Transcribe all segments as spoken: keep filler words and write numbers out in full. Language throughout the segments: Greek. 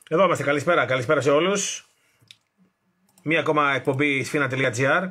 Εδώ είμαστε, καλησπέρα, καλησπέρα σε όλους. Μία ακόμα εκπομπή sfina.gr.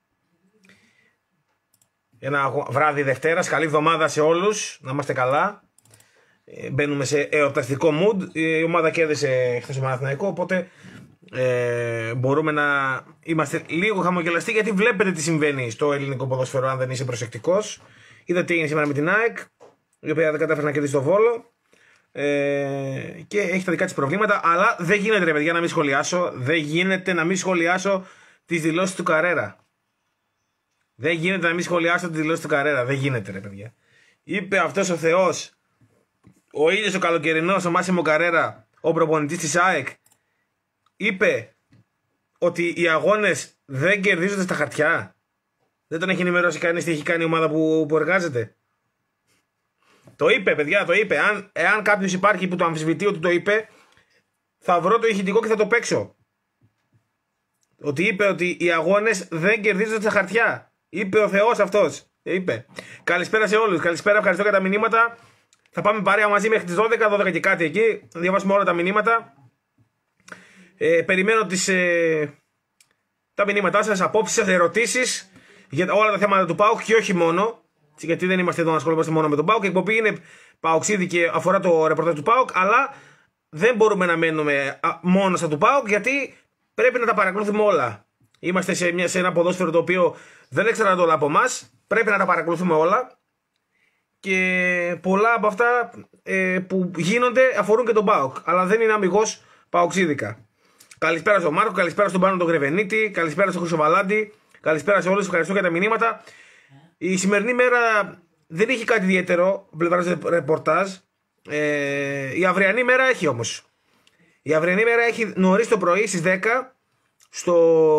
Ένα βράδυ Δευτέρας, καλή εβδομάδα σε όλους, να είμαστε καλά. Μπαίνουμε σε εορταστικό mood. Η ομάδα κέρδισε χθες το Παναθηναϊκό, οπότε ε, μπορούμε να είμαστε λίγο χαμογελαστοί, γιατί βλέπετε τι συμβαίνει στο ελληνικό ποδόσφαιρο αν δεν είσαι προσεκτικός. Είδατε τι έγινε σήμερα με την ΑΕΚ, η οποία δεν κατάφερε να κερδίσει το Βόλο. Ε, και έχει τα δικά της προβλήματα, αλλά δεν γίνεται, ρε παιδιά, να μην σχολιάσω. Δεν γίνεται να μην σχολιάσω τις δηλώσεις του Καρέρα. Δεν γίνεται να μην σχολιάσω τις δηλώσεις του Καρέρα. Δεν γίνεται, ρε παιδιά. Είπε αυτός ο Θεός, ο ίδιος ο καλοκαιρινός, ο Μάσιμο Καρέρα, ο προπονητής της ΑΕΚ, είπε ότι οι αγώνες δεν κερδίζονται στα χαρτιά. Δεν τον έχει ενημερώσει κανείς τι έχει κάνει η ομάδα που, που εργάζεται. Το είπε, παιδιά, το είπε. Αν, εάν κάποιος υπάρχει που το αμφισβητεί ότι το είπε, θα βρω το ηχητικό και θα το παίξω. Ότι είπε ότι οι αγώνες δεν κερδίζονται στα χαρτιά. Είπε ο Θεός αυτός. Είπε. Καλησπέρα σε όλους. Καλησπέρα, ευχαριστώ για τα μηνύματα. Θα πάμε παρέα μαζί μέχρι τις δώδεκα, δώδεκα και κάτι εκεί. Θα διαβάσουμε όλα τα μηνύματα. Ε, περιμένω τις, ε, τα μηνύματά σας, απόψεις σας, ερωτήσεις για όλα τα θέματα του ΠΑΟΚ και όχι μόνο. Γιατί δεν είμαστε εδώ να ασχολούμαστε μόνο με τον ΠΑΟΚ. Η εκπομπή είναι παοξίδη και αφορά το ρεπορτάζ του ΠΑΟΚ, αλλά δεν μπορούμε να μένουμε μόνο στα του ΠΑΟΚ, γιατί πρέπει να τα παρακολουθούμε όλα. Είμαστε σε, μια, σε ένα ποδόσφαιρο το οποίο δεν εξαρτάται όλα από εμάς. Πρέπει να τα παρακολουθούμε όλα. Και πολλά από αυτά ε, που γίνονται αφορούν και τον ΠΑΟΚ. Αλλά δεν είναι αμιγώς παοξίδικα. Καλησπέρα στον Μάρκο, καλησπέρα στον Πάνο τον Γρεβενίτη, καλησπέρα στον Χρυσοβαλάντη, καλησπέρα σε όλους. Ευχαριστώ για τα μηνύματα. Η σημερινή μέρα δεν έχει κάτι ιδιαίτερο πλευράς ρεπορτάζ. Ε, η αυριανή μέρα έχει όμως. Η αυριανή μέρα έχει νωρίς το πρωί στις δέκα στο,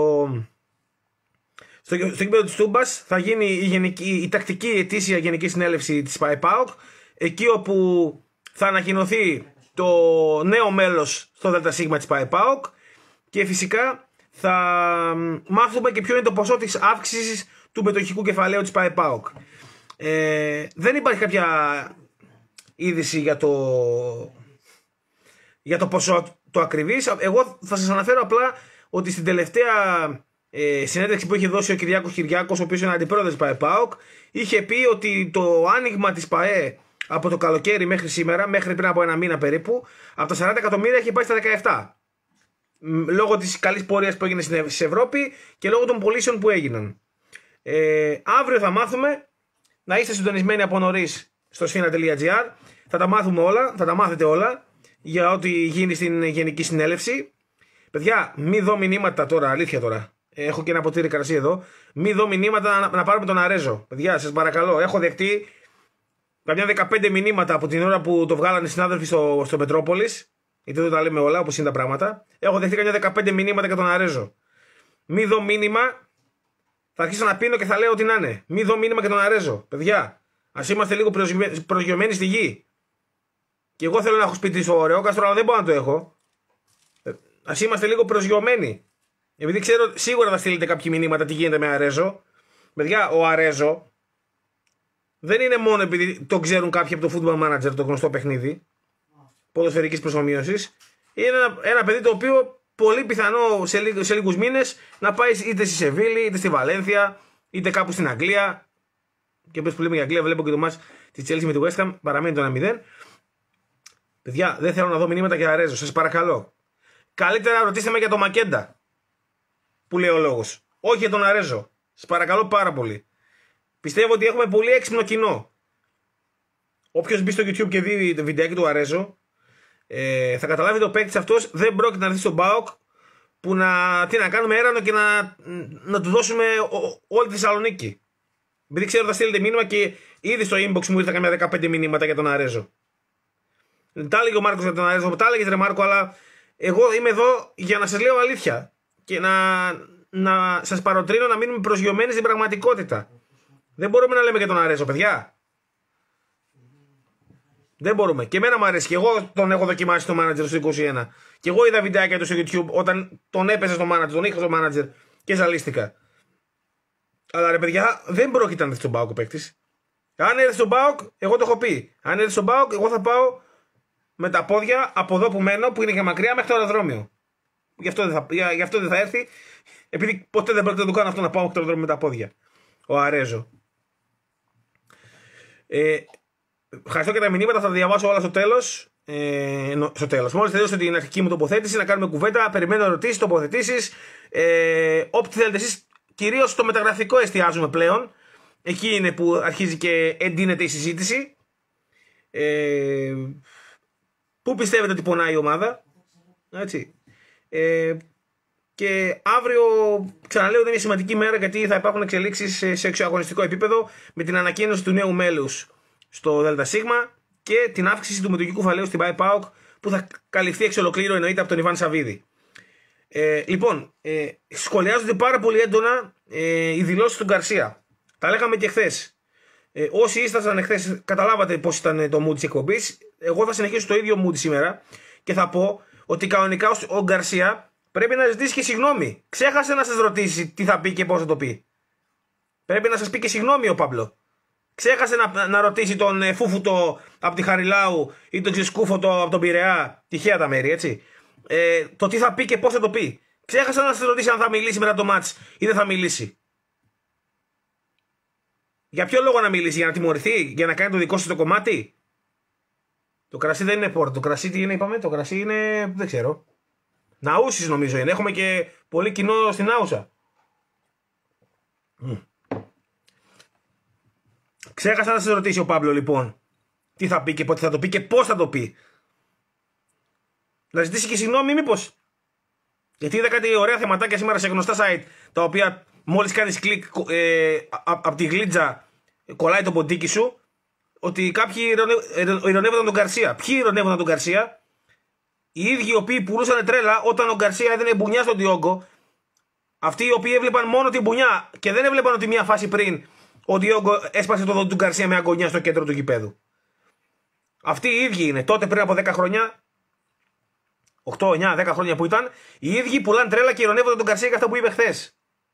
στο, στο γήπεδο της Τούμπας θα γίνει η, γενική, η τακτική ετήσια γενική συνέλευση της ΠΑΟΚ, εκεί όπου θα ανακοινωθεί το νέο μέλος στο ΔΣ της ΠΑΟΚ και φυσικά θα μάθουμε και ποιο είναι το ποσό της αύξησης του μετοχικού κεφαλαίου της ΠΑΟΚ. Ε, δεν υπάρχει κάποια είδηση για το, για το ποσό το ακριβής. Εγώ θα σας αναφέρω απλά ότι στην τελευταία ε, συνέντευξη που είχε δώσει ο Κυριάκος Κυριάκος, ο οποίος είναι αντιπρόεδρος της ΠΑΟΚ, είχε πει ότι το άνοιγμα της ΠΑΕ από το καλοκαίρι μέχρι σήμερα, μέχρι πριν από ένα μήνα περίπου, από τα σαράντα εκατομμύρια έχει πάει στα δεκαεπτά. Λόγω της καλής πορείας που έγινε στην Ευρώπη και λόγω των πωλήσεων που έγιναν. Ε, αύριο θα μάθουμε, να είστε συντονισμένοι από νωρίς στο sfina.gr. Θα τα μάθουμε όλα, θα τα μάθετε όλα για ό,τι γίνει στην Γενική Συνέλευση. Παιδιά, μη δω μηνύματα τώρα, αλήθεια τώρα. Έχω και ένα ποτήρι κρασί εδώ. Μη δω μηνύματα να, να πάρουμε τον Αρέζο. Παιδιά, σας παρακαλώ, έχω δεχτεί καμιά δεκαπέντε μηνύματα από την ώρα που το βγάλανε οι συνάδελφοι στο, στο Μετρόπολης. Γιατί δεν τα λέμε όλα όπως είναι τα πράγματα. Έχω δεχτεί καμιά δεκαπέντε μηνύματα για τον Αρέζο. Μη δω μήνυμα. Θα αρχίσω να πίνω και θα λέω ότι να είναι. Μη δω μήνυμα και τον Αρέζο. Παιδιά, ας είμαστε λίγο προσγειωμένοι στη γη. Και εγώ θέλω να έχω σπίτι στο Ωραιόκαστρο, αλλά δεν μπορώ να το έχω. Ας είμαστε λίγο προσγειωμένοι. Επειδή ξέρω σίγουρα θα στείλετε κάποια μηνύματα τι γίνεται με Αρέζο. Παιδιά, ο Αρέζο δεν είναι μόνο επειδή το ξέρουν κάποιοι από το Football Manager, το γνωστό παιχνίδι ποδοσφαιρικής προσομοίωσης. Είναι ένα, ένα παιδί το οποίο πολύ πιθανό σε, λίγου, σε λίγους μήνες να πάει είτε στη Σεβίλη, είτε στη Βαλένθια, είτε κάπου στην Αγγλία. Και πες που λέμε για Αγγλία, βλέπω και το μάτς της Chelsea με τη West Ham, παραμένει το ένα μηδέν. Παιδιά, δεν θέλω να δω μηνύματα για Αρέζο, σας παρακαλώ. Καλύτερα ρωτήστε με για τον Μακέντα, που λέει ο λόγος. Όχι για τον Αρέζο. Σας παρακαλώ πάρα πολύ. Πιστεύω ότι έχουμε πολύ έξυπνο κοινό. Όποιος μπει στο YouTube και δει το βιντεάκι του Αρέζο, Ε, θα καταλάβει το παίκτης αυτός δεν πρόκειται να έρθει στον ΠΑΟΚ που να, τι, να κάνουμε έρανο και να, να του δώσουμε ό, όλη τη Θεσσαλονίκη. Επειδή ξέρω θα στείλετε μήνυμα και ήδη στο inbox μου ήρθα καμιά δεκαπέντε μηνύματα για τον Αρέζο. Τα έλεγε ο Μάρκος για τον Αρέζο, τα έλεγε ρε Μάρκο, αλλά εγώ είμαι εδώ για να σας λέω αλήθεια και να, να σας παροτρύνω να μείνουμε προσγειωμένοι στην πραγματικότητα. Δεν μπορούμε να λέμε για τον Αρέζο, παιδιά. Δεν μπορούμε. Και εμένα μου αρέσει. Και εγώ τον έχω δοκιμάσει στο manager στο είκοσι ένα. Και εγώ είδα βιντεάκια του στο YouTube όταν τον έπαιζε στο manager, τον είχα στο manager και ζαλίστηκα. Αλλά ρε παιδιά, δεν πρόκειται να έρθει στον ΠΑΟΚ ο παίκτης. Αν έρθει στον ΠΑΟΚ, εγώ το έχω πει. Αν έρθει στον ΠΑΟΚ, εγώ θα πάω με τα πόδια από εδώ που μένω, που είναι και μακριά, μέχρι το αεροδρόμιο. Γι' αυτό δεν θα, για, γι αυτό δεν θα έρθει, επειδή ποτέ δεν πρέπει να το κάνω αυτό, να πάω μέχρι το αεροδρόμιο με τα πόδια. Ο Αρέζο. Ε, ευχαριστώ και τα μηνύματα, θα τα διαβάσω όλα στο τέλος. Ε, στο τέλος. Μόλις τελειώσω την αρχική μου τοποθέτηση, να κάνουμε κουβέντα. Περιμένω ερωτήσεις, τοποθετήσεις. Ε, Ό,τι θέλετε εσείς, κυρίως στο μεταγραφικό εστιάζουμε πλέον. Εκεί είναι που αρχίζει και εντείνεται η συζήτηση. Ε, πού πιστεύετε ότι πονάει η ομάδα? Έτσι. Ε, και αύριο, ξαναλέω, είναι μια σημαντική μέρα, γιατί θα υπάρχουν εξελίξεις σε εξωαγωνιστικό επίπεδο με την ανακοίνωση του νέου μέλους στο ΔΣ και την αύξηση του μετοχικού κεφαλαίου στην ΠΑΕ-ΠΑΟΚ, που θα καλυφθεί εξ ολοκλήρου, εννοείται, από τον Ιβάν Σαββίδη. Ε, λοιπόν, ε, σχολιάζονται πάρα πολύ έντονα ε, οι δηλώσεις του Γκαρσία. Τα λέγαμε και χθες. Ε, όσοι ήσασταν χθες, καταλάβατε πώς ήταν το mood της εκπομπής. Εγώ θα συνεχίσω το ίδιο mood σήμερα και θα πω ότι κανονικά ο Γκαρσία πρέπει να ζητήσει και συγγνώμη. Ξέχασε να σας ρωτήσει τι θα πει και πώς θα το πει. Πρέπει να σας πει και συγγνώμη ο Παύλο. Ξέχασε να, να ρωτήσει τον ε, Φούφουτο από τη Χαριλάου ή τον Ξεσκούφωτο από τον Πειραιά, τυχαία τα μέρη, έτσι. Ε, το τι θα πει και πώς θα το πει. Ξέχασε να σας ρωτήσει αν θα μιλήσει μετά το μάτς ή δεν θα μιλήσει. Για ποιο λόγο να μιλήσει, για να τιμωρηθεί, για να κάνει το δικό σας το κομμάτι? Το κρασί δεν είναι πόρτο. Το κρασί τι είναι, είπαμε, το κρασί είναι, δεν ξέρω. Ναούσης νομίζω είναι. Έχουμε και πολύ κοινό στην Άουσα. Mm. Ξέχασα να σας ρωτήσει ο Παύλο λοιπόν τι θα πει και πότε θα το πει και πώς θα το πει. Να ζητήσει και συγγνώμη μήπως? Γιατί είδα κάτι ωραία θεματάκια σήμερα σε γνωστά site, τα οποία μόλις κάνεις κλικ ε, από τη γλίτζα κολλάει το ποντίκι σου, ότι κάποιοι ειρωνεύονταν τον Γκαρσία. Ποιοι ειρωνεύονταν τον Γκαρσία? Οι ίδιοι οι οποίοι πουλούσαν τρέλα όταν ο Γκαρσία έδινε μπουνιά στον Διόγκο. Αυτοί οι οποίοι έβλεπαν μόνο την μπουνιά και δεν έβλεπαν ότι μία φάση πριν ο Διόγκο έσπασε το δόντι του Γκαρσία με αγωνιά στο κέντρο του γηπέδου. Αυτοί οι ίδιοι είναι τότε, πριν από δέκα χρόνια, οκτώ, εννιά, δέκα χρόνια που ήταν, οι ίδιοι πουλάνε τρέλα και ειρωνεύονται τον Γκαρσία για αυτά που είπε χθες.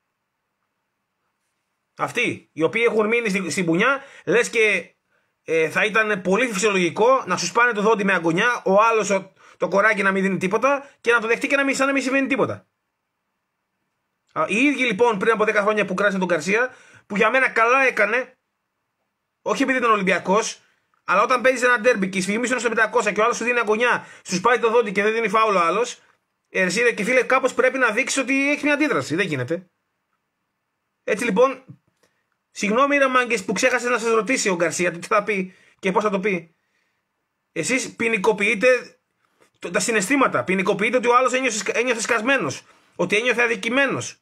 Αυτοί οι οποίοι έχουν μείνει στην μπουνιά, λες και ε, θα ήταν πολύ φυσιολογικό να σου σπάνε το δόντι με αγωνιά, ο άλλος το κοράκι να μην δίνει τίποτα και να το δεχτεί και να μην, σαν να μην συμβαίνει τίποτα. Οι ίδιοι λοιπόν πριν από δέκα χρόνια που κράσαν τον Γκαρσία, που για μένα καλά έκανε, όχι επειδή ήταν Ολυμπιακός, αλλά όταν παίζει ένα ντέρμπι και η σφυγμή σου είναι στο πεντακόσια και ο άλλος σου δίνει αγωνιά, σου σπάει το δόντι και δεν δίνει φάουλο ο άλλος, εσύ και φίλε, κάπως πρέπει να δείξει ότι έχει μια αντίδραση. Δεν γίνεται. Έτσι λοιπόν, συγγνώμη ρε μάγκες που ξέχασε να σας ρωτήσει ο Γκαρσία τι θα πει και πώς θα το πει. Εσείς ποινικοποιείτε τα συναισθήματα. Ποινικοποιείτε ότι ο άλλος ένιωθε σκασμένος, ότι ένιωθε αδικημένος.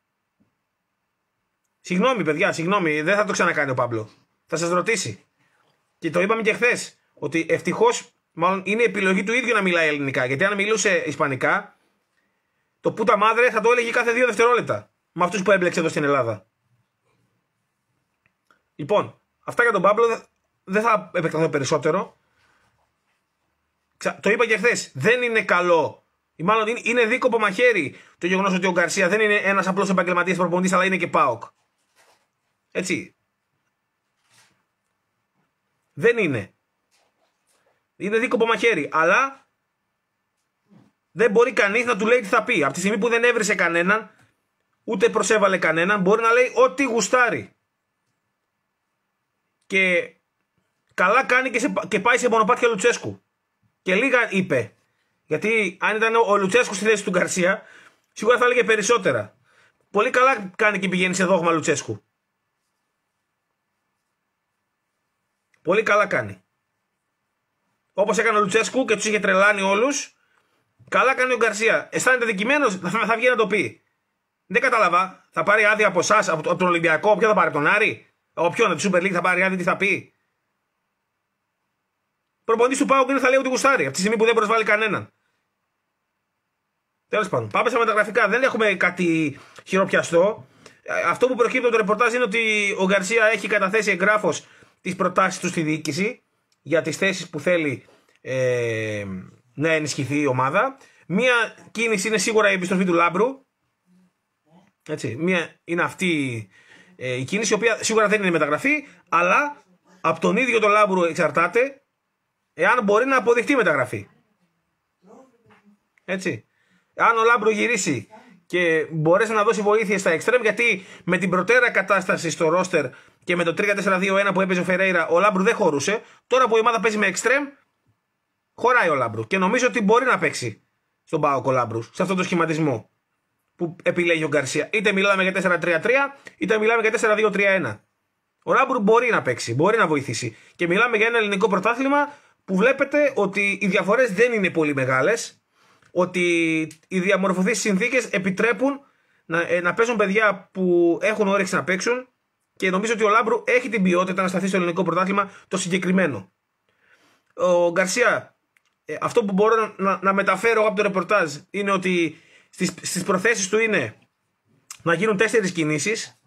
Συγγνώμη, παιδιά, συγγνώμη, δεν θα το ξανακάνει ο Παύλο. Θα σας ρωτήσει. Και το είπαμε και χθες, ότι ευτυχώς, μάλλον είναι επιλογή του ίδιου να μιλάει ελληνικά. Γιατί αν μιλούσε ισπανικά, το πούτα μάδρε θα το έλεγε κάθε δύο δευτερόλεπτα. Με αυτούς που έμπλεξε εδώ στην Ελλάδα. Λοιπόν, αυτά για τον Παύλο δεν θα επεκταθώ περισσότερο. Το είπα και χθες. Δεν είναι καλό. Ή μάλλον είναι, είναι δίκοπο μαχαίρι το γεγονός ότι ο Γκαρσία δεν είναι ένας απλός επαγγελματίας προπονητής, αλλά είναι και ΠΑΟΚ. Έτσι. Δεν είναι. Είναι δίκοπο μαχαίρι. Αλλά δεν μπορεί κανείς να του λέει τι θα πει. Από τη στιγμή που δεν έβρισε κανέναν, ούτε προσέβαλε κανέναν, μπορεί να λέει ό,τι γουστάρει. Και καλά κάνει και, σε, και πάει σε μονοπάτια Λουτσέσκου. Και λίγα είπε. Γιατί αν ήταν ο Λουτσέσκου στη θέση του Γκαρσία, σίγουρα θα έλεγε περισσότερα. Πολύ καλά κάνει και πηγαίνει σε δόγμα Λουτσέσκου. Πολύ καλά κάνει. Όπως έκανε ο Λουτσέσκου και τους είχε τρελάνει όλους, καλά κάνει ο Γκαρσία. Αισθάνεται δικημένος, θα, θα βγει να το πει. Δεν κατάλαβα. Θα πάρει άδεια από εσάς, από, από τον Ολυμπιακό, ποιο θα πάρει, τον Άρη? Από ποιον, τη Super League θα πάρει άδεια, τι θα πει? Προπονητής του ΠΑΟΚ είναι, θα λέει ότι γουστάρει, από τη στιγμή που δεν προσβάλλει κανέναν. Τέλος πάντων, πάμε στα μεταγραφικά. Δεν έχουμε κάτι χειροπιαστό. Αυτό που προκύπτει από το ρεπορτάζ είναι ότι ο Γκαρσία έχει καταθέσει εγγράφος τις προτάσεις του στη διοίκηση για τις θέσεις που θέλει ε, να ενισχυθεί η ομάδα. Μία κίνηση είναι σίγουρα η επιστροφή του Λάμπρου. Έτσι, μία είναι αυτή ε, η κίνηση, η οποία σίγουρα δεν είναι μεταγραφή, αλλά από τον ίδιο τον Λάμπρου εξαρτάται εάν μπορεί να αποδειχτεί μεταγραφή. Έτσι. Αν ο Λάμπρου γυρίσει και μπορέσει να δώσει βοήθεια στα εξτρέμ, γιατί με την προτέρα κατάσταση στο ρόστερ και με το τρία τέσσερα δύο ένα που έπαιζε ο Φερέιρα, ο Λάμπρου δεν χωρούσε. Τώρα που η ομάδα παίζει με εξτρέμ, χωράει ο Λάμπρου. Και νομίζω ότι μπορεί να παίξει στον ΠΑΟΚ ο Λάμπρου, σε αυτόν τον σχηματισμό που επιλέγει ο Γκαρσία. Είτε μιλάμε για τέσσερα τρία τρία, είτε μιλάμε για τέσσερα δύο τρία ένα. Ο Λάμπρου μπορεί να παίξει, μπορεί να βοηθήσει. Και μιλάμε για ένα ελληνικό πρωτάθλημα που βλέπετε ότι οι διαφορές δεν είναι πολύ μεγάλες. Ότι οι διαμορφωθείς συνθήκες επιτρέπουν να, να παίζουν παιδιά που έχουν όρεξη να παίξουν. Και νομίζω ότι ο Λάμπρου έχει την ποιότητα να σταθεί στο ελληνικό πρωτάθλημα το συγκεκριμένο. Ο Γκαρσία, αυτό που μπορώ να, να, να μεταφέρω από το ρεπορτάζ είναι ότι στις, στις προθέσεις του είναι να γίνουν τέσσερις κινήσεις,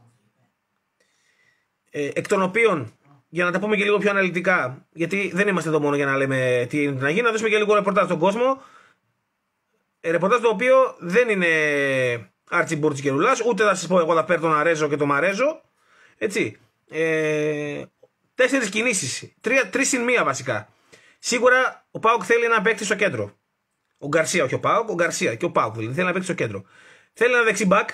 ε, εκ των οποίων, για να τα πούμε και λίγο πιο αναλυτικά, γιατί δεν είμαστε εδώ μόνο για να λέμε τι είναι να γίνει, να δώσουμε και λίγο ρεπορτάζ στον κόσμο. Ε, ρεπορτάζ το οποίο δεν είναι Άρτσι Μπούρτσι και Ρουλάς, ούτε θα σας πω εγώ θα παίρνω τον Αρέζο και τον Μαρέζο. Έτσι. Ε, τέσσερις κινήσεις. Τρία, τρεις συν μία βασικά. Σίγουρα ο ΠΑΟΚ θέλει να παίξει στο κέντρο. Ο Γκαρσία, όχι ο ΠΑΟΚ, ο Γκαρσία και ο ΠΑΟΚ δηλαδή, θέλει να παίξει στο κέντρο. Θέλει ένα δεξιμπάκ.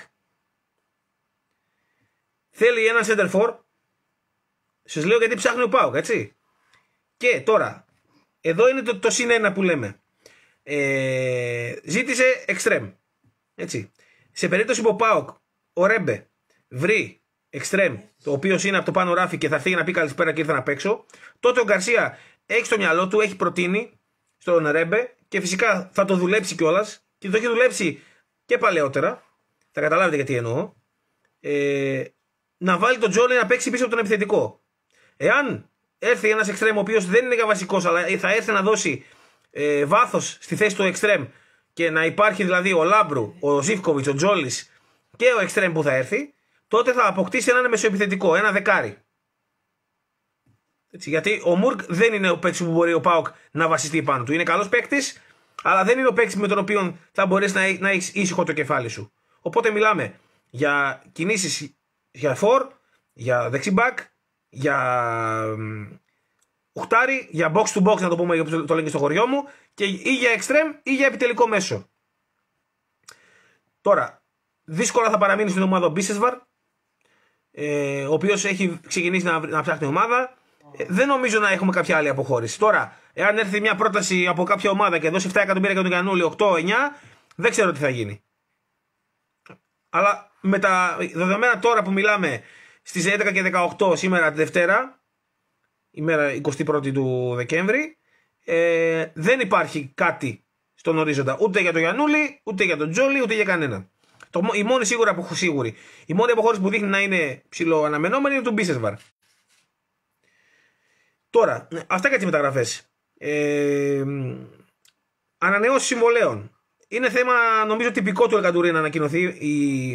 Θέλει ένα center for. Σας λέω γιατί ψάχνει ο ΠΑΟΚ, έτσι. Και τώρα, εδώ είναι το, το συν ένα που λέμε. Ε, ζήτησε εξτρέμ. Έτσι. Σε περίπτωση που ο ΠΑΟΚ, ο Ρέμπε, βρει εξτρέμ, το οποίο είναι από το πάνω ράφι και θα φύγει να πει καλησπέρα και ήρθε να παίξω, τότε ο Γκαρσία έχει στο μυαλό του, έχει προτείνει στον Ρέμπε και φυσικά θα το δουλέψει κιόλας και το έχει δουλέψει και παλαιότερα. Θα καταλάβετε γιατί εννοώ. Ε, να βάλει τον Τζόλι να παίξει πίσω από τον επιθετικό. Εάν έρθει ένας εξτρέμ ο οποίος δεν είναι βασικός, αλλά θα έρθει να δώσει ε, βάθος στη θέση του εξτρέμ και να υπάρχει δηλαδή ο Λάμπρου, ο Ζίβκοβιτς, ο Τζόλις και ο εξτρέμ που θα έρθει, τότε θα αποκτήσει έναν μεσοεπιθετικό, ένα δεκάρι. Έτσι, γιατί ο Μουρκ δεν είναι ο παίκτης που μπορεί ο ΠΑΟΚ να βασιστεί πάνω του. Είναι καλός παίκτης, αλλά δεν είναι ο παίκτης με τον οποίο θα μπορέσει να, να έχει ήσυχο το κεφάλι σου. Οπότε μιλάμε για κινήσεις για φορ, για δεξιμπάκ, για ουχτάρι, για box to box να το πούμε, το λένε στο χωριό μου, και ή για εξτρέμ ή για επιτελικό μέσο. Τώρα, δύσκολα θα παραμείνει στην ομάδα ο Μπίσεσβαρ, ε, ο οποίος έχει ξεκινήσει να, να ψάχνει ομάδα. Ε, δεν νομίζω να έχουμε κάποια άλλη αποχώρηση. Τώρα, εάν έρθει μια πρόταση από κάποια ομάδα και δώσει επτά εκατομμύρια για τον Γιαννούλη, οκτώ εννιά, δεν ξέρω τι θα γίνει. Αλλά με τα δεδομένα τώρα που μιλάμε στις έντεκα και δεκαοκτώ σήμερα τη Δευτέρα, ημέρα εικοστή πρώτη του Δεκέμβρη, ε, δεν υπάρχει κάτι στον ορίζοντα ούτε για τον Γιαννούλη, ούτε για τον Τζόλι, ούτε για κανένα. Το, η μόνη σίγουρα που σίγουρη, η μόνη αποχώρηση που δείχνει να είναι ψηλοαναμενόμενη είναι του Μπίσεσβαρ. Τώρα, αυτά για τις μεταγραφές. Ε, ανανεώσεις συμβολέων. Είναι θέμα νομίζω τυπικό του Ελκαντουρί να ανακοινωθεί η,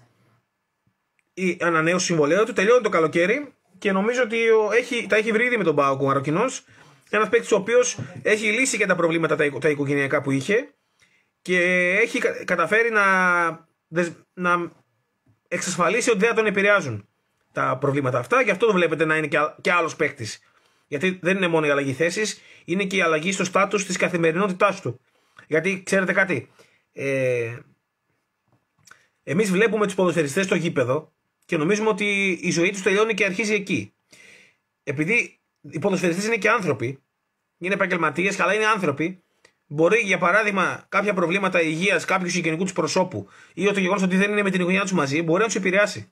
η ανανέωση συμβολέου του. Τελειώνει το καλοκαίρι και νομίζω ότι έχει, τα έχει βρει ήδη με τον ΠΑΟΚ ο Μαροκινός. Ένας παίκτης ο οποίος έχει λύσει και τα προβλήματα τα, τα οικογενειακά που είχε και έχει καταφέρει να, να εξασφαλίσει ότι δεν θα τον επηρεάζουν τα προβλήματα αυτά. Γι' αυτό το βλέπετε να είναι και, και άλλος παίκτης. Γιατί δεν είναι μόνο η αλλαγή θέσης, είναι και η αλλαγή στο στάτους της καθημερινότητάς του. Γιατί ξέρετε κάτι, ε, εμείς βλέπουμε τους ποδοσφαιριστές στο γήπεδο και νομίζουμε ότι η ζωή τους τελειώνει και αρχίζει εκεί. Επειδή οι ποδοσφαιριστές είναι και άνθρωποι, είναι επαγγελματίες, αλλά είναι άνθρωποι, μπορεί για παράδειγμα κάποια προβλήματα υγείας κάποιου συγγενικού τους προσώπου ή το γεγονός ότι δεν είναι με την οικογένειά τους μαζί, μπορεί να τους επηρεάσει.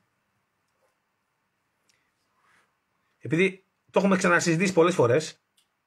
Επειδή το έχουμε ξανασυζητήσει πολλές φορές,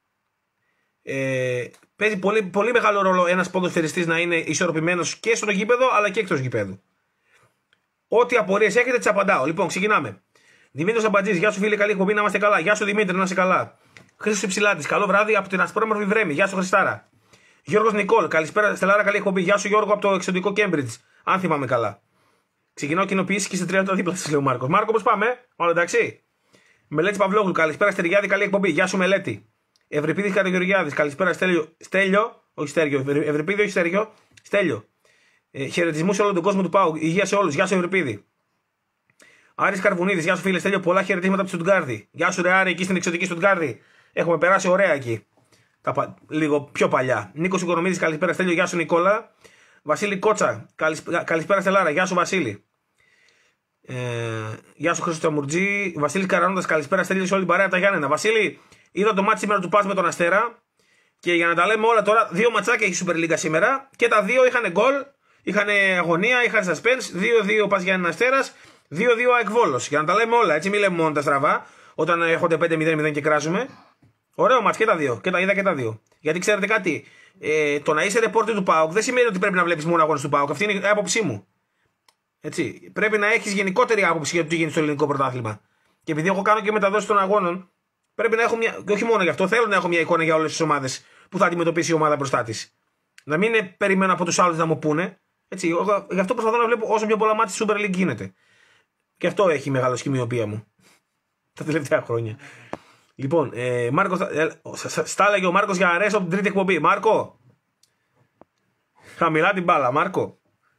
Ε, παίζει πολύ, πολύ μεγάλο ρόλο ένας ποδοσφαιριστής να είναι ισορροπημένος και στο γήπεδο αλλά και εκτός γήπεδου. Ό,τι απορίες έχετε, τις απαντάω. Λοιπόν, ξεκινάμε. Δημήτρης Αμπατζής, γεια σου φίλε, καλή εκπομπή, να είμαστε καλά. Γεια σου Δημήτρη, να είσαι καλά. Χρήστος Υψηλάτης, καλό βράδυ από την ασπρόμορφη Βρέμη. Γεια σου Χριστάρα. Γιώργος Νικόλ, καλησπέρα Στελάρα, καλή εκπομπή. Γεια σου Γιώργο από το εξωτικό Cambridge, αν θυμάμαι καλά. Ξεκινάω κοινοποιήσει και σε τριάντα δίπλα σας λέει ο Μάρκος. Μάρκο, πώς πάμε, όλα εντάξει. Μελέτη Παυλόγλου, καλησπέρα Στεριάδη, καλή εκπομπή. Γεια σου Μελέτη. Ευρυπίδης Καραγεωργιάδης, καλησπέρα Στέλιο. Στέλιο, όχι Στέργιο, Ευρυπίδη, όχι Στέργιο. Στέλιο. Ε, χαιρετισμού σε όλο τον κόσμο του ΠΑΟΚ. Υγεία σε όλους. Γεια σου Ευρυπίδη. Άρης Καρβουνίδης, γεια σου φίλε Στέλιο. Πολλά χαιρετίσματα από τη Στουτγκάρδη. Γεια σου Ρε Άρη, εκεί στην εξωτική Στουτγκάρδη. Έχουμε περάσει ωραία εκεί. Τα, λίγο πιο παλιά. Νίκος Οικονομίδης, καλησπέρα Στέλιο, γεια σου Νικόλα. Βασίλη Κότσα, καλησπέρα, καλησπέρα Στελάρα, γεια σου Βασίλη. Ε, γεια σου Χρήστο Ταμουρτζή. Βασίλη Καρανούδας, καλησπέρα Στέλιο σε όλη την παρέα από τα Γιάννενα. Βασίλη, είδα το μάτι σήμερα του Πας με τον Αστέρα. Και για να τα λέμε όλα τώρα, δύο ματσάκια έχει η Super League σήμερα. Και τα δύο είχαν γκολ, είχαν αγωνία, είχαν suspense. δύο δύο Πας Γιάννενα Αστέρας, δύο δύο ΑΕΚ Βόλος. Για να τα λέμε όλα, έτσι μην λέμε μόνο τα στραβά. Όταν έρχονται πέντε μηδέν μηδέν και κράζουμε. Ωραίο μάτς και τα δύο. Και τα είδα και τα δύο. Γιατί ξέρετε κάτι, ε, το να είσαι ρεπόρτερ του ΠΑΟΚ δεν σημαίνει ότι πρέπει να βλέπεις μόνο αγώνες του ΠΑΟΚ. Αυτή είναι η άποψή μου. Έτσι. Πρέπει να έχεις γενικότερη άποψη για το τι γίνεται στο ελληνικό πρωτάθλημα. Και επειδή έχω κάνω και μεταδόσεις των αγώνων, πρέπει να έχω μια. Και όχι μόνο γι' αυτό, θέλω να έχω μια εικόνα για όλες τις ομάδες που θα αντιμετωπίσει η ομάδα μπροστά της. Να μην είναι, περιμένω από τους άλλους να μου πούνε. Έτσι. Εγώ, γι' αυτό προσπαθώ να βλέπω όσο πιο πολλά μάτια στη Super League γίνεται. Και αυτό έχει μεγάλο σκημιοπία μου τα τελευταία χρόνια. Λοιπόν, ε, Μάρκος, ε, στα έλεγε ο Μάρκος για αρέσει από την τρίτη εκπομπή. Μάρκο, χαμηλά την μπάλα, Μάρκο.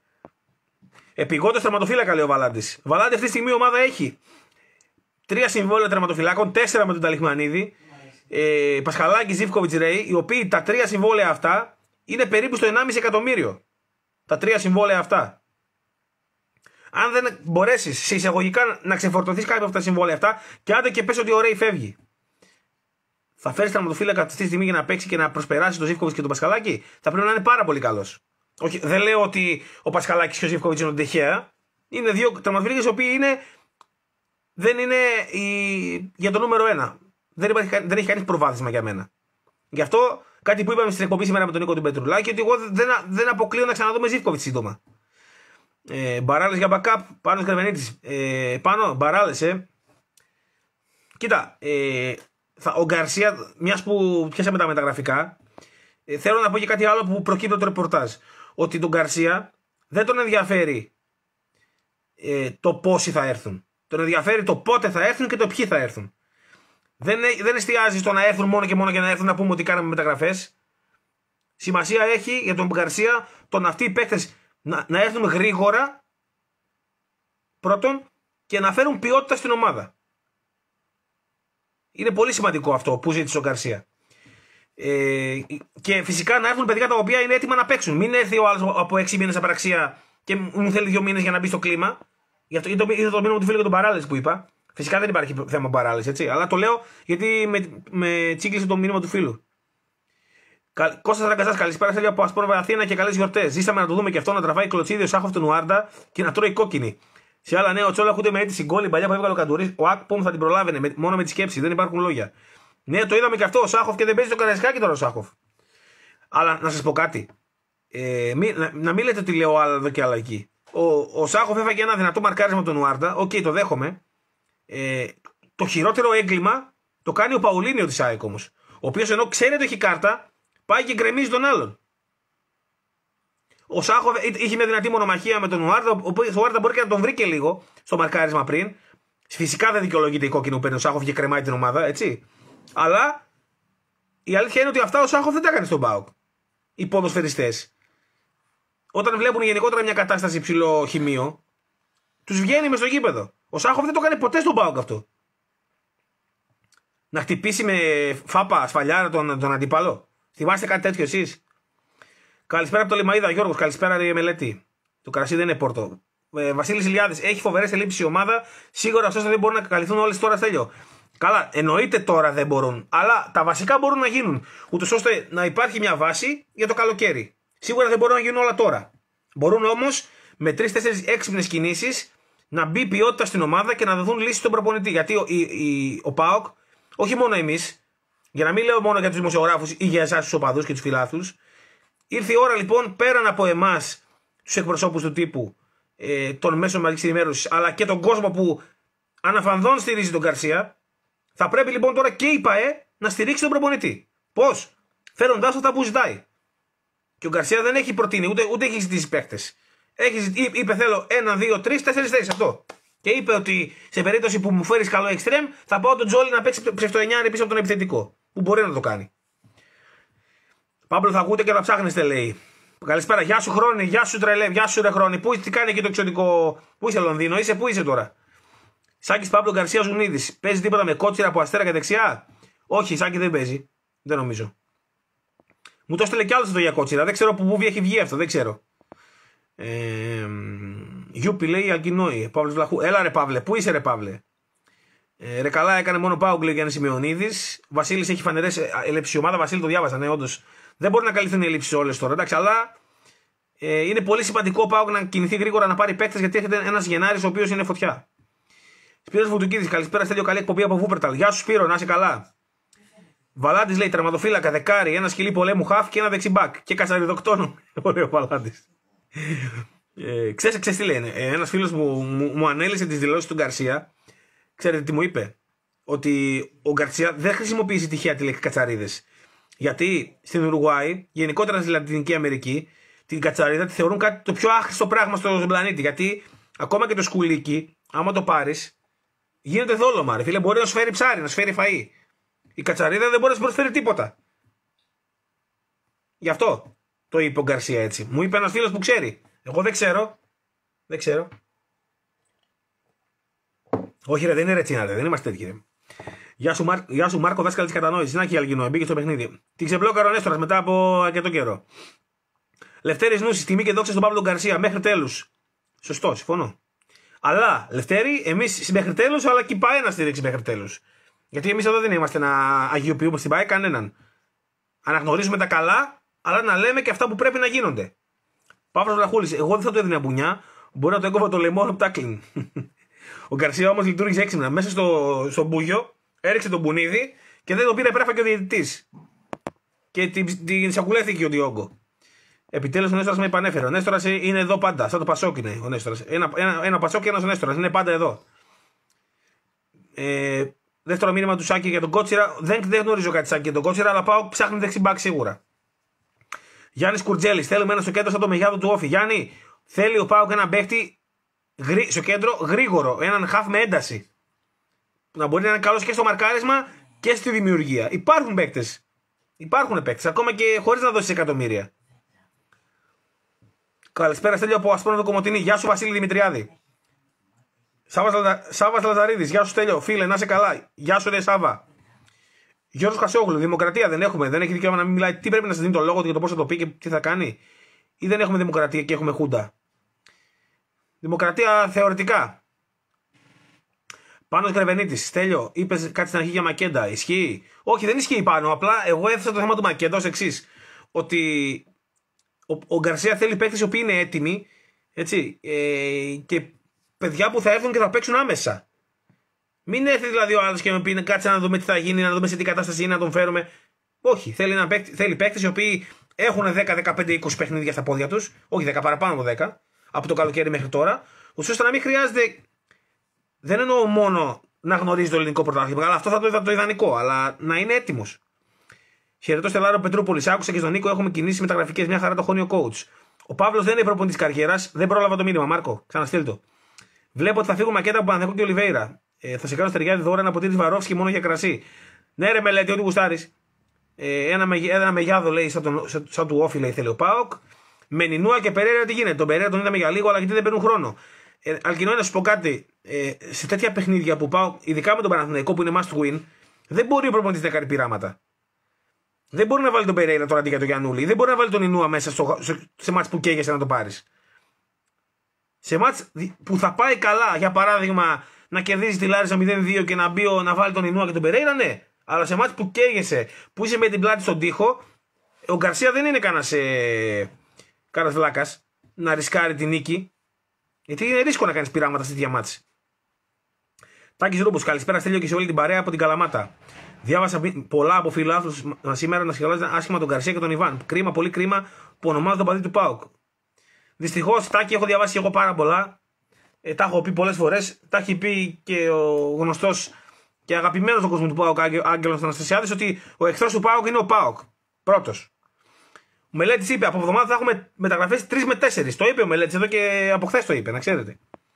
Επιγόντως τερματοφύλακα, λέει ο Βαλάντης. Βαλάντη, αυτή τη στιγμή η ομάδα έχει τρία συμβόλαια τερματοφυλάκων, τέσσερα με τον Ταλιχμανίδη, ε, Πασχαλάκη, Ζίβκοβιτς, Ρέι, οι οποίοι τα τρία συμβόλαια αυτά είναι περίπου στο ενάμιση εκατομμύριο. Τα τρία συμβόλαια αυτά. Αν δεν μπορέσεις σε εισαγωγικά να ξεφορτωθείς κάποια από τα συμβόλαια αυτά, και άντε και πες ότι ο Ρέι φεύγει, θα φέρει τερματοφύλακα αυτή τη στιγμή για να παίξει και να προσπεράσει τον Ζίβκοβιτς και τον Πασχαλάκη, θα πρέπει να είναι πάρα πολύ καλός. Όχι, δεν λέω ότι ο Πασχαλάκης και ο Ζίβκοβιτς είναι τυχαία. Είναι δύο τερματοφύλακες οι οποίοι είναι, δεν είναι η, για το νούμερο ένα. Δεν, υπάρχει, δεν έχει κανείς προβάδισμα για μένα. Γι' αυτό κάτι που είπαμε στην εκπομπή σήμερα με τον Νίκο του Πετρουλάκη, ότι εγώ δεν, δεν αποκλείω να ξαναδούμε Ζίβκοβιτς σύντομα. Ε, Μπαράλες για backup, πάνω Κρεμενίτης. Ε, πάνω, Μπαράλες, ε. Κοίτα, ε, θα, ο Γκαρσία, μιας που πιάσαμε τα μεταγραφικά, ε, θέλω να πω και κάτι άλλο που προκύπτει από το ρεπορτάζ. Ότι τον Γκαρσία δεν τον ενδιαφέρει ε, το πόσοι θα έρθουν. Τον ενδιαφέρει το πότε θα έρθουν και το ποιοι θα έρθουν. Δεν, δεν εστιάζει στο να έρθουν μόνο και μόνο για να έρθουν να πούμε ότι κάναμε μεταγραφές. Σημασία έχει για τον Γκαρσία το να αυτοί οι παίκτες να, να έρθουν γρήγορα, πρώτον, και να φέρουν ποιότητα στην ομάδα. Είναι πολύ σημαντικό αυτό που ζήτησε ο Γκαρσία. Ε, και φυσικά να έρθουν παιδιά τα οποία είναι έτοιμα να παίξουν. Μην έρθει ο άλλος από έξι μήνες απραξία και μου θέλει δύο μήνες για να μπει στο κλίμα. Γι' αυτό είδα το, το μήνυμα του φίλου και τον Παράλες που είπα. Φυσικά δεν υπάρχει θέμα Παράλες, έτσι. Αλλά το λέω γιατί με, με τσίκλισε το μήνυμα του φίλου. Κώστας Ραγκαζάς, καλησπέρα σε από Ασπρόβα Αθήνα και καλές γιορτές. Ζήσαμε να το δούμε και αυτό να τραβάει κλωτσίδιο Σάχοφ τον Ουάρντα και να τρώει κόκκινη. Σε άλλα νέα, ο Τσόλα ούτε με αίτηση γκολ, η παλιά που έβγαλε ο Καντουρί, ο Ακπομ θα την προλάβαινε με, μόνο με τη σκέψη, δεν υπάρχουν λόγια. Ναι, το είδαμε και αυτό ο Σάχοφ και δεν παίζει το Καραϊσκάκι τώρα ο Σάχοφ. Αλλά να σας πω κάτι. Ε, μη, να, να μην λέτε ότι λέω άλλα εδώ και άλλα εκεί. Ο, ο Σάχοφ έφαγε ένα δυνατό μαρκάρισμα από τον Ουάρντα, οκ, okay, το δέχομαι. Ε, το χειρότερο έγκλημα το κάνει ο Παουλίνιο της ΑΕΚ όμως. Ο οποίος ενώ ξέρει ότι έχει κάρτα, πάει και γκρεμίζει τον άλλον. Ο Σάχοφ είχε μια δυνατή μονομαχία με τον Ουάρντα, ο Ουάρντα μπορεί και να τον βρει και λίγο στο μαρκάρισμα πριν. Φυσικά δεν δικαιολογείται η κόκκινη που παίρνει ο Σάχοφ και κρεμάει την ομάδα, έτσι. Αλλά η αλήθεια είναι ότι αυτά ο Σάχοφ δεν τα έκανε στον ΠΑΟΚ. Οι ποδοσφαιριστές, όταν βλέπουν γενικότερα μια κατάσταση υψηλό χημείο, τους βγαίνει μες στο γήπεδο. Ο Σάχοφ δεν το έκανε ποτέ στον ΠΑΟΚ αυτό. Να χτυπήσει με φάπα ασφαλιάρα τον, τον αντίπαλο. Θυμάστε κάτι τέτοιο εσείς? Καλησπέρα από το Λιμαΐδα, Γιώργος. Καλησπέρα, ρε Μελέτη. Το κρασί δεν είναι πόρτο. Ε, Βασίλης Ηλιάδης, έχει φοβερές ελλείψεις η ομάδα. Σίγουρα ωστόσο δεν μπορούν να καλυφθούν όλες τώρα, Στέλιο. Καλά, εννοείται τώρα δεν μπορούν. Αλλά τα βασικά μπορούν να γίνουν. Ούτως ώστε να υπάρχει μια βάση για το καλοκαίρι. Σίγουρα δεν μπορούν να γίνουν όλα τώρα. Μπορούν όμως με τρεις-τέσσερις έξυπνες κινήσεις να μπει ποιότητα στην ομάδα και να δοθούν λύσεις στον προπονητή. Γιατί ο, η, η, ο ΠΑΟΚ, όχι μόνο εμείς, για να μην λέω μόνο για τους δημοσιογράφους ή για εσάς τους οπαδούς και τους φιλάθλους, ήρθε η ώρα λοιπόν πέραν από εμάς, τους εκπροσώπους του τύπου, ε, των μέσων μαζικής ενημέρωσης, αλλά και τον κόσμο που αναφανδόν στηρίζει τον Γκαρσία, θα πρέπει λοιπόν τώρα και η ΠΑΕ να στηρίξει τον προπονητή. Πώς? Φέροντάς αυτά που ζητάει. Και ο Γκαρσία δεν έχει προτείνει, ούτε, ούτε έχει ζητήσει παίκτες. Έχει, είπε θέλω ένα, δύο, τρεις, τέσσερις θέσεις αυτό. Και είπε ότι σε περίπτωση που μου φέρεις καλό εξτρέμ, θα πάω τον Τζόλι να παίξει ψευτοεννιάρι πίσω από τον επιθετικό. Που μπορεί να το κάνει. Παύλο, θα ακούτε και θα ψάχνεστε, λέει. Καλησπέρα, γεια σου Χρόνη, γεια σου Τρελέ, γεια σου Ρε Χρόνη. Πού, τι κάνει εκεί το εξωτικό, πού είσαι Λονδίνο, είσαι, πού είσαι τώρα? Σάκης Παύλο Γκαρσία Ζουνίδης. Παίζει τίποτα με κότσιρα από αστέρα και δεξιά? Όχι, Σάκη δεν παίζει. Δεν νομίζω. Μου το έστειλε κι άλλο το Γιακότσιρα. Δεν ξέρω από πού έχει βγει αυτό, δεν ξέρω. Ε, Γιούπι λέει Αγκινόη. Παύλος Βλαχού. Έλα ρε Παύλε, πού είσαι ρε Παύλε. Ε, ρε καλά έκανε μόνο Πάουκ λέει Γιάννη Σημειονίδης. Βασίλης έχει φανερές ελλείψεις η ομάδα. Βασίλη το διάβασα, ναι, όντως. Δεν μπορεί να καλυφθούν οι ελλείψεις όλες τώρα, εντάξει, αλλά ε, είναι πολύ σημαντικό ο Πάουκ να κινηθεί γρήγορα να πάρει παίκτες γιατί έρχεται ένας Γενάρης ο οποίος είναι φωτιά. Σπύρος Βουτουκίδης, καλησπέρα, Στέλιο, καλή εκπομπή από Βούπερταλ. Γεια σου Σπύρο, να είσαι καλά. Βαλάντης λέει τερματοφύλακα, δεκάρι, ένα σκυλί πολέμου χαφ και ένα δεξιμπάκ. Και κατσαριδοκτόνο. Ωραίο Βαλάντης. Ε, ξέρεις, ξέρεις τι λένε. Ε, ένας φίλος μου, μου, μου ανέλησε τις δηλώσεις του Γκαρσία. Ξέρετε τι μου είπε. Ότι ο Γκαρσία δεν χρησιμοποιήσει τυχαία τη λέξη κατσαρίδες. Γιατί στην Ουρουγουάη, γενικότερα στη Λατινική Αμερική, την κατσαρίδα τη θεωρούν κάτι το πιο άχρηστο πράγμα στον πλανήτη. Γιατί ακόμα και το σκουλίκι, άμα το πάρεις, γίνεται δόλωμα. Ρε φίλε, μπορεί να σου φέρει ψάρι, να σου φέρει φαΐ. Η κατσαρίδα δεν μπορεί να σου προσφέρει τίποτα. Γι' αυτό το είπε ο Γκαρσία έτσι. Μου είπε ένας φίλος που ξέρει. Εγώ δεν ξέρω. Δεν ξέρω. Όχι, ρε, δεν είναι ρετσίνα, ρε, δεν είμαστε τέτοιοι. Ρε. Γεια σου, Μάρ... Γεια σου Μάρκο, δάσκαλα τη κατανόηση. Να και η Αλγινό, μπήκε στο παιχνίδι. Την ξεμπλόκαρε ο Νέστορας μετά από αρκετό καιρό. Λευτέρη Νούση, τιμή και δόξα στον Παύλο Γκαρσία μέχρι τέλους. Σωστό, συμφωνώ. Αλλά, Λευτέρη, εμείς μέχρι τέλους, αλλά και η ΠΑΕ να στηρίξει μέχρι τέλους. Γιατί εμείς εδώ δεν είμαστε να αγιοποιούμε στην ΠΑΕ κανέναν. Αναγνωρίζουμε τα καλά, αλλά να λέμε και αυτά που πρέπει να γίνονται. Παύλος Βλαχούλης, εγώ δεν θα το έδινα μπουνιά, μπορεί να το έκοβα το λαιμό από τάκλιν. Ο Γκαρσία όμως λειτουργήσε έξυπνα. Μέσα στο, στο μπούγιο έριξε τον μπουνίδι και δεν το πήρε πρέφα και ο διαιτητής. Και την, την σακουλέθηκε ο Διόγκο. Επιτέλους ο Νέστορας με επανέφερε. Ο Νέστορας είναι εδώ πάντα. Σαν το Πασόκ είναι ο Νέστορας. Ένα, ένα, ένα Πασόκ και ένας ο Νέστορας. Είναι πάντα εδώ. Ε, δεύτερο μήνυμα του Σάκη για τον Κότσιρα. Δεν, δεν γνωρίζω κάτι Σάκη για τον Κότσιρα, αλλά πάω ψάχνει δεξιμπάκ σίγουρα. Γιάννης Κουρτζέλης. Θέλουμε ένα στο κέντρο σαν το Μεγιάδο του Όφη. Γιάννη, θέλει ο Πάουκ ένα παίχτη γρή, στο κέντρο γρήγορο. Έναν χαφ με ένταση. Να μπορεί να είναι καλός και στο μαρκάρισμα και στη δημιουργία. Υπάρχουν παίκτες. Υπάρχουν παίκτες. Ακόμα και χωρίς να δώσει εκατομμύρια. Καλησπέρα, Στέλιο από Ασπρόνοδο Κομωτινή. Γεια σου, Βασίλη Δημητριάδη. Σάββας Λαζαρίδης. Γεια σου, Στέλιο. Φίλε, να είσαι καλά. Γεια σου, ρε Σάββα. Γιώργος Χασόγλου. Δημοκρατία δεν έχουμε. Δεν έχει δικαίωμα να μην μιλάει. Τι πρέπει να σα δίνει το λόγο του για το πώ θα το πει και τι θα κάνει. Ή δεν έχουμε δημοκρατία και έχουμε χούντα. Δημοκρατία θεωρητικά. Πάνος Γρεβενίτης. Στέλιο, είπε κάτι στην αρχή για Μακέντα. Ισχύει? Όχι, δεν ισχύει πάνω. Απλά εγώ έθεσα το θέμα του Μακέντα ως εξής. Ότι ο, ο Γκαρσία θέλει παίκτες οι οποίοι είναι έτοιμοι. Έτσι, ε, και παιδιά που θα έρθουν και θα παίξουν άμεσα. Μην έρθει δηλαδή ο άλλος και με πει κάτσε να δούμε τι θα γίνει, να δούμε σε τι κατάσταση είναι, να τον φέρουμε. Όχι, θέλει, να παίκτη, θέλει παίκτες οι οποίοι έχουν δέκα, δεκαπέντε, είκοσι παιχνίδια στα πόδια τους. Όχι δέκα, παραπάνω από δέκα. Από το καλοκαίρι μέχρι τώρα. Ώστε να μην χρειάζεται. Δεν εννοώ μόνο να γνωρίζει το ελληνικό πρωτάθλημα, αλλά αυτό θα το είδα το ιδανικό, αλλά να είναι έτοιμος. Χαιρετώ Στελάρο Πετρούπολη. Άκουσα και στον Νίκο έχουμε κινήσει μεταγραφικές. Μια χαρά το χώνει ο coach. Ο Παύλος δεν είναι προπονητής καριέρας. Δεν πρόλαβα το μήνυμα, Μάρκο. Ξαναστείλ το. Βλέπω ότι θα φύγουν Μακέτα από Παναθηναϊκό και Ολιβέηρα. Ε, θα σε κάνω στεριάδι δώρα ένα ποτήρι Βαρόφσκι μόνο για κρασί. Ναι, ρε Μελέτη, ό,τι γουστάρεις. Ε, ένα, ένα μεγιάδο λέει σαν, τον, σαν, σαν του Όφη λέει θέλει ο Πάοκ. Με Νινούα και Περέρα τι γίνεται. Τον Περέρα τον είδαμε για λίγο, αλλά γιατί δεν παίρνουν χρόνο. Ε, Αλκινό, να σου πω κάτι. Ε, σε τέτοια παιχνίδια που πάω, ειδικά με τον Παναθηναϊκό που είναι must win, δεν μπορεί ο προπονητής να κάνει πειράματα. Δεν μπορεί να βάλει τον Περέιρα τώρα αντί για τον Γιαννούλη. Δεν μπορεί να βάλει τον Ινούα μέσα στο, σε, σε μάτς που καίγεσαι να το πάρεις. Σε μάτς που θα πάει καλά, για παράδειγμα, να κερδίζει τη Λάρισα μηδέν δύο και να, μπει, να βάλει τον Ινούα και τον Περέιρα, ναι. Αλλά σε μάτς που καίγεσαι, που είσαι με την πλάτη στον τοίχο, ο Γκαρσία δεν είναι κανένας ε, βλάκας να ρισκάρει την νίκη. Γιατί είναι ρίσκο να κάνεις πειράματα στη τέτοια μάτς. Τάκης Ρούμπος, καλησπέρα Στέλιο και σε όλη την παρέα από την Καλαμάτα. Διάβασα πολλά από φιλάθλους σήμερα να σχολιάζουν άσχημα τον Γκαρσία και τον Ιβάν. Κρίμα, πολύ κρίμα που ονομάζουν τον παδί του ΠΑΟΚ. Δυστυχώς, Τάκη, έχω διαβάσει εγώ πάρα πολλά. Ε, τα έχω πει πολλές φορές. Τα έχει πει και ο γνωστός και αγαπημένος στον κόσμο του ΠΑΟΚ, Άγγελος Αναστασιάδης, ότι ο εχθρός του ΠΑΟΚ είναι ο ΠΑΟΚ. Πρώτος. Ο Μελέτης είπε από εβδομάδα θα έχουμε μεταγραφές τρεις με τέσσερις. Το είπε ο Μελέτης εδώ και από χθες το είπε, να ξέρετε.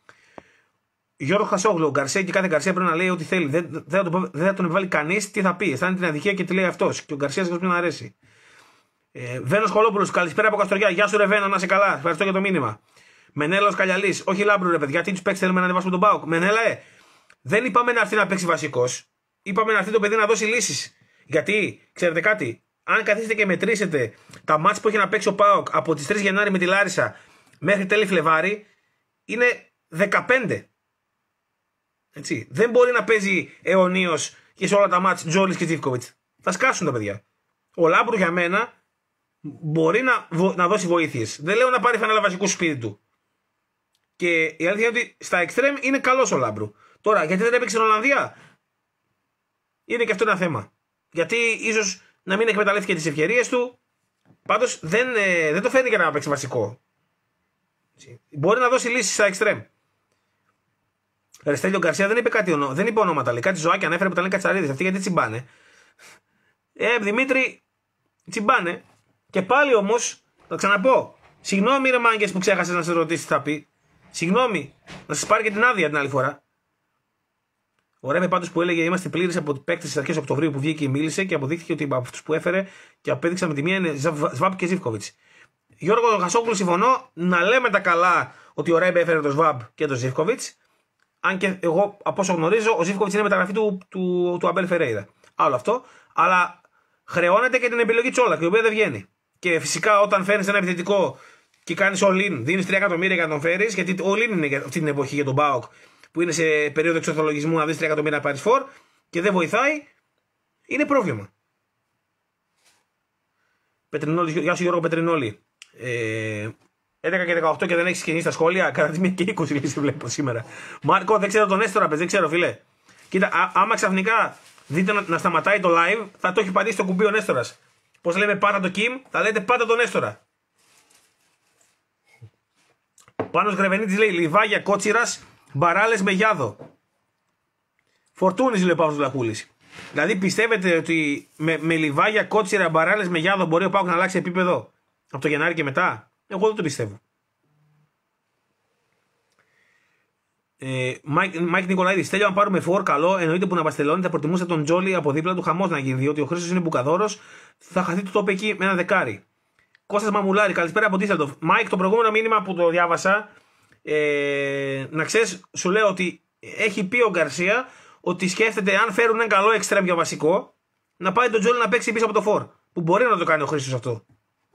Γιώργο Χασόγλου, ο Γκαρσία και κάθε Γκαρσία πρέπει να λέει ό,τι θέλει. Δεν, δεν, θα, το, δεν θα τον βάλει κανείς, τι θα πει. Αισθάνεται την αδικία και τι λέει αυτός. Και ο Γκαρσία πρέπει να αρέσει. Ε, Βένος Χολόπουλος, καλησπέρα από Καστοριά. Γεια σου, ρε Βένο, να είσαι καλά. Ευχαριστώ για το μήνυμα. Μενέλαος Καλιαλής, όχι Λάμπρου, ρε παιδιά, τι του παίξει θέλουμε να ανεβάσουμε τον ΠΑΟΚ. Μενέλα, ε, δεν είπαμε να έρθει να παίξει βασικός. Είπαμε να έρθει το παιδί να δώσει λύσεις. Γιατί, ξέρετε κάτι, αν καθίσετε και μετρήσετε τα μάτς που έχει να παίξει ο ΠΑΟΚ από τις τρεις Γενάρη με τη Λάρισα μέχρι τέλη Φλεβάρι, είναι δεκαπέντε. Έτσι. Δεν μπορεί να παίζει αιωνίως και σε όλα τα μάτς Τζόλης και Τζίβκοβιτς. Θα σκάσουν τα παιδιά. Ο Λάμπρου για μένα μπορεί να, να δώσει βοήθειες. Δεν λέω να πάρει φανέλα βασικού σπίτι του. Και η αλήθεια είναι ότι στα εξτρέμ είναι καλός ο Λάμπρου. Τώρα, γιατί δεν έπαιξε στην Ολλανδία, είναι και αυτό ένα θέμα. Γιατί ίσως να μην εκμεταλλεύτηκε τις ευκαιρίες του. Πάντως δεν, ε, δεν το φέρνει για να παίξει βασικό. Μπορεί να δώσει λύσεις στα εξτρέμ. Ρεστέλιο Γκαρσία δεν είπε κάτι, δεν είπε ονόματα. Λέει κάτι ζωάκι ανέφερε που τα λένε Κατσαρίδης. Αυτοί γιατί τσιμπάνε. Ε, Δημήτρη, τσιμπάνε. Και πάλι όμως, θα ξαναπώ. Συγγνώμη, ρε μάγκες που ξέχασες να σε ρωτήσει τι θα πει. Συγγνώμη, να σας πάρει και την άδεια την άλλη φορά. Ο Ρέβε πάντως που έλεγε είμαστε πλήρεις από παίκτες στις αρχές Οκτωβρίου που βγήκε και μίλησε και αποδείχθηκε ότι από αυτούς που έφερε και απέδειξαν με τη μία είναι Σβάμπ και Ζίβκοβιτς. Γιώργο Χασόπουλο, συμφωνώ να λέμε τα καλά ότι ο Ρέμπε έφερε τον Σβάμπ και τον Ζίβκοβιτς. Αν και εγώ από όσο γνωρίζω, ο Ζίβκοβιτς είναι μεταγραφή του, του, του Αμπέλ Φερέιρα. Άλλο αυτό. Αλλά χρεώνεται και την επιλογή Τσόλακ, η οποία δεν βγαίνει. Και φυσικά όταν φέρνει ένα επιθετικό και κάνει all-in, δίνει τρία εκατομμύρια για να τον φέρει, γιατί all-in είναι αυτή την εποχή για τον ΠΑΟΚ που είναι σε περίοδο εξορθολογισμού να δει τρία εκατομμύρια να πάρει φορ και δεν βοηθάει, είναι πρόβλημα. Πετρινόλη, γεια σου Γιώργο Πετρινόλη. Ε, έντεκα και δεκαοκτώ και δεν έχει κινήσει τα σχόλια. Κατά τη μία και είκοσι λύσει βλέπω σήμερα. Μάρκο, δεν ξέρω τον Έστωρα, δεν ξέρω φίλε. Κοίτα, α, άμα ξαφνικά δείτε να, να σταματάει το live, θα το έχει πατήσει το κουμπί ο Νέστορας. Πώς λέμε πάτα το Κιμ, θα λέτε πάτα τον Έστωρα. Πάνος Γρεβενίτης λέει Λιβάγια Κότσιρας, Μπαράλες με Γιάδο. Φορτούνης λέει ο Παύλος Βλαχούλης. Δηλαδή πιστεύετε ότι με, με Λιβάγια Κότσιρα, Μπαράλες με Γιάδο μπορεί ο ΠΑΟΚ να αλλάξει επίπεδο από το Γενάρη και μετά? Εγώ δεν το πιστεύω. Ε, Μάικ, Μάικ Νικολαίδης, θέλω να πάρουμε φορ καλό. Εννοείται που να παστελώνει, θα προτιμούσα τον Τζόλι από δίπλα του, χαμός να γίνει. Διότι ο Χρήστος είναι μπουκαδόρος, θα χαθεί το τόπο εκεί με ένα δεκάρι. Κώστας Μαμουλάρη, καλησπέρα από Ντίσσελντορφ. Μάικ, το προηγούμενο μήνυμα που το διάβασα, ε, να ξέρεις, σου λέω ότι έχει πει ο Γκαρσία ότι σκέφτεται αν φέρουν ένα καλό εξτρέμ για βασικό, να πάει τον Τζόλι να παίξει πίσω από το φορ. Που μπορεί να το κάνει ο Χρήστος αυτό.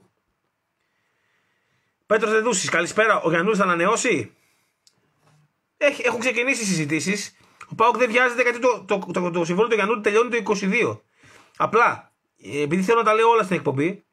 Πέτρος Δεδούσης, καλησπέρα. Ο Γιαννούλης θα ανανεώσει? Έχει, έχουν ξεκινήσει οι συζητήσεις. Ο ΠΑΟΚ δεν βιάζεται γιατί το, το, το, το, το συμβόλαιο του Γιαννούλη τελειώνει το είκοσι δύο. Απλά, επειδή θέλω να τα λέω όλα στην εκπομπή,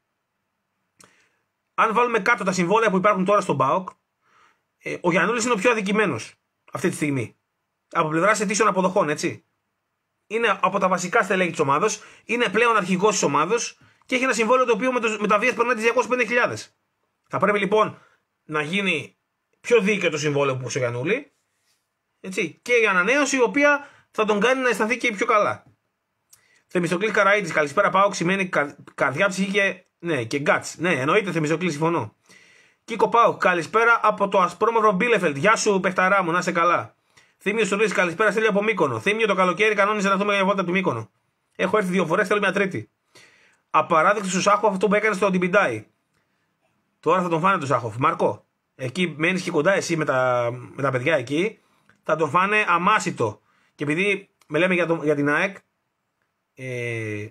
αν βάλουμε κάτω τα συμβόλαια που υπάρχουν τώρα στον ΠΑΟΚ, ε, ο Γιαννούλης είναι ο πιο αδικημένος αυτή τη στιγμή. Από πλευράς αιτήσεων αποδοχών, έτσι. Είναι από τα βασικά στελέχη της ομάδος, είναι πλέον αρχηγός της ομάδος και έχει ένα συμβόλαιο το οποίο με, το, με τα βίας περνάει τις διακόσιες πέντε χιλιάδες. Θα πρέπει λοιπόν να γίνει πιο δίκαιο το συμβόλαιο που ο Γιαννούλη, έτσι, και η ανανέωση η οποία θα τον κάνει να αισθανθεί και πιο καλά. Θεμιστοκλής Καραΐτης, καλησπέρα. ΠΑΟΚ σημαίνει κα, καρδιά, ψυχή και, ναι, και γκάτς. Ναι, εννοείται Θεμιστοκλής, συμφωνώ. Κίκο ΠΑΟΚ, καλησπέρα από το ασπρόμαυρο Μπίλεφελτ. Γεια σου, παιχταρά μου, να είσαι καλά. Θήμιο Σουλής, καλησπέρα, στέλνει από Μύκονο. Θήμιο, το καλοκαίρι κανόνιζε να δούμε για βόλτα του Μύκονο. Έχω έρθει δύο φορές, θέλω μια τρίτη. Απαράδεκτο του Σάχοφ αυτό που έκανε στο Ντιμπιντάι. Τώρα θα τον φάνε του Σάχοφ. Μάρκο, εκεί μένει και κοντά εσύ με τα, με τα παιδιά εκεί. Θα τον φάνε αμάσιτο. Και επειδή με λέμε για, το, για την ΑΕΚ, ε,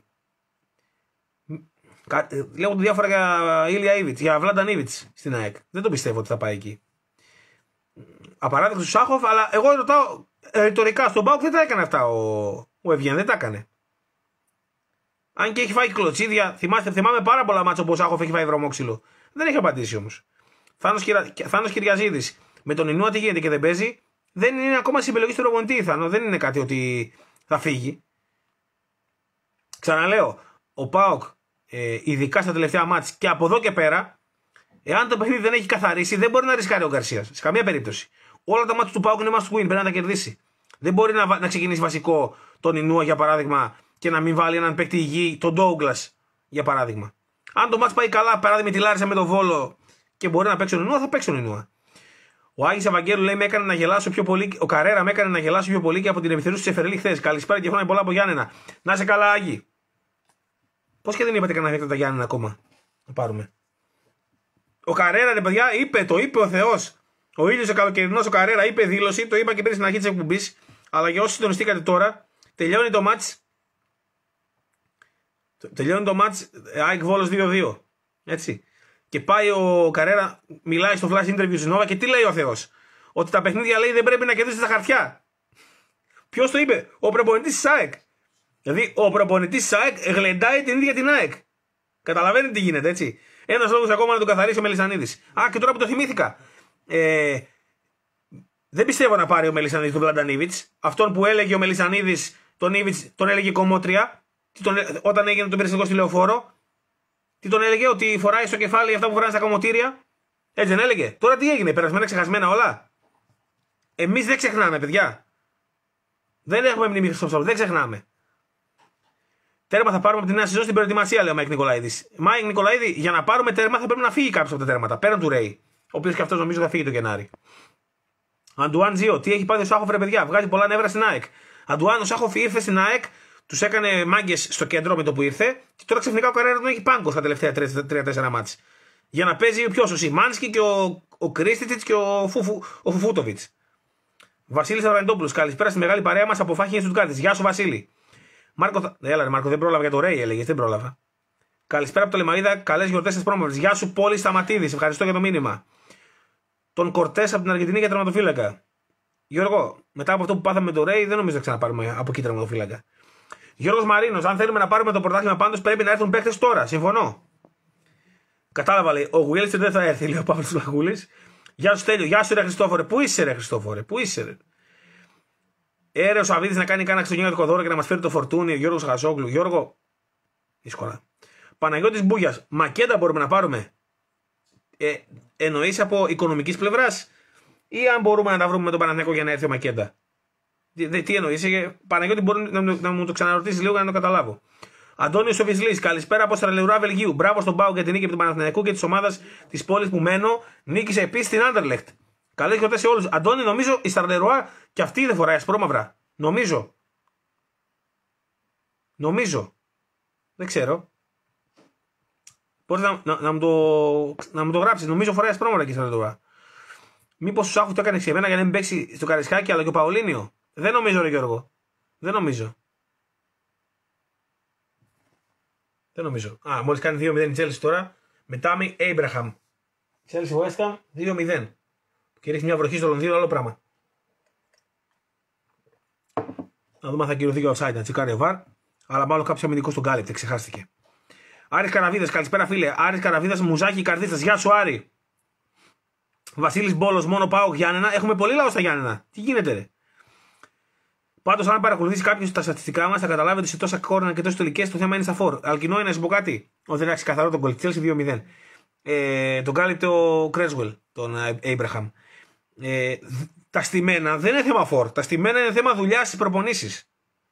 λέγονται διάφορα για Ήλια Ήβιτς, για Βλάνταν Ήβιτς στην ΑΕΚ. Δεν το πιστεύω ότι θα πάει εκεί. Απαράδεκτο του Σάχοφ, αλλά εγώ ρωτάω ρητορικά, στον ΠΑΟΚ δεν τα έκανε αυτά ο, ο Ευγέν, δεν τα έκανε. Αν και έχει φάει κλωτσίδια, θυμάστε, θυμάμαι πάρα πολλά μάτσα που ο Σάχοφ έχει φάει βρωμόξυλο. Δεν έχει απαντήσει όμως. Θάνος, Κυρα... Θάνος Κυριαζίδης, με τον Ινούα τι γίνεται και δεν παίζει, δεν είναι ακόμα στην επιλογή του προπονητή. Θάνο, δεν είναι κάτι ότι θα φύγει. Ξαναλέω, ο ΠΑΟΚ, ε, ειδικά στα τελευταία μάτς και από εδώ και πέρα, εάν το παιχνίδι δεν έχει καθαρίσει, δεν μπορεί να ρισκάρει ο Γκαρσίας. Σε καμία περίπτωση. Όλα τα μάτια του ΠΑΟΚ είναι must win, πρέπει να τα κερδίσει. Δεν μπορεί να, να ξεκινήσει βασικό τον Ινούα για παράδειγμα και να μην βάλει έναν παίκτη υγιή, τον Ντόuglas για παράδειγμα. Αν το μάτς πάει καλά, παράδειγμα τη Λάρισα με τον Βόλο και μπορεί να παίξει τον Ινούα, θα παίξει τον Ινούα. Ο Άγης Ευαγγέλου λέει: με έκανε να γελάσω πιο πολύ. Ο Καρέρα με έκανε να γελάσω πιο πολύ και από την επιθερούση τη Εφερλή χθες. Καλησπέρα και χρόνια πολλά από Γιάννενα. Να είσαι καλά, Άγη. Πώς και δεν είπατε κανένα δέκτα τα Γιάννενα ακόμα? Να πάρουμε. Ο Καρέρα, ρε παιδιά, είπε, το είπε ο Θεός. Ο ήλιος ο καλοκαιρινός, ο Καρέρα είπε δήλωση, το είπα και πριν στην αρχή της εκπομπής. Αλλά για όσοι συντονιστήκατε τώρα, τελειώνει το μάτς. Τελειώνει το μάτς ΑΕΚ Βόλος δύο δύο. Έτσι. Και πάει ο Καρέρα, μιλάει στο flash interview στην Nova και τι λέει ο Θεός? Ότι τα παιχνίδια, λέει, δεν πρέπει να κερδίσει τα χαρτιά. Ποιος το είπε? Ο προπονητής της ΑΕΚ. Δηλαδή, ο προπονητής της ΑΕΚ γλεντάει την ίδια την ΑΕΚ. Καταλαβαίνετε τι γίνεται, έτσι. Ένας λόγος ακόμα να τον καθαρίσει ο Μελισσανίδης. Α, και τώρα που το θυμήθηκα. Ε, δεν πιστεύω να πάρει ο Μελισσανίδης τον Βλαντανίβιτς. Αυτόν που έλεγε ο Μελισσανίδης, τον Ήβιτς, τον έλεγε κομμότρια. Τον, όταν έγινε τον περιστατικό στη Λεωφόρο. Τι τον έλεγε? Ότι φοράει στο κεφάλι αυτά που φοράνε στα κομμωτήρια. Έτσι δεν έλεγε? Τώρα τι έγινε? Περασμένα, ξεχασμένα όλα. Εμείς δεν ξεχνάμε, παιδιά. Δεν έχουμε μνήμη στο ψωμί, δεν ξεχνάμε. Τέρμα θα πάρουμε από τη νέα σεζόν στην προετοιμασία, λέει ο Μάικ Νικολαίδης. Μάικ Νικολαίδη, για να πάρουμε τέρμα θα πρέπει να φύγει κάποιο από τα τέρματα. Πέραν του Ρέι. Ο οποίος και αυτός νομίζω θα φύγει το Γενάρη. Αντουάν Τζίο, τι έχει πάθει ο Σάχοφ, ρε παιδιά? Βγάζει πολλά νεύρα στην ΑΕΚ. Αντουάν, ο Σάχοφ ήρθε στην ΑΕΚ, τους έκανε μάγκες στο κέντρο με το που ήρθε και τώρα ξαφνικά ο Καρέρα τον έχει πάγκο στα τελευταία τρία τέσσερα μάτς. Για να παίζει ποιος? Ο Σιμάνσκι και ο, ο Κρίστιτιτς και ο, Φουφου, ο Φουφούτοβιτς. Βασίλης Αβρανιτόπουλος, καλησπέρα στη μεγάλη παρέα μας από Φάχη Στουτγκάρτης. Γεια σου, Βασίλη. Μάρκο, έλα, ρε, Μάρκο, δεν πρόλαβα για το Ρέι, έλεγε, δεν πρόλαβα. Καλησπέρα από το Λεμαΐδα, καλές γιορτές στις πρόμορφες. Γεια σου, Πόλη Σταματίδης, ευχαριστώ για το μήνυμα. Τον Κορτές από την Αργεντινή για τερματοφύλακα. Γιώργο, μετά από αυτό που πάθαμε με το Ρέι, δεν νομίζω να ξαναπάρουμε από εκεί τερματοφύλακα. Γιώργος Μαρίνος, αν θέλουμε να πάρουμε το πρωτάθλημα πάντως πρέπει να έρθουν παίκτες τώρα. Συμφωνώ. Κατάλαβα, λέει. Ο Γουίλστερ δεν θα έρθει, λέει ο Παύλος Λαγούλης. Γεια σου, Τέλειο. Γεια σου, ρε Χριστόφορε. Πού είσαι, ρε Χριστόφορε? Πού είσαι, ρε? Έρε ο Σαββίδης να κάνει κάνα χριστουγεννιάτικο δώρο και να μας φέρει το φορτούνι. Ο Γιώργος Χασόγλου. Γιώργο. Δύσκολα. Παναγιώτης Μπούγιας. Μακέντα μπορούμε να πάρουμε? Ε, εννοείς από οικονομικής πλευράς ή αν μπορούμε να τα βρούμε με τον Παναθηναϊκό για να έρθει ο Μακέντα? Τι, τι εννοείς? Παναγιώτη, μπορεί να, να μου το ξαναρωτήσει λίγο για να το καταλάβω. Αντώνιος Σοβισλής, καλησπέρα από Στραλεουρά, Βελγίου. Μπράβο στον Πάο για την νίκη από τον Παναθηναϊκό και τη ομάδα τη πόλη που μένω. Νίκησε επίσης την Άντερλεχτ. Καλές γιορτές σε όλους. Αντώνη, νομίζω η Στραλεουρά και αυτή δεν φοράει ασπρόμαυρα. Νομίζω. Νομίζω. Δεν ξέρω. Μπορείς να, να, να, μου το, να μου το γράψεις. Νομίζω φοράει ασπρόμαυρα και η Στραλεουρά. Μήπως ο Σάχου το έκανε ξεμένα για να μην παίξει στο Καρισκάκι, αλλά και ο Παολίνιο? Δεν νομίζω, ρε Γιώργο. Δεν νομίζω. Δεν νομίζω. Α, μόλις κάνει δύο μηδέν η Chelsea τώρα. Με Τάμι Έιμπραχαμ. Chelsea West Ham δύο μηδέν. Και ρίχνει μια βροχή στο Λονδίνο, άλλο πράγμα. Να δούμε αν θα κυρωθεί και ο offside, να τσεκάρει ο βαρ. Αλλά μάλλον κάποιο αμυντικό τον κάλυπτε, ξεχάστηκε. Άρης Καραβίδας, καλησπέρα φίλε. Άρης Καραβίδας, Μουζάκι Καρδίτσας. Γεια σου, Άρη. Βασίλης Μπόλος, μόνο πάω Γιάννενα. Έχουμε πολύ λαό στα Γιάννενα. Τι γίνεται, ρε? Πάντως, αν παρακολουθήσει κάποιο τα στατιστικά μας, θα καταλάβει ότι σε τόσα κόρνα και τόσες τελικές το θέμα είναι στα φόρ. Αλκινό, να σου πω κάτι. Όχι, δεν έχει καθαρό τον κολ. Chelsea δύο μηδέν. Ε, τον κάλυπτε ο Κρέσβελ, τον Έιμπραχαμ. Ε, τα στημένα δεν είναι θέμα φόρ. Τα στημένα είναι θέμα δουλειά στις προπονήσεις.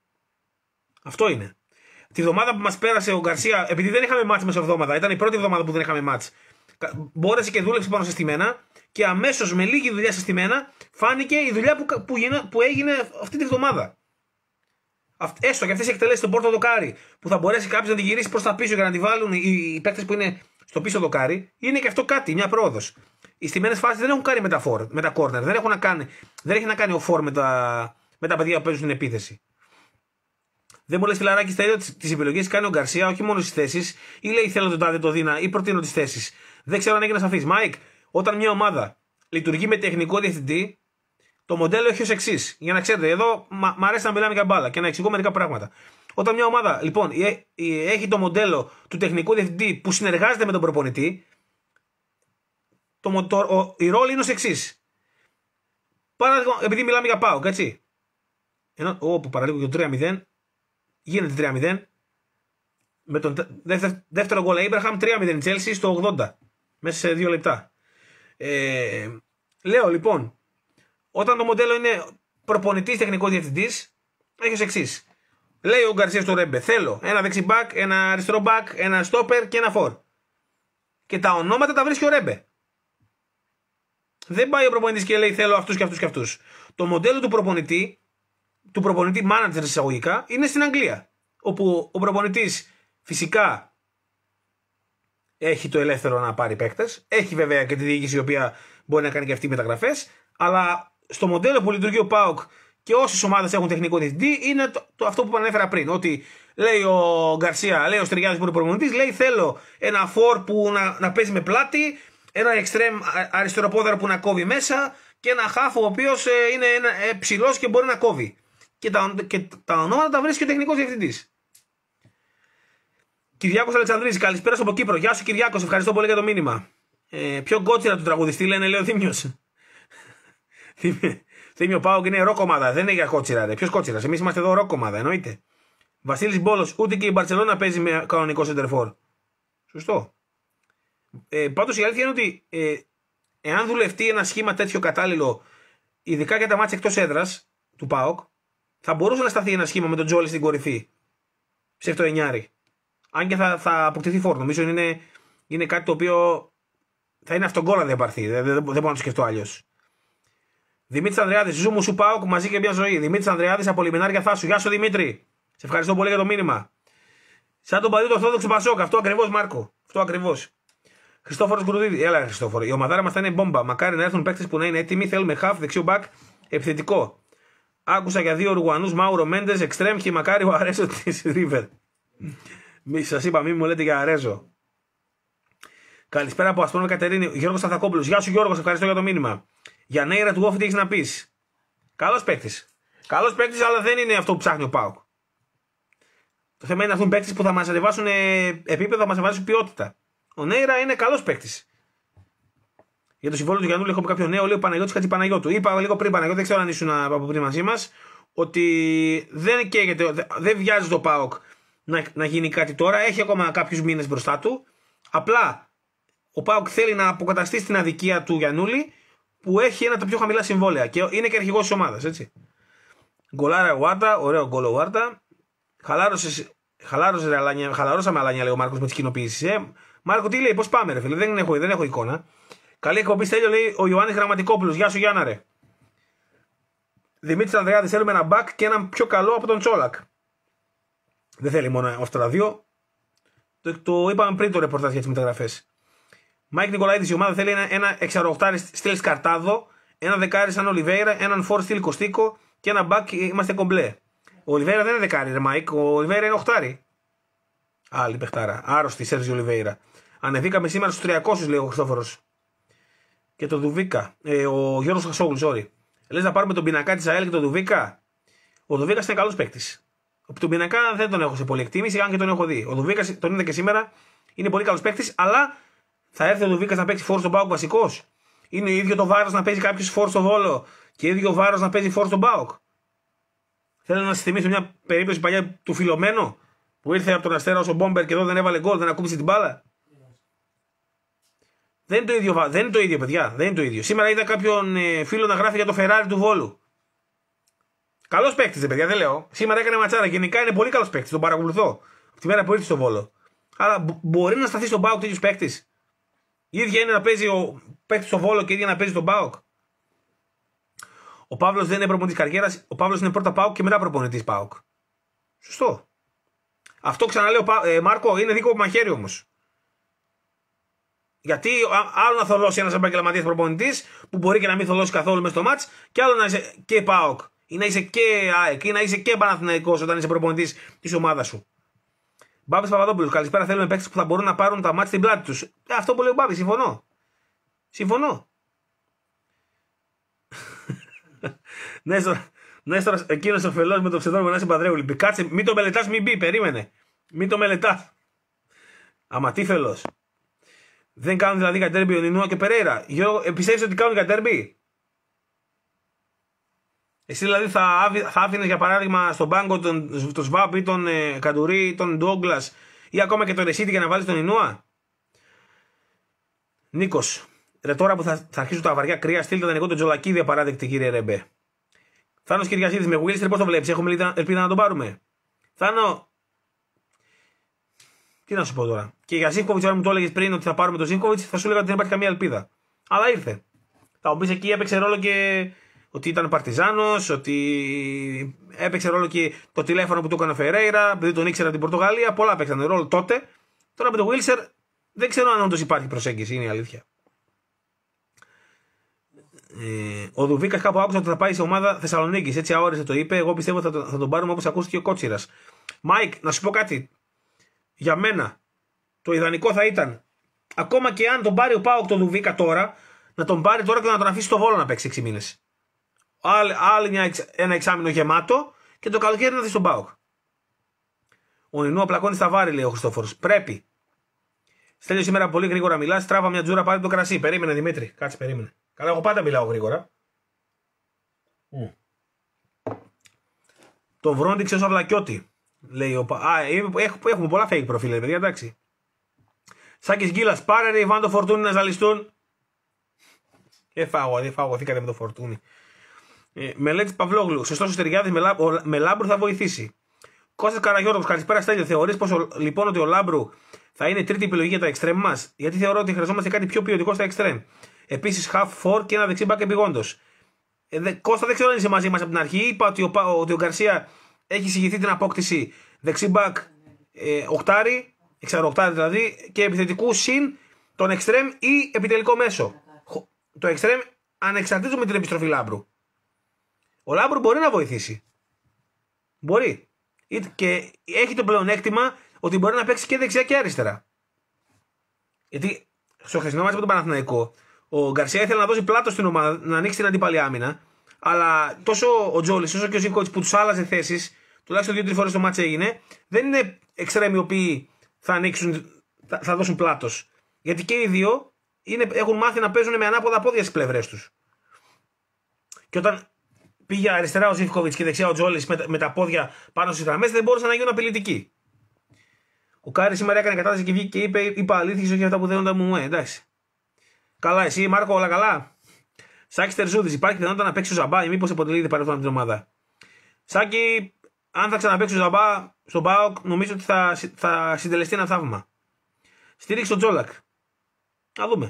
Αυτό είναι. Τη βδομάδα που μας πέρασε ο Γκαρσία, επειδή δεν είχαμε μάτς μεσοβδόμαδα, ήταν η πρώτη εβδομάδα που δεν είχαμε μάτς. Μπόρεσε και δούλεψε πάνω σε στημένα και αμέσως με λίγη δουλειά σε στημένα φάνηκε η δουλειά που, που, γίνα, που έγινε αυτή τη βδομάδα. Έστω και αυτές οι εκτελέσεις στον πόρτο δοκάρι που θα μπορέσει κάποιος να τη γυρίσει προς τα πίσω για να τη βάλουν οι, οι παίκτες που είναι στο πίσω δοκάρι, είναι και αυτό κάτι, μια πρόοδος. Οι στιμένες φάσεις δεν έχουν κάνει με τα, for, με τα corner, δεν, έχουν να κάνει, δεν έχει να κάνει ο φορ με τα, με τα παιδιά που παίζουν στην επίθεση. Δεν μου λες φιλαράκι στα ίδια τις επιλογές κάνει ο Γκαρσία, όχι μόνο στις θέσεις, ή λέει θέλω το τάδε το δίνα, ή προτείνω τις θέσεις. Δεν ξέρω αν έγινε σαφής. Μάικ, όταν μια ομάδα λειτουργεί με τεχνικό διευθυντή, το μοντέλο έχει ως εξής. Για να ξέρετε, εδώ μ' αρέσει να μιλάμε για μπάλα και να εξηγώ μερικά πράγματα. Όταν μια ομάδα λοιπόν έχει το μοντέλο του τεχνικού διευθυντή που συνεργάζεται με τον προπονητή, το, το, ο, η ρόλη είναι ως εξής. Παράδειγμα, επειδή μιλάμε για ΠΑΟΚ, έτσι. Ενώ, όπου παραλίγο και το τρία μηδέν. Γίνεται τρία μηδέν. Με τον δεύτερο, δεύτερο γκολ Abraham, τρία μηδέν Chelsea στο ογδόντα. Μέσα σε δύο λεπτά. Ε, λέω λοιπόν, όταν το μοντέλο είναι προπονητής τεχνικός διευθυντής, έχει ως εξής. Λέει ο Γκαρσία στο Ρέμπε, θέλω ένα δεξιμπάκ, ένα αριστερό μπακ, ένα στόπερ και ένα φορ. Και τα ονόματα τα βρίσκει ο Ρέμπε. Δεν πάει ο προπονητής και λέει θέλω αυτούς και αυτούς και αυτούς. Το μοντέλο του προπονητή, του προπονητή manager εισαγωγικά, είναι στην Αγγλία. Όπου ο προπονητής φυσικά έχει το ελεύθερο να πάρει παίκτες. Έχει βέβαια και τη διοίκηση η οποία μπορεί να κάνει και αυτή μεταγραφές. Αλλά στο μοντέλο που λειτουργεί ο ΠΑΟΚ και όσες ομάδες έχουν τεχνικό διευθυντή είναι το, το, αυτό που ανέφερα πριν. Ότι Λέει ο Γκαρσία, λέει ο Στριγιάδης που είναι προπονητής, λέει θέλω ένα φορ που να, να παίζει με πλάτη, ένα εξτρέμ αριστεροπόδαρο που να κόβει μέσα και ένα χάφο ο οποίος ε, είναι ε, ψηλός και μπορεί να κόβει. Και τα, και τα ονόματα τα βρίσκει ο τεχνικός διευθυντής. Κυριάκος Αλεξανδρίδης, καλησπέρα από Κύπρο. Γεια σου Κυριάκος, ευχαριστώ πολύ για το μήνυμα. Ε, ποιο κότσιρα του τραγουδιστή λένε, λέει ο Θήμιος. Θήμιο Πάοκ είναι ροκ ομάδα, δεν είναι για κότσιρα. Ποιο κότσιρα, εμείς είμαστε εδώ ροκ ομάδα, εννοείται. Βασίλης Μπόλος, ούτε και η Μπαρσελόνα παίζει με κανονικό σεντερφόρ. Σωστό. Ε, πάντως η αλήθεια είναι ότι ε, εάν δουλευτεί ένα σχήμα τέτοιο κατάλληλο, ειδικά για τα μάτια εκτός έδρας του ΠΑΟΚ, θα μπορούσε να σταθεί ένα σχήμα με τον Τζόλι στην κορυφή. Σε αυτό εννιάρι. Αν και θα, θα αποκτηθεί φόρ. Νομίζω είναι, είναι κάτι το οποίο θα είναι αυτογκόλ να διαπαρθεί. Δεν, δεν, δεν μπορώ να το σκεφτώ αλλιώς. Δημήτρης Ανδρεάδης, ζούμε σου ΠΑΟΚ μαζί και μια ζωή. Δημήτρης Ανδρεάδης από Λιμενάρια Θάσου. Γεια σου Δημήτρη. Σε ευχαριστώ πολύ για το μήνυμα. Σαν τον παδί του Ορθόδοξου Πασόκ. Αυτό ακριβώς, Μάρκο. Αυτό ακριβώς. Χριστόφορος Γκουρουδίδη. Έλα, Χριστόφορο. Η ομαδάρα μας θα είναι μπόμπα. Μακάρι να έρθουν παίκτες που να είναι έτοιμοι. Θέλουμε χαφ, δεξιό μπακ, επιθετικό. Άκουσα για δύο Ουρουγουανούς, Μάουρο Μέντες, εξτρέμ και μακάρι ο Αρέζο της Ρίβερ. Μη σας είπα, μη μου λέτε για Αρέζο. Καλησπέρα από Αστρόνο Κατερίνη. Γιώργος Σταθακόπουλος. Γεια σου Γιώργος, ευχαριστώ για το μήνυμα. Για Νέιρα του Όφη τι έχεις να πεις. Καλός παίκτης. Καλός παίκτης, αλλά δεν είναι αυτό που ψάχνει ο ΠΑΟΚ. Το θέμα είναι να έρθουν παίκτες που θα μας ανεβάσουν επίπεδο, θα μας ανεβάσουν ποιότητα. Ο Νέιρα είναι καλός παίκτης. Για το συμβόλαιο του Γιαννούλη έχουμε κάποιο νέο, λέει ο Παναγιώτης Χατζηπαναγιώτου. Είπα λίγο πριν, Παναγιώτη, δεν ξέρω αν ήσουν από πριν μαζί μας, ότι δεν καίγεται, δεν βιάζει το ΠΑΟΚ να, να γίνει κάτι τώρα. Έχει ακόμα κάποιους μήνες μπροστά του. Απλά ο ΠΑΟΚ θέλει να αποκαταστήσει την αδικία του Γιαννούλη, που έχει ένα από τα πιο χαμηλά συμβόλαια και είναι και αρχηγός της ομάδας, έτσι. Γκολάρα Ουάρτα, ωραίο γκολ Ουάρτα. Χαλάρωσε, χαλάρωσε ρε, αλάνια, χαλαρώσαμε αλάνια, λέει ο Μάρκος με τις κοινοποιήσεις. Ε. Μάρκο, τι λέει, πώς πάμε, ρε φίλε, δεν έχω, δεν έχω εικόνα. Καλή εκπομπή, Στέλιο, λέει ο Ιωάννης Γραμματικόπουλος. Γεια σου, Γιάννα, ρε. Δημήτρης Ανδρεάδης, θέλουμε ένα μπακ και έναν πιο καλό από τον Τσόλακ. Δεν θέλει μόνο αυτά τα δύο. Το, το είπαμε πριν το ρεπορτάζ για τις μεταγραφές. Μάικ Νικολαίδης, η ομάδα θέλει ένα, ένα εξαροχτάρι στυλ Σκαρτάδο, ένα δεκάρι σαν Ολιβέηρα, έναν φόρ στυλ Κωστίκο και ένα μπακ είμαστε κομπλέ. Ο Ολιβέηρα δεν είναι δεκάρι, ρε Μάικ, ο Ολιβέηρα είναι οχτάρι. Άλλη παιχτάρα. Άρρωστη Σέρζι Ολιβέηρα. Ανεβήκαμε σήμερα στους τριακόσιους, λέει ο Χριστόφορος. Και το Δουβίκα. Ε, ο Γιώργος Χασόγλου, sorry. Λες να πάρουμε τον πινακά της ΑΕΛ και τον Δουβίκα. Ο Δουβίκα είναι καλός παίκτης. Τον πινακά δεν τον έχω σε πολύ εκτίμηση, αν και τον έχω δει. Ο Δουβίκα τον είδα και σήμερα. Είναι πολύ καλός παίκτης, αλλά θα έρθει ο Δουβίκα να παίξει φόρ στον ΠΑΟΚ βασικός. Είναι ίδιο το βάρος να παίζει κάποιος φόρ στο Βόλο και ίδιο βάρος να παίζει φόρ στον ΠΑΟΚ. Θέλω να σας θυμίσω μια περίπτωση παλιά του Φιλομένου που ήρθε από τον Αστέρα ως ο Μπόμπερ και εδώ δεν έβαλε γκολ, δεν ακούμπησε την μπάλα. Δεν είναι το ίδιο, δεν είναι το ίδιο, παιδιά. Δεν είναι το ίδιο. Σήμερα είδα κάποιον ε, φίλο να γράφει για το Ferrari του Βόλου. Καλός παίκτης, δε, παιδιά, δεν λέω. Σήμερα έκανε ματσάρα. Γενικά είναι πολύ καλός παίκτης. Τον παρακολουθώ. Από τη μέρα που ήρθε στο Βόλο. Αλλά μπο- μπορεί να σταθεί στον ΠΑΟΚ τέτοιος παίκτης. Η ίδια είναι να παίζει ο παίκτης στο Βόλο και η ίδια να παίζει στον ΠΑΟΚ. Ο Παύλος δεν είναι προπονητής καριέρας. Ο Παύλος είναι πρώτα ΠΑΟΚ και μετά προπονητής ΠΑΟΚ. Σωστό. Αυτό ξαναλέω, ε, Μάρκο, είναι δίκοπο μαχαίρι όμως. Γιατί άλλο να θολώσει ένας επαγγελματίας προπονητής που μπορεί και να μην θολώσει καθόλου μέσα στο μάτς, και άλλο να είσαι και ΠΑΟΚ ή να είσαι και ΑΕΚ ή να είσαι και Παναθηναϊκός όταν είσαι προπονητής της ομάδας σου. Μπάμπης Παπαδόπουλος, καλησπέρα. Θέλουμε παίκτες που θα μπορούν να πάρουν τα μάτς στην πλάτη τους. Ε, αυτό που λέει ο Μπάμπης, συμφωνώ. Συμφωνώ. Νέστορα, εκείνος ο φελός με το ψευδόνιμο Νάση Παδρέου. Κάτσε, μην το μελετάς, μην μπει, περίμενε. Μην το μελετάς. Αματίφελος. Δεν κάνουν δηλαδή κατέρμπι ο Νινούα και Περέιρα. Γιώργο, πιστεύεις ότι κάνουν κατέρμπι? Εσύ δηλαδή θα, θα άφηνες για παράδειγμα στον πάγκο τον, τον Σβάπ ή τον ε, Καντουρί ή τον Ντόγκλας ή ακόμα και τον Ρεσίτη για να βάλεις τον Νινούα? Νίκος. Ρε, τώρα που θα, θα αρχίσουν τα βαριά κρύα, στείλτε τον εγώ τον Τζολακίδη απαράδεκτη, κύριε Ρεμπέ. Θάνος Κυριαζίδης, με Γουίλιστερ πώς το βλέπεις? Έχουμε ελπίδα να τον πάρουμε? Θάνο. Τι να σου πω τώρα. Και για Ζίβκοβιτς, όταν μου το έλεγες πριν ότι θα πάρουμε τον Ζίβκοβιτς, θα σου έλεγα ότι δεν υπάρχει καμία ελπίδα. Αλλά ήρθε. Θα μου πεις εκεί έπαιξε ρόλο και ότι ήταν Παρτιζάνος, ότι έπαιξε ρόλο και το τηλέφωνο που του έκανε ο Φερέιρα, επειδή τον ήξερα από την Πορτογαλία. Πολλά έπαιξαν ρόλο τότε. Τώρα με τον Γουίλιστερ δεν ξέρω αν όντως υπάρχει προσέγγιση, είναι η αλήθεια. Ε, ο Δουβίκας κάπου άκουσα ότι θα πάει σε ομάδα Θεσσαλονίκης. Έτσι αόρισε το είπε. Εγώ πιστεύω ότι θα, το, θα τον πάρουμε όπως ακούστηκε ο Κότσιρας. Μάικ, να σου πω κάτι. Για μένα, το ιδανικό θα ήταν, ακόμα και αν τον πάρει ο ΠΑΟΚ τον Δουβίκα τώρα, να τον πάρει τώρα και να τον αφήσει στο Βόλο να παίξει έξι μήνες. Άλλο ένα εξάμηνο γεμάτο και το καλοκαίρι να δει στον ΠΑΟΚ. Ο Νινού απλακώνει στα βάρη, λέει ο Χριστόφορος. Πρέπει. Στέλιο σήμερα πολύ γρήγορα μιλά. Τράβα μια τζούρα πάρει το κρασί. Περίμενε Δημήτρη. Κάτσε, περίμενε. Καλά, εγώ πάντα μιλάω γρήγορα. Mm. Το βρόντιξε ω αυλακιώτη. Λέει ο. Α, έχουμε πολλά fake προφίλ, παιδιά, εντάξει. Σάκης Γκίλας, πάρε ρε Ιβάν το Φορτούνι να ζαλιστούν. Δεν φάγω, δεν φάγωθήκατε με το Φορτούνι. Ε, Μελέτη Παυλόγλου, σωστό ο Στεριάδης με, λά, με Λάμπρου θα βοηθήσει. Κώστας Καραγιώργος, καλησπέρα Στέλιο. Θεωρείς πως ο, λοιπόν ότι ο Λάμπρου θα είναι τρίτη επιλογή για τα εξτρέμ μας? Γιατί θεωρώ ότι χρειαζόμαστε κάτι πιο ποιοτικό στα εξτρέμ. Επίσης, half four και ένα δεξί μπακ επιγόντως. Ε, δε, Κώστα, δεν ξέρω αν είσαι μαζί μας από την αρχή. Είπα ότι ο, ότι ο Γκαρσία έχει συγγυηθεί την απόκτηση δεξί μπακ ε, οχτάρι, εξαροκτάρι δηλαδή, και επιθετικού συν τον εξτρέμ ή επιτελικό μέσο. Το εξτρέμ ανεξαρτήτως με την επιστροφή Λάμπρου. Ο Λάμπρου μπορεί να βοηθήσει. Μπορεί. Και έχει το πλεονέκτημα ότι μπορεί να παίξει και δεξιά και αριστερά. Γιατί στο χθεσινό μάτι με τον Παναθηναϊκό, ο Γκαρσία ήθελε να δώσει πλάτο στην ομάδα, να ανοίξει την αντίπαλη άμυνα. Αλλά τόσο ο Τζόλης όσο και ο Ζίβκοβιτς που τους άλλαζε θέσεις, τουλάχιστον δύο-τρεις φορές το μάτς έγινε, δεν είναι εξτρέμοι οι οποίοι θα ανοίξουν, θα, θα δώσουν πλάτος. Γιατί και οι δύο είναι, έχουν μάθει να παίζουν με ανάποδα πόδια στις πλευρές τους. Και όταν πήγε αριστερά ο Ζίβκοβιτς και δεξιά ο Τζόλης με, με τα πόδια πάνω στις γραμμές, δεν μπορούσαν να γίνουν απειλητικοί. Ο Κάρης σήμερα έκανε κατάσταση και βγήκε και είπε: Είπα αλήθεια, όχι αυτά που δένοντα μου. Ε, εντάξει. Καλά, εσύ Μάρκο, όλα καλά. Σάκη Τερζούδης, υπάρχει πιθανότητα να παίξει ο Ζαμπά ή μήπως αποτελείται παρελθόν από την ομάδα? Σάκη, αν θα ξαναπαίξει ο Ζαμπά στον ΠΑΟΚ, νομίζω ότι θα, θα συντελεστεί ένα θαύμα. Στήριξε τον Τζόλακ. Να δούμε.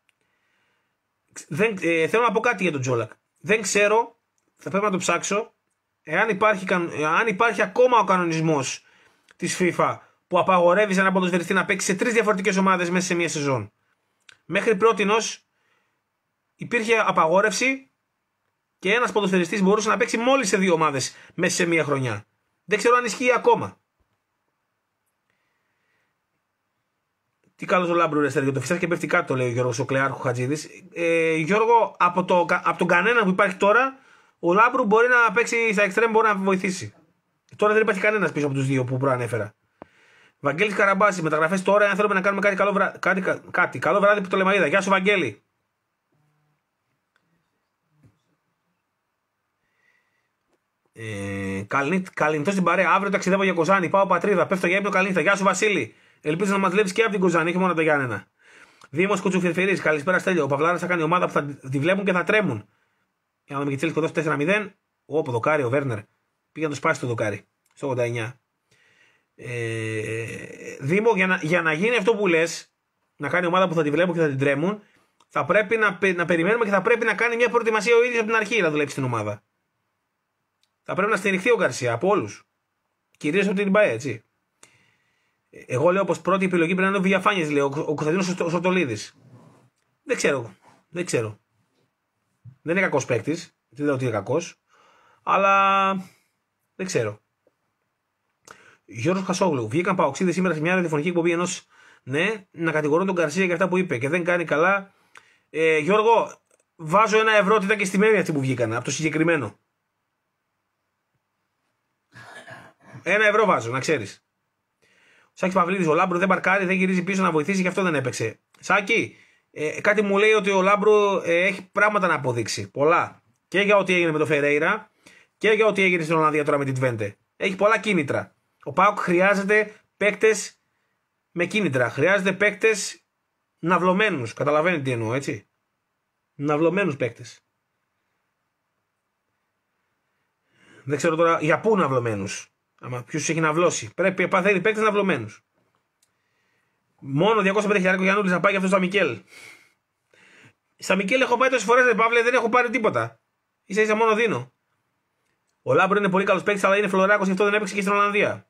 Δεν, ε, θέλω να πω κάτι για τον Τζόλακ. Δεν ξέρω, θα πρέπει να το ψάξω, εάν υπάρχει, εάν υπάρχει ακόμα ο κανονισμός της FIFA που απαγορεύει σε ένα ποδοσφαιριστή να παίξει σε τρεις διαφορετικές ομάδες μέσα σε μία σεζόν. Μέχρι πρότινος υπήρχε απαγόρευση και ένας ποδοσφαιριστής μπορούσε να παίξει μόλις σε δύο ομάδες μέσα σε μία χρονιά. Δεν ξέρω αν ισχύει ακόμα. Τι καλός ο Λάμπρου, ρε Στέργιο, το φυσάς και πέφτει κάτω, λέει ο Γιώργος ο Κλεάρχου Χατζίδης. Ε, Γιώργο, από, το, από τον κανένα που υπάρχει τώρα, ο Λάμπρου μπορεί να παίξει στα εξτρέμ, μπορεί να βοηθήσει. Τώρα δεν υπάρχει κανένας πίσω από τους δύο που προανέφερα. Βαγγέλης Καραμπάση, μεταγραφές τώρα, αν θέλουμε να κάνουμε κάτι καλό, βρά... κάτι, κάτι. Καλό βράδυ που το Λεμαΐδα. Γεια σου, Βαγγέλη. Ε, Καληνύχτα στην παρέα. Αύριο ταξιδεύω για Κοζάνη. Πάω πατρίδα. Πέφτω για ύπνο. Καληνύχτα. Γεια σου, Βασίλη. Ελπίζω να μα βλέπει και από την Κοζάνη, όχι μόνο από τα Γιάννενα. Δήμος Κουτσουφιρφυρής. Καλησπέρα, Στέλιο. Ο Παυλάρας θα κάνει ομάδα που θα τη βλέπουν και θα τρέμουν. Για να δούμε και τη Τσέλσι τέσσερα μηδέν. Ω, δοκάρι, ο Βέρνερ. Πήγα να το σπάσει το δοκάρι. Στο ογδόντα εννιά. Ε, Δήμο, για να, για να γίνει αυτό που λες, να κάνει ομάδα που θα τη βλέπουν και θα την τρέμουν, θα πρέπει να, να περιμένουμε και θα πρέπει να κάνει μια προετοιμασία ο ίδιος από την αρχή να δουλέψει την ομάδα. Θα πρέπει να στηριχθεί ο Γκαρσία από όλους. Κυρίως από την ΠΑΕ, έτσι. Εγώ λέω πως πρώτη επιλογή πρέπει να είναι ο Βιαφάνιες, λέει ο, ο Κωνσταντίνος Σωτολίδης. Δεν ξέρω. Δεν ξέρω. Δεν είναι κακός παίκτης. Δεν λέω ότι είναι κακός. Αλλά δεν ξέρω. Γιώργος Χασόγλου. Βγήκαν παοξίδες σήμερα σε μια ραδιοφωνική εκπομπή ενός, ναι, να κατηγορούν τον Γκαρσία για αυτά που είπε και δεν κάνει καλά. Ε, Γιώργο, βάζω ένα ευρώ ότι ήταν και στη μέρη αυτοί που βγήκαν από το συγκεκριμένο. Ένα ευρώ βάζω, να ξέρεις. Σάκη Παυλίδης, ο Λάμπρο δεν παρκάρει, δεν γυρίζει πίσω να βοηθήσει, γι' αυτό δεν έπαιξε. Σάκη, ε, κάτι μου λέει ότι ο Λάμπρο ε, έχει πράγματα να αποδείξει. Πολλά. Και για ό,τι έγινε με το Φερέιρα και για ό,τι έγινε στην Ολλανδία τώρα με την Τβέντε. Έχει πολλά κίνητρα. Ο ΠΑΟΚ χρειάζεται παίκτες με κίνητρα. Χρειάζεται παίκτες ναυλωμένους. Καταλαβαίνετε τι εννοώ, έτσι. Ναυλωμένους παίκτες. Δεν ξέρω τώρα για πού ναυλωμένους. Άμα ποιος έχει ναυλώσει. Πρέπει να θέλει παίκτες ναυλωμένους. Μόνο διακόσια πέντε χιλιάδες Γιαννούλης να πάει για αυτό στα Μικέλ. Στα Μικέλ έχω πάει τόσες φορές, δε Παύλε, δεν έχω πάρει τίποτα. Ίσα ίσα μόνο δίνω. Ο Λάμπρο είναι πολύ καλός παίκτης, αλλά είναι φλωράκος και αυτό δεν έπαιξε και στην Ολλανδία.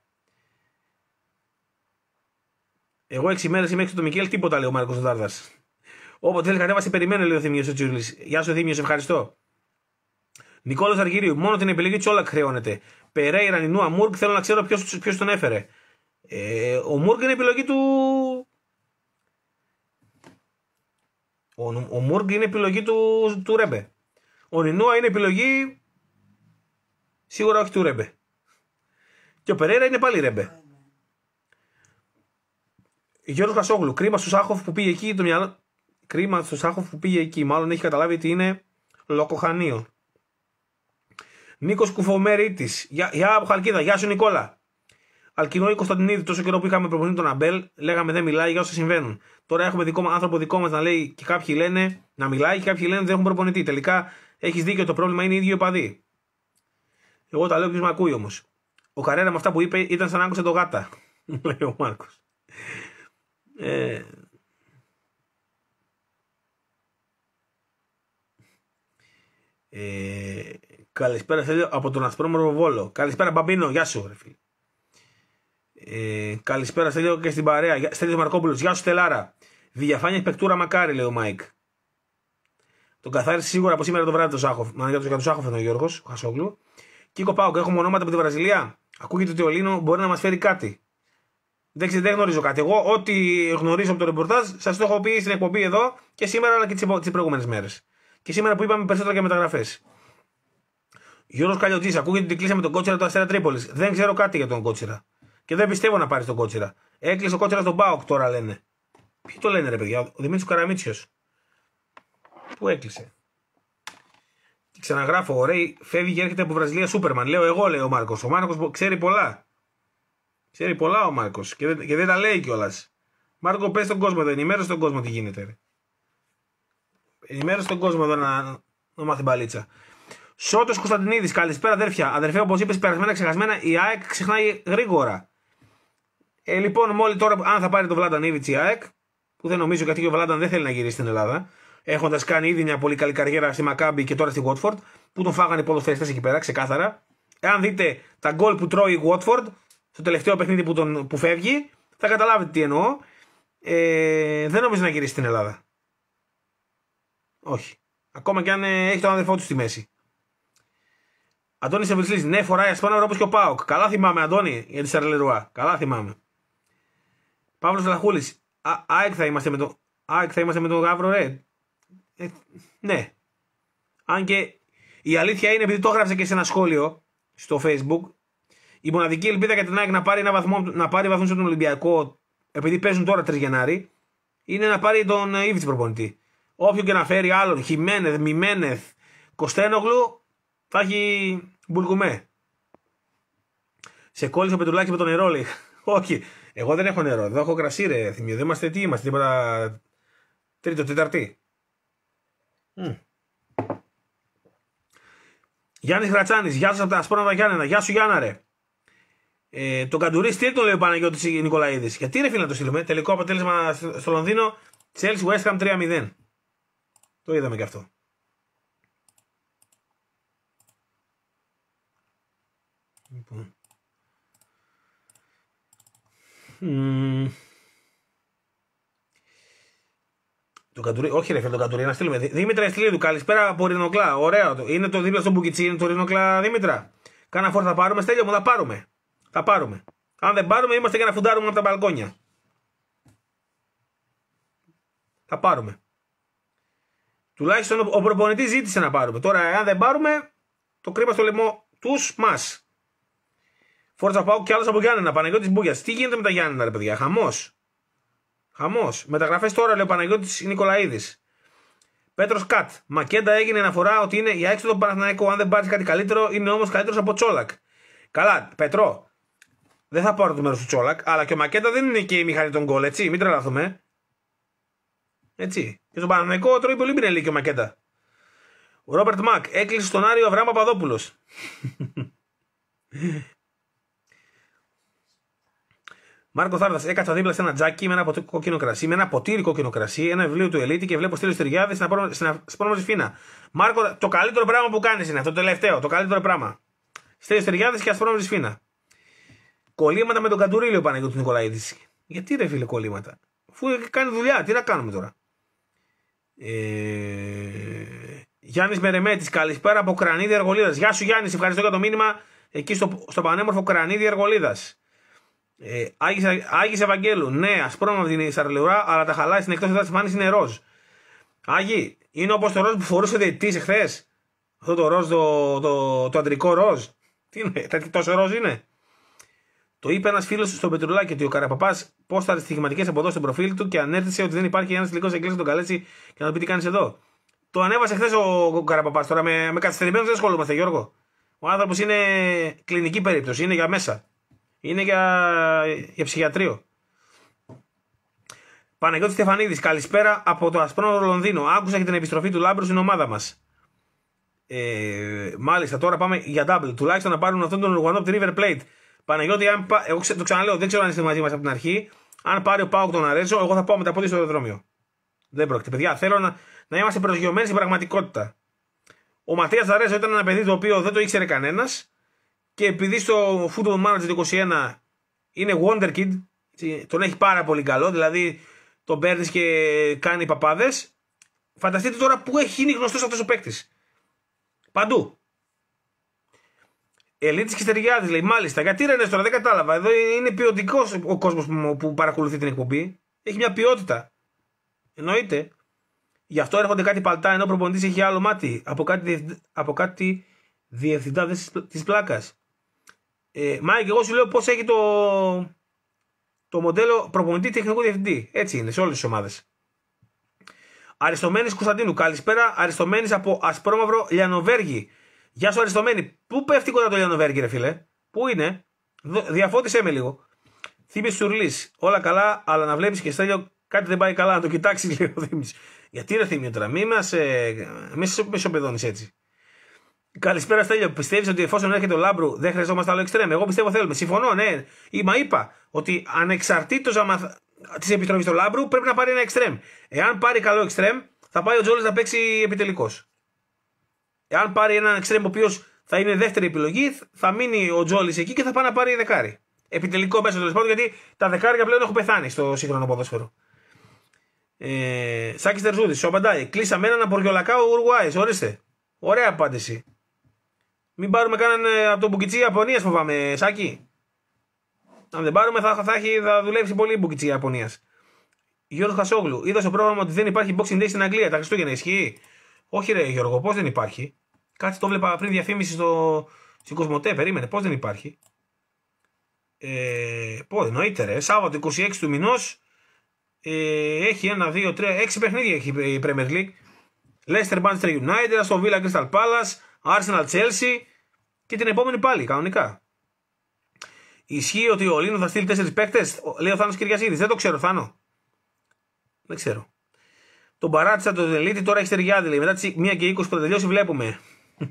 Εγώ έξι μέρες είμαι έξω το Μικέλ, τίποτα, λέει ο Μάρκος Δάρδας. Όποτε θέλει κατέβαση, περιμένω, λέει ο Θήμιος ο Τσιούλης. Γεια σου, Θήμιος, ευχαριστώ. Νικόλος Αργυρίου, μόνο την επιλογή Τσόλακ χρεώνεται. Περέιρα, Νινούα, Μουργκ. Θέλω να ξέρω ποιος τον έφερε. Ε, ο Μουργκ είναι επιλογή του. Ο, ο Μουργκ είναι επιλογή του, του Ρέμπε. Ο Νινούα είναι επιλογή. Σίγουρα όχι του Ρέμπε. Και ο Περέιρα είναι πάλι Ρέμπε. Γιώργος Χασόγλου. Κρίμα στο Σάχοφ που πήγε εκεί. Το μυαλό... Κρίμα στο Σάχοφ που πήγε εκεί. Μάλλον έχει καταλάβει ότι είναι λοκοχανίο. Νίκος Κουφομερίτης. Γεια, γεια από Χαλκίδα. Γεια σου Νικόλα. Αλκινόη Κωνσταντινίδη. Τόσο καιρό που είχαμε προπονητή τον Αμπέλ, λέγαμε δεν μιλάει για όσα συμβαίνουν. Τώρα έχουμε δικό, άνθρωπο δικό μας να λέει και κάποιοι λένε να μιλάει και κάποιοι λένε δεν έχουν προπονητή. Τελικά έχεις δίκιο. Το πρόβλημα είναι οι ίδιοι οπαδοί. Εγώ τα λέω ποιος με ακούει όμως. Ο Καρέρα με αυτά που είπε ήταν σαν να άκουσε το γάτα. Λέει ο Μάρκος. Ε... Ε... Καλησπέρα Στέλιο από τον Ασπρόμορφο Βόλο. Καλησπέρα Μπαμπίνο, γεια σου ρε φίλε. Ε... Καλησπέρα Στέλιο και στην παρέα. Στέλιος Μαρκόπουλος, γεια σου Στελάρα. Διαφάνεια παικτούρα μακάρι λέει ο Μάικ. Τον καθάρισε σίγουρα από σήμερα το βράδυ το Σάχοφ. Μα για το Σάχοφ είναι ο Γιώργος, ο Χασόγλου. Κίκο Πάουκ, έχουμε ονόματα από τη Βραζιλία. Ακούγεται ότι ο Λίνο μπορεί να μας φέρει κάτι. Δεν, δεν γνωρίζω κάτι. Εγώ, ό,τι γνωρίζω από το ρεπορτάζ, σας το έχω πει στην εκπομπή εδώ και σήμερα αλλά και τις προηγούμενες μέρες. Και σήμερα που είπαμε περισσότερα για μεταγραφές. Γιώργος Καλιωτζής, ακούγεται ότι κλείσαμε τον Κότσιρα του Αστέρα Τρίπολης. Δεν ξέρω κάτι για τον Κότσιρα. Και δεν πιστεύω να πάρει τον Κότσιρα. Έκλεισε ο Κότσιρα στον Πάοκ τώρα λένε. Ποιοι το λένε ρε παιδιά, ο Δημήτρης Καραμίτσιος. Πού έκλεισε. Και ξαναγράφω, ωραία, φεύγει και έρχεται από Βραζιλία Σούπερμαν. Λέω εγώ, λέει ο Μάρκος. Ο Μάρκος ξέρει πολλά. Ξέρει πολλά ο Μάρκος και δεν, και δεν τα λέει κιόλας. Μάρκο, πες στον κόσμο εδώ, ενημέρωσε τον κόσμο τι γίνεται. Ρε. Ενημέρωσε τον κόσμο εδώ να, να μάθει μπαλίτσα. Σώτος Κωνσταντινίδης, καλησπέρα αδέρφια. Αδερφέ, όπως είπες, περασμένα ξεχασμένα, η ΑΕΚ ξεχνάει γρήγορα. Ε, λοιπόν, μόλι τώρα, αν θα πάρει το Βλάνταν Ήβιτς η ΑΕΚ, που δεν νομίζω γιατί ο Βλάνταν δεν θέλει να γυρίσει στην Ελλάδα, έχοντας κάνει ήδη μια πολύ καλή καριέρα στη Μακάμπι και τώρα στη Watford, που τον φάγανε οι ποδοσφαιριστές εκεί πέρα, ξεκάθαρα. Εάν δείτε τα γκολ που τρώει η Watford, στο τελευταίο παιχνίδι που, τον, που φεύγει, θα καταλάβετε τι εννοώ. Ε, δεν νομίζω να γυρίσει στην Ελλάδα. Όχι. Ακόμα και αν ε, έχει τον αδερφό του στη μέση. Αντώνης Ευρισλής, ναι, φοράει ασπάναυρο όπως και ο Πάοκ. Καλά θυμάμαι, Αντώνη, για τη Σαρλερουά. Καλά θυμάμαι. Παύλος Λαχούλης, ΑΕΚ θα είμαστε με το, ΑΕΚ θα είμαστε με τον Γαύρο, ρε. Ε, ναι. Αν και η αλήθεια είναι, επειδή το έγραψα και σε ένα σχόλιο στο Facebook, η μοναδική ελπίδα για την ΑΕΚ να πάρει ένα βαθμό, να πάρει βαθμούς στον Ολυμπιακό, επειδή παίζουν τώρα τρεις Γενάρη, είναι να πάρει τον Ήβιτς προπονητή. Όποιον και να φέρει άλλον, Χιμένεθ, Μιμένεθ, Κωστένογλου, θα έχει μπουλκουμέ. Σε κόλλησε ο Πετρουλάκης με το νερό, λέει. Όχι, εγώ δεν έχω νερό. Εδώ έχω κρασί, ρε Θυμίο. Δεν είμαστε τι είμαστε, τίποτα. Τρίτο, Τεταρτή. Mm. Γιάννης Γρατσάνης, γεια σας από τα Ασπρόμαυρα Γιάννενα. Γεια σου Γιάννα, ρε. Ε, τον Καντουρί, τι το λέει ο Παναγιώτης Νικολαίδης. Γιατί ρε φίλε να το στείλουμε. Τελικό αποτέλεσμα στο Λονδίνο, Chelsea West Ham τρία μηδέν. Το είδαμε και αυτό. Λοιπόν. Mm. Το Καντουρί, όχι ρε φίλε, τον Καντουρί να στείλουμε. Δήμητρα Εστιλίδου, καλησπέρα από Ρινοκλά. Ωραίο. Είναι το δίπλα στο Μπουκιτσί, είναι το Ρινοκλά Δήμητρα. Κάνα φόρ θα πάρουμε, Στέλιο μου, θα πάρουμε. Θα πάρουμε. Αν δεν πάρουμε, είμαστε για να φουντάρουμε από τα μπαλκόνια. Θα πάρουμε. Τουλάχιστον ο προπονητής ζήτησε να πάρουμε. Τώρα, αν δεν πάρουμε, το κρίμα στο λαιμό τους μας. Φόρτσα πάω κι άλλος από Γιάννενα. Παναγιώτης Μπούγιας. Τι γίνεται με τα Γιάννενα, ρε παιδιά. Χαμός. Χαμός. Μεταγραφές τώρα, λέει ο Παναγιώτης Νικολαίδης. Πέτρος Κατ. Μακέντα έγινε αναφορά ότι είναι για έξω τον Παναθηναϊκό. Αν δεν πάρει κάτι καλύτερο, είναι όμως καλύτερος από Τσόλακ. Καλά, Πετρό. Δεν θα πάρω το μέρος του Τσόλακ, αλλά και ο Μακέντα δεν είναι και η μηχανή των γκολ, έτσι. Μην τρελαθούμε. Έτσι. Και στον Παναθηναϊκό τρώει πολύ πινελί και ο Μακέντα. Ο Ρόμπερτ Μακ έκλεισε στον Άριο Αβραάμ Παπαδόπουλος. Μάρκο Θάρδας, έκατσα δίπλα σε ένα τζάκι με ένα ποτήρι κόκκινο κρασί, με ένα ποτήρι κόκκινο κρασί, ένα βιβλίο του Ελίτη και βλέπω Στέλιο Στεριάδη στην Ασπρόμαυρη Σφίνα. Μάρκο, το καλύτερο πράγμα που κάνει είναι αυτό το τελευταίο, το καλύτερο πράγμα. Στέλιο Στεριάδη και Ασπρόμαυρη Σφίνα. Κολλήματα με τον Καντουρί, λέει ο Παναγιώτης Νικολαίδης. Γιατί ρε φίλε κολλήματα, αφού κάνει δουλειά, τι να κάνουμε τώρα. Ε... Γιάννης Μερεμέτης, καλησπέρα από Κρανίδη Αργολίδας. Γεια σου Γιάννη, ευχαριστώ για το μήνυμα εκεί στο, στο πανέμορφο κρανίδι Αργολίδας. Ε, Άγης, Άγης Ευαγγέλου, ναι, ασπρόμαυρη την σαρλεουρά, αλλά τα χαλάει στην εκτός της εμφάνισης είναι ροζ. Άγιοι, είναι όπως το ροζ που φορούσε ο διαιτητής εχθές. Αυτό το ροζ, το, το, το αντρικό ροζ. Τι είναι, τόσο ροζ είναι. Το είπε ένας φίλος στο Πετρουλάκι ότι ο Καραπαπάς πόσταρε στοιχηματικές αποδόσεις στο προφίλ του και ανέρτησε ότι δεν υπάρχει ένας τελικός εγκλής να τον καλέσει και να του πει τι κάνεις εδώ. Το ανέβασε χθες ο, ο Καραπαπάς. Τώρα με, με καθυστερημένους δεν ασχολούμαστε, Γιώργο. Ο άνθρωπος είναι κλινική περίπτωση, είναι για μέσα. Είναι για, για ψυχιατρίο. Παναγιώτης Στεφανίδης, καλησπέρα από το Ασπρόμαυρο Λονδίνο. Άκουσα και την επιστροφή του Λάμπρου στην ομάδα μας. Ε, μάλιστα, τώρα πάμε για double. Τουλάχιστον να πάρουν αυτόν τον Ουρουγουανό από τη River Plate. Παναγιώτη, αν πά... εγώ το ξαναλέω, δεν ξέρω αν είστε μαζί μας από την αρχή. Αν πάρει ο Πάοκ τον Αρέζο, εγώ θα πάω με τα πόδια στο αεροδρόμιο. Δεν πρόκειται, παιδιά. Θέλω να, να είμαστε προσγειωμένοι στην πραγματικότητα. Ο Ματίας Αρέζο ήταν ένα παιδί το οποίο δεν το ήξερε κανένας. Και επειδή στο Football Manager του είκοσι ένα είναι Wonder Kid, τον έχει πάρα πολύ καλό, δηλαδή τον παίρνει και κάνει παπάδες. Φανταστείτε τώρα που έχει γίνει γνωστός αυτός ο παίκτης. Παντού. Ελίτης και Στεριάδης λέει, μάλιστα. Γιατί ρε τώρα, δεν κατάλαβα. Εδώ είναι ποιοτικός ο κόσμος που, που παρακολουθεί την εκπομπή. Έχει μια ποιότητα. Εννοείται. Γι' αυτό έρχονται κάτι παλτά ενώ ο προπονητής έχει άλλο μάτι. Από κάτι, από κάτι διευθυντάδες της πλάκας. Ε, Μάικ, εγώ σου λέω πώς έχει το, το μοντέλο προπονητή τεχνικού διευθυντή. Έτσι είναι σε όλες τις ομάδες. Αριστομένης Κωνσταντίνου, καλησπέρα. Αριστομένης από Ασπρόμαυρο Λιανοβέργη. Γεια σου Αριστομένη. Πού πέφτει κοντά το Λιανοβέργη, ρε φίλε? Πού είναι? Διαφώτισέ με λίγο. Θήμης Σουρλής. Όλα καλά, αλλά να βλέπεις και Στέλιο κάτι δεν πάει καλά. Να το κοιτάξεις λίγο, Θήμης. Γιατί ρε Θήμιο τώρα, μη μας ε, ισοπεδώνεις έτσι. Καλησπέρα Στέλιο. Πιστεύεις ότι εφόσον έρχεται ο Λάμπρου δεν χρειαζόμαστε άλλο εξτρέμ? Εγώ πιστεύω θέλουμε. Συμφωνώ, ναι. Μα είπα ότι ανεξαρτήτως αμα... της επιστροφής του Λάμπρου πρέπει να πάρει ένα εξτρέμ. Εάν πάρει καλό εξτρέμ, θα πάει ο Τζόλης να παίξει επιτελικός. Εάν πάρει έναν εξτρέμ ο οποίος θα είναι δεύτερη επιλογή, θα μείνει ο Τζόλης εκεί και θα πάει να πάρει δεκάρι. Επιτελικό μέσα τέλος πάντων, γιατί τα δεκάρια πλέον έχουν πεθάνει στο σύγχρονο ποδόσφαιρο. Ε, Σάκης Τερζούδης, σου απαντάει. Κλείσαμε έναν από Ριολακάο Ουρουγουάης. Ορίστε. Ωραία απάντηση. Μην πάρουμε κανέναν από τον Μπουκιτσί Ιαπωνίας, φοβάμαι, Σάκη. Αν δεν πάρουμε, θα, θα, έχει, θα δουλέψει πολύ η Μπουκιτσί Ιαπωνίας. Γιώργο Χασόγλου, είδα στο πρόγραμμα ότι δεν υπάρχει Boxing Day στην Αγγλία. Τα Χριστούγεννα ισχύει? Όχι, ρε Γιώργο, πώς δεν υπάρχει? Κάτι το βλέπα πριν διαφήμιση στο, στην Κοσμοτέ. Περίμενε, πώς δεν υπάρχει? Ε, πώς εννοείται, ρε. Σάββατο είκοσι έξι του μηνός ε, έχει ένα, δύο, τρία, έξι παιχνίδια έχει η Premier League. Leicester Manchester United, Aston Villa Crystal Palace, Arsenal Chelsea και την επόμενη πάλι, κανονικά. Ισχύει ότι ο Λίνο θα στείλει τέσσερις παίκτες? Λέει ο Θάνος Κυριασίδης. Δεν το ξέρω, Θάνο. Δεν ξέρω. Τον παράτησα το Δελίτη, τώρα έχει Στεριάδη. Λέει. Μετά τις μία και είκοσι που θα τελειώσει, βλέπουμε.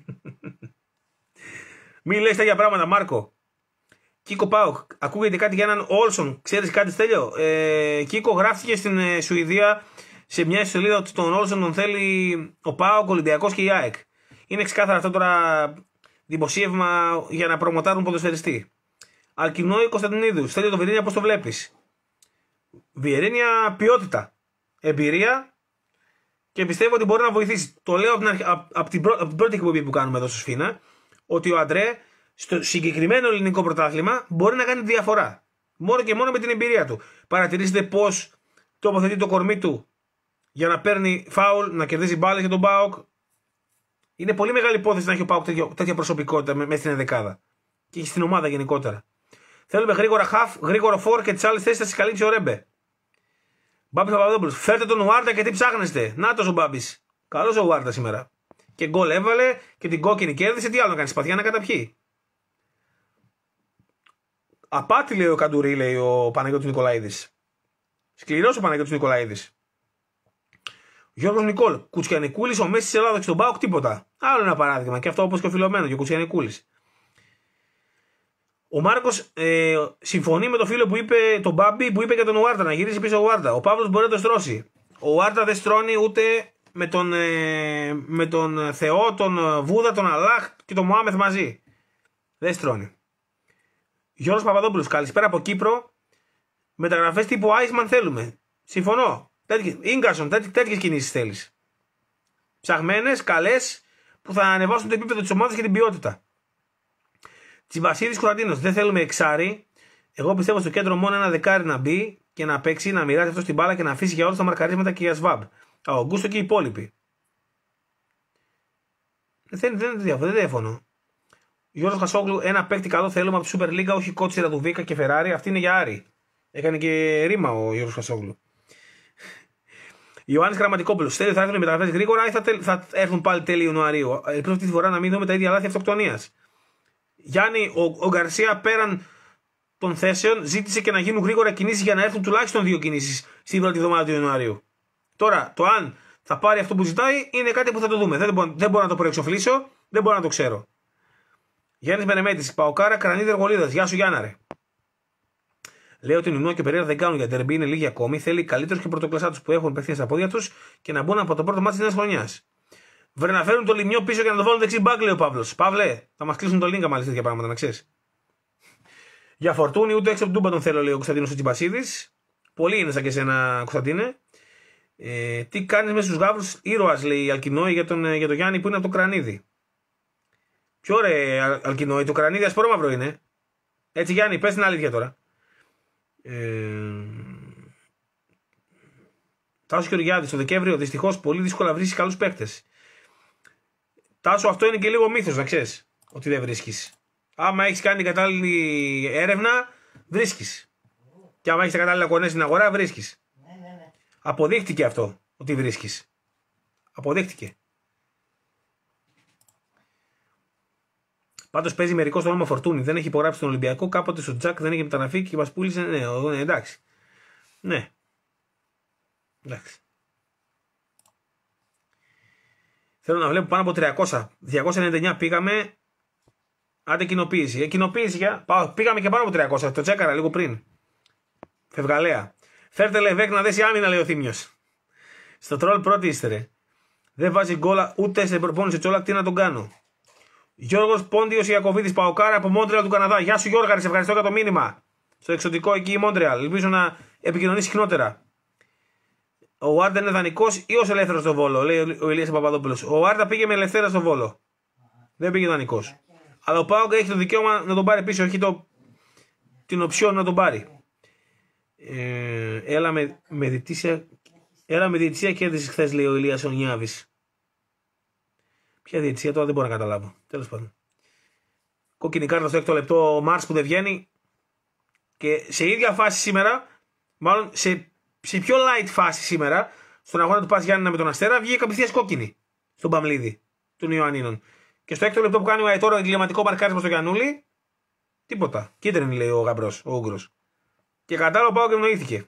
Μην λες τέτοια πράγματα, Μάρκο. Κίκο Πάοκ. Ακούγεται κάτι για έναν Όλσον. Ξέρεις κάτι, Στέλιο? Ε, Κίκο, γράφτηκε στην ε, Σουηδία σε μια ιστοσελίδα ότι τον Όλσον τον θέλει ο Πάοκ, ο Ολυμπιακός και η ΑΕΚ. Είναι ξεκάθαρα αυτό τώρα δημοσίευμα για να προμοτάρουν ποδοσφαιριστή. Αλκινόη Κωνσταντινίδου. Στέλιο, το Βιερίνια πώς το βλέπεις? Βιερίνια ποιότητα. Εμπειρία και πιστεύω ότι μπορεί να βοηθήσει. Το λέω από την, από, από την, πρώτη, από την πρώτη εκπομπή που κάνουμε εδώ στο Σφίνα, ότι ο Αντρέ στο συγκεκριμένο ελληνικό πρωτάθλημα μπορεί να κάνει διαφορά. Μόνο και μόνο με την εμπειρία του. Παρατηρήσετε πώς τοποθετεί το κορμί του για να παίρνει φάουλ, να κερδίζει μπάλες για τον ΠΑΟΚ. Είναι πολύ μεγάλη υπόθεση να έχει ο ΠΑΟΚ τέτοια προσωπικότητα μέσα στην ενδεκάδα. Και στην ομάδα γενικότερα. Θέλουμε γρήγορα χαφ, γρήγορο φόρ και τις άλλες θέσεις θα τις καλύψει ο Ρέμπε. Μπάμπης Παπαδόπουλος, φέρτε τον Ουάρτα και τι ψάχνεστε? Νάτος ο Μπάμπης. Καλός ο Ουάρτα σήμερα. Και γκολ έβαλε και την κόκκινη κέρδισε. Τι άλλο να κάνει? Σπαθιά να καταπιεί. Απάτη, λέει ο Καντουρί, λέει ο Παναγιώτης Νικολαίδης. Σκληρός ο Παναγιώτης Νικολαίδης. Γιώργος Νικόλ, Κουτσιανικούλης, ο Μέση της Ελλάδας και στον ΠΑΟΚ τίποτα. Άλλο ένα παράδειγμα. Και αυτό όπως και ο Φιλωμένο και ο Κουτσιανικούλης. Ο Μάρκος ε, συμφωνεί με το φίλο που είπε, τον Μπάμπη, που είπε για τον Ουάρτα, να γυρίσει πίσω ο Ουάρτα. Ο Παύλος μπορεί να το στρώσει. Ο Ουάρτα δεν στρώνει ούτε με τον, ε, με τον Θεό, τον Βούδα, τον Αλάχ και τον Μωάμεθ μαζί. Δεν στρώνει. Γιώργος Παπαδόπουλος, καλησπέρα από Κύπρο. Μεταγραφές τύπου Άισμαν θέλουμε. Συμφωνώ. Ίγκασον, τέτοιες κινήσεις θέλεις. Ψαγμένες, καλές, που θα ανεβάσουν το επίπεδο της ομάδας και την ποιότητα. Τσιμπασίδης Κωνσταντίνος. Δεν θέλουμε εξάρι. Εγώ πιστεύω στο κέντρο μόνο ένα δεκάρι να μπει και να παίξει, να μοιράσει αυτό στην μπάλα και να αφήσει για όλους τα μαρκαρίσματα και για Σβάμπ. Ο Αουγκούστο και οι υπόλοιποι. Δεν, δεν, δεν, δεν διαφωνώ. Γιώργος Χασόγλου, ένα παίκτη καλό θέλουμε από τη Super League, όχι κότσιρα του Βίκα και Φεράρι. Αυτή είναι για Άρη. Έκανε και ρήμα ο Γιώργος Χασόγλου. Ιωάννης Γραμματικόπουλος. Θέλει θα έρθουν οι μεταγραφές γρήγορα ή θα, θα έρθουν πάλι τέλη Ιανουαρίου. Ελπίζω αυτή τη φορά να μην δούμε τα ίδια λάθη αυτοκτονίας. Γιάννη, ο, ο Γκαρσία πέραν των θέσεων ζήτησε και να γίνουν γρήγορα κινήσεις για να έρθουν τουλάχιστον δύο κινήσεις στην πρώτη εβδομάδα του Ιανουαρίου. Τώρα, το αν θα πάρει αυτό που ζητάει είναι κάτι που θα το δούμε. Δεν, μπορώ, δεν μπορώ να το προεξοφλήσω, δεν μπορώ να το ξέρω. Γιάννης Μενεμέτης, Παοκάρα, Κρανίδη Εργολίδας. Γεια σου Γιάννα, ρε. Λέω ότι Νουνό και Περίρα δεν κάνουν για τερμπή, είναι λίγοι ακόμη. Θέλει καλύτερους και πρωτοκλασσάτους που έχουν πεθύνει στα πόδια τους και να μπουν από το πρώτο μάτι της νέας χρονιάς. Βρε να φέρουν το Λιμιό πίσω και να το βάλουν δεξί μπακ, λέει ο Παύλος. Παύλε, θα μας κλείσουν το Λίγκα μάλιστα τέτοια πράγματα, να ξέρεις. Για Φορτούνη, ούτε έξω από τον Τούμπα τον θέλω, λέει ο Κωνσταντίνος Τσιμπασίδης. Πολύ είναι σαν και εσένα, Κωνσταντίνε. Ε, τι κάνεις μέσα στους γάβρους, ήρωας, λέει η Αλκινόη για τον, για τον Γιάννη που είναι από το Κρανίδι. Ποιο ρε Αλκινόη, το Κρανίδι ασπρόμαυρο είναι. Έτσι Γιάννη, πες την αλήθεια τώρα. Ε... Τάσο Γεωργιάδης, το Δεκέμβριο δυστυχώς πολύ δύσκολα βρίσκεις καλούς παίκτες. Τάσο, αυτό είναι και λίγο μύθος, να ξέρεις ότι δεν βρίσκεις. Άμα έχεις κάνει κατάλληλη έρευνα, βρίσκεις. Και άμα έχεις τα κατάλληλα κονές στην αγορά, βρίσκεις. Ναι, ναι, ναι. Αποδείχτηκε αυτό ότι βρίσκεις. Αποδείχτηκε. Πάντως παίζει μερικό στο όνομα Φορτούνη. Δεν έχει υπογράψει τον Ολυμπιακό. Κάποτε στο Τζακ δεν έχει μεταγραφεί και μας πούλησε. Ναι, ναι, εντάξει. Ναι. Εντάξει. Θέλω να βλέπω πάνω από τριακόσια. διακόσια ενενήντα εννιά πήγαμε. Άντε κοινοποίηση. Ε, κοινοποίηση για. Πήγαμε και πάνω από τριακόσια. Το τσέκαρα λίγο πριν. Φευγαλέα. Φέρτε Λεβέκ να δέσει άμυνα, λέει ο Θήμιος. Στο τρόλ πρώτη είστε ρε. Δεν βάζει γκόλα ούτε σε προπόνηση Τσόλακ. Τι να τον κάνω. Γιώργος Πόντιος Ιακωβίδης Παοκάρα από Μόντρεαλ του Καναδά. Γεια σου Γιώργα, σε ευχαριστώ για το μήνυμα. Στο εξωτικό εκεί Μόντρεαλ. Ελπίζω να επικοινωνήσει συχνότερα. Ο Βάρντα είναι δανεικός ή ως ελεύθερος στο Βόλο, λέει ο Ηλίας Παπαδόπουλος. Ο Βάρντα πήγε με ελευθέρα στο Βόλο. Δεν πήγε δανεικός. Αλλά ο Πάοκ έχει το δικαίωμα να τον πάρει πίσω, έχει το... την οψιόν να τον πάρει. Ε, έλα με, με διετήσια. Έλα με διετησία κέρδισε χθες, λέει ο Ηλίας Ονιάβης. Ποια διετησία τώρα δεν μπορώ να καταλάβω. Τέλος πάντων. Κόκκινη κάρτα στο έκτο λεπτό ο Μάρς που δεν βγαίνει. Και σε ίδια φάση σήμερα, μάλλον σε, σε πιο light φάση σήμερα, στον αγώνα του Πας Γιάννηνα με τον Αστέρα, βγήκε απευθείας κόκκινη στον Παμλίδη των Ιωαννίνων. Και στο έκτο λεπτό που κάνει ο Αετόρο εγκληματικό μαρκάρισμα στο Γιαννούλη, τίποτα. Κίτρινη, λέει ο Γαμπρός, ο Ούγκρος. Και κατάλαβα πάω και ευνοήθηκε.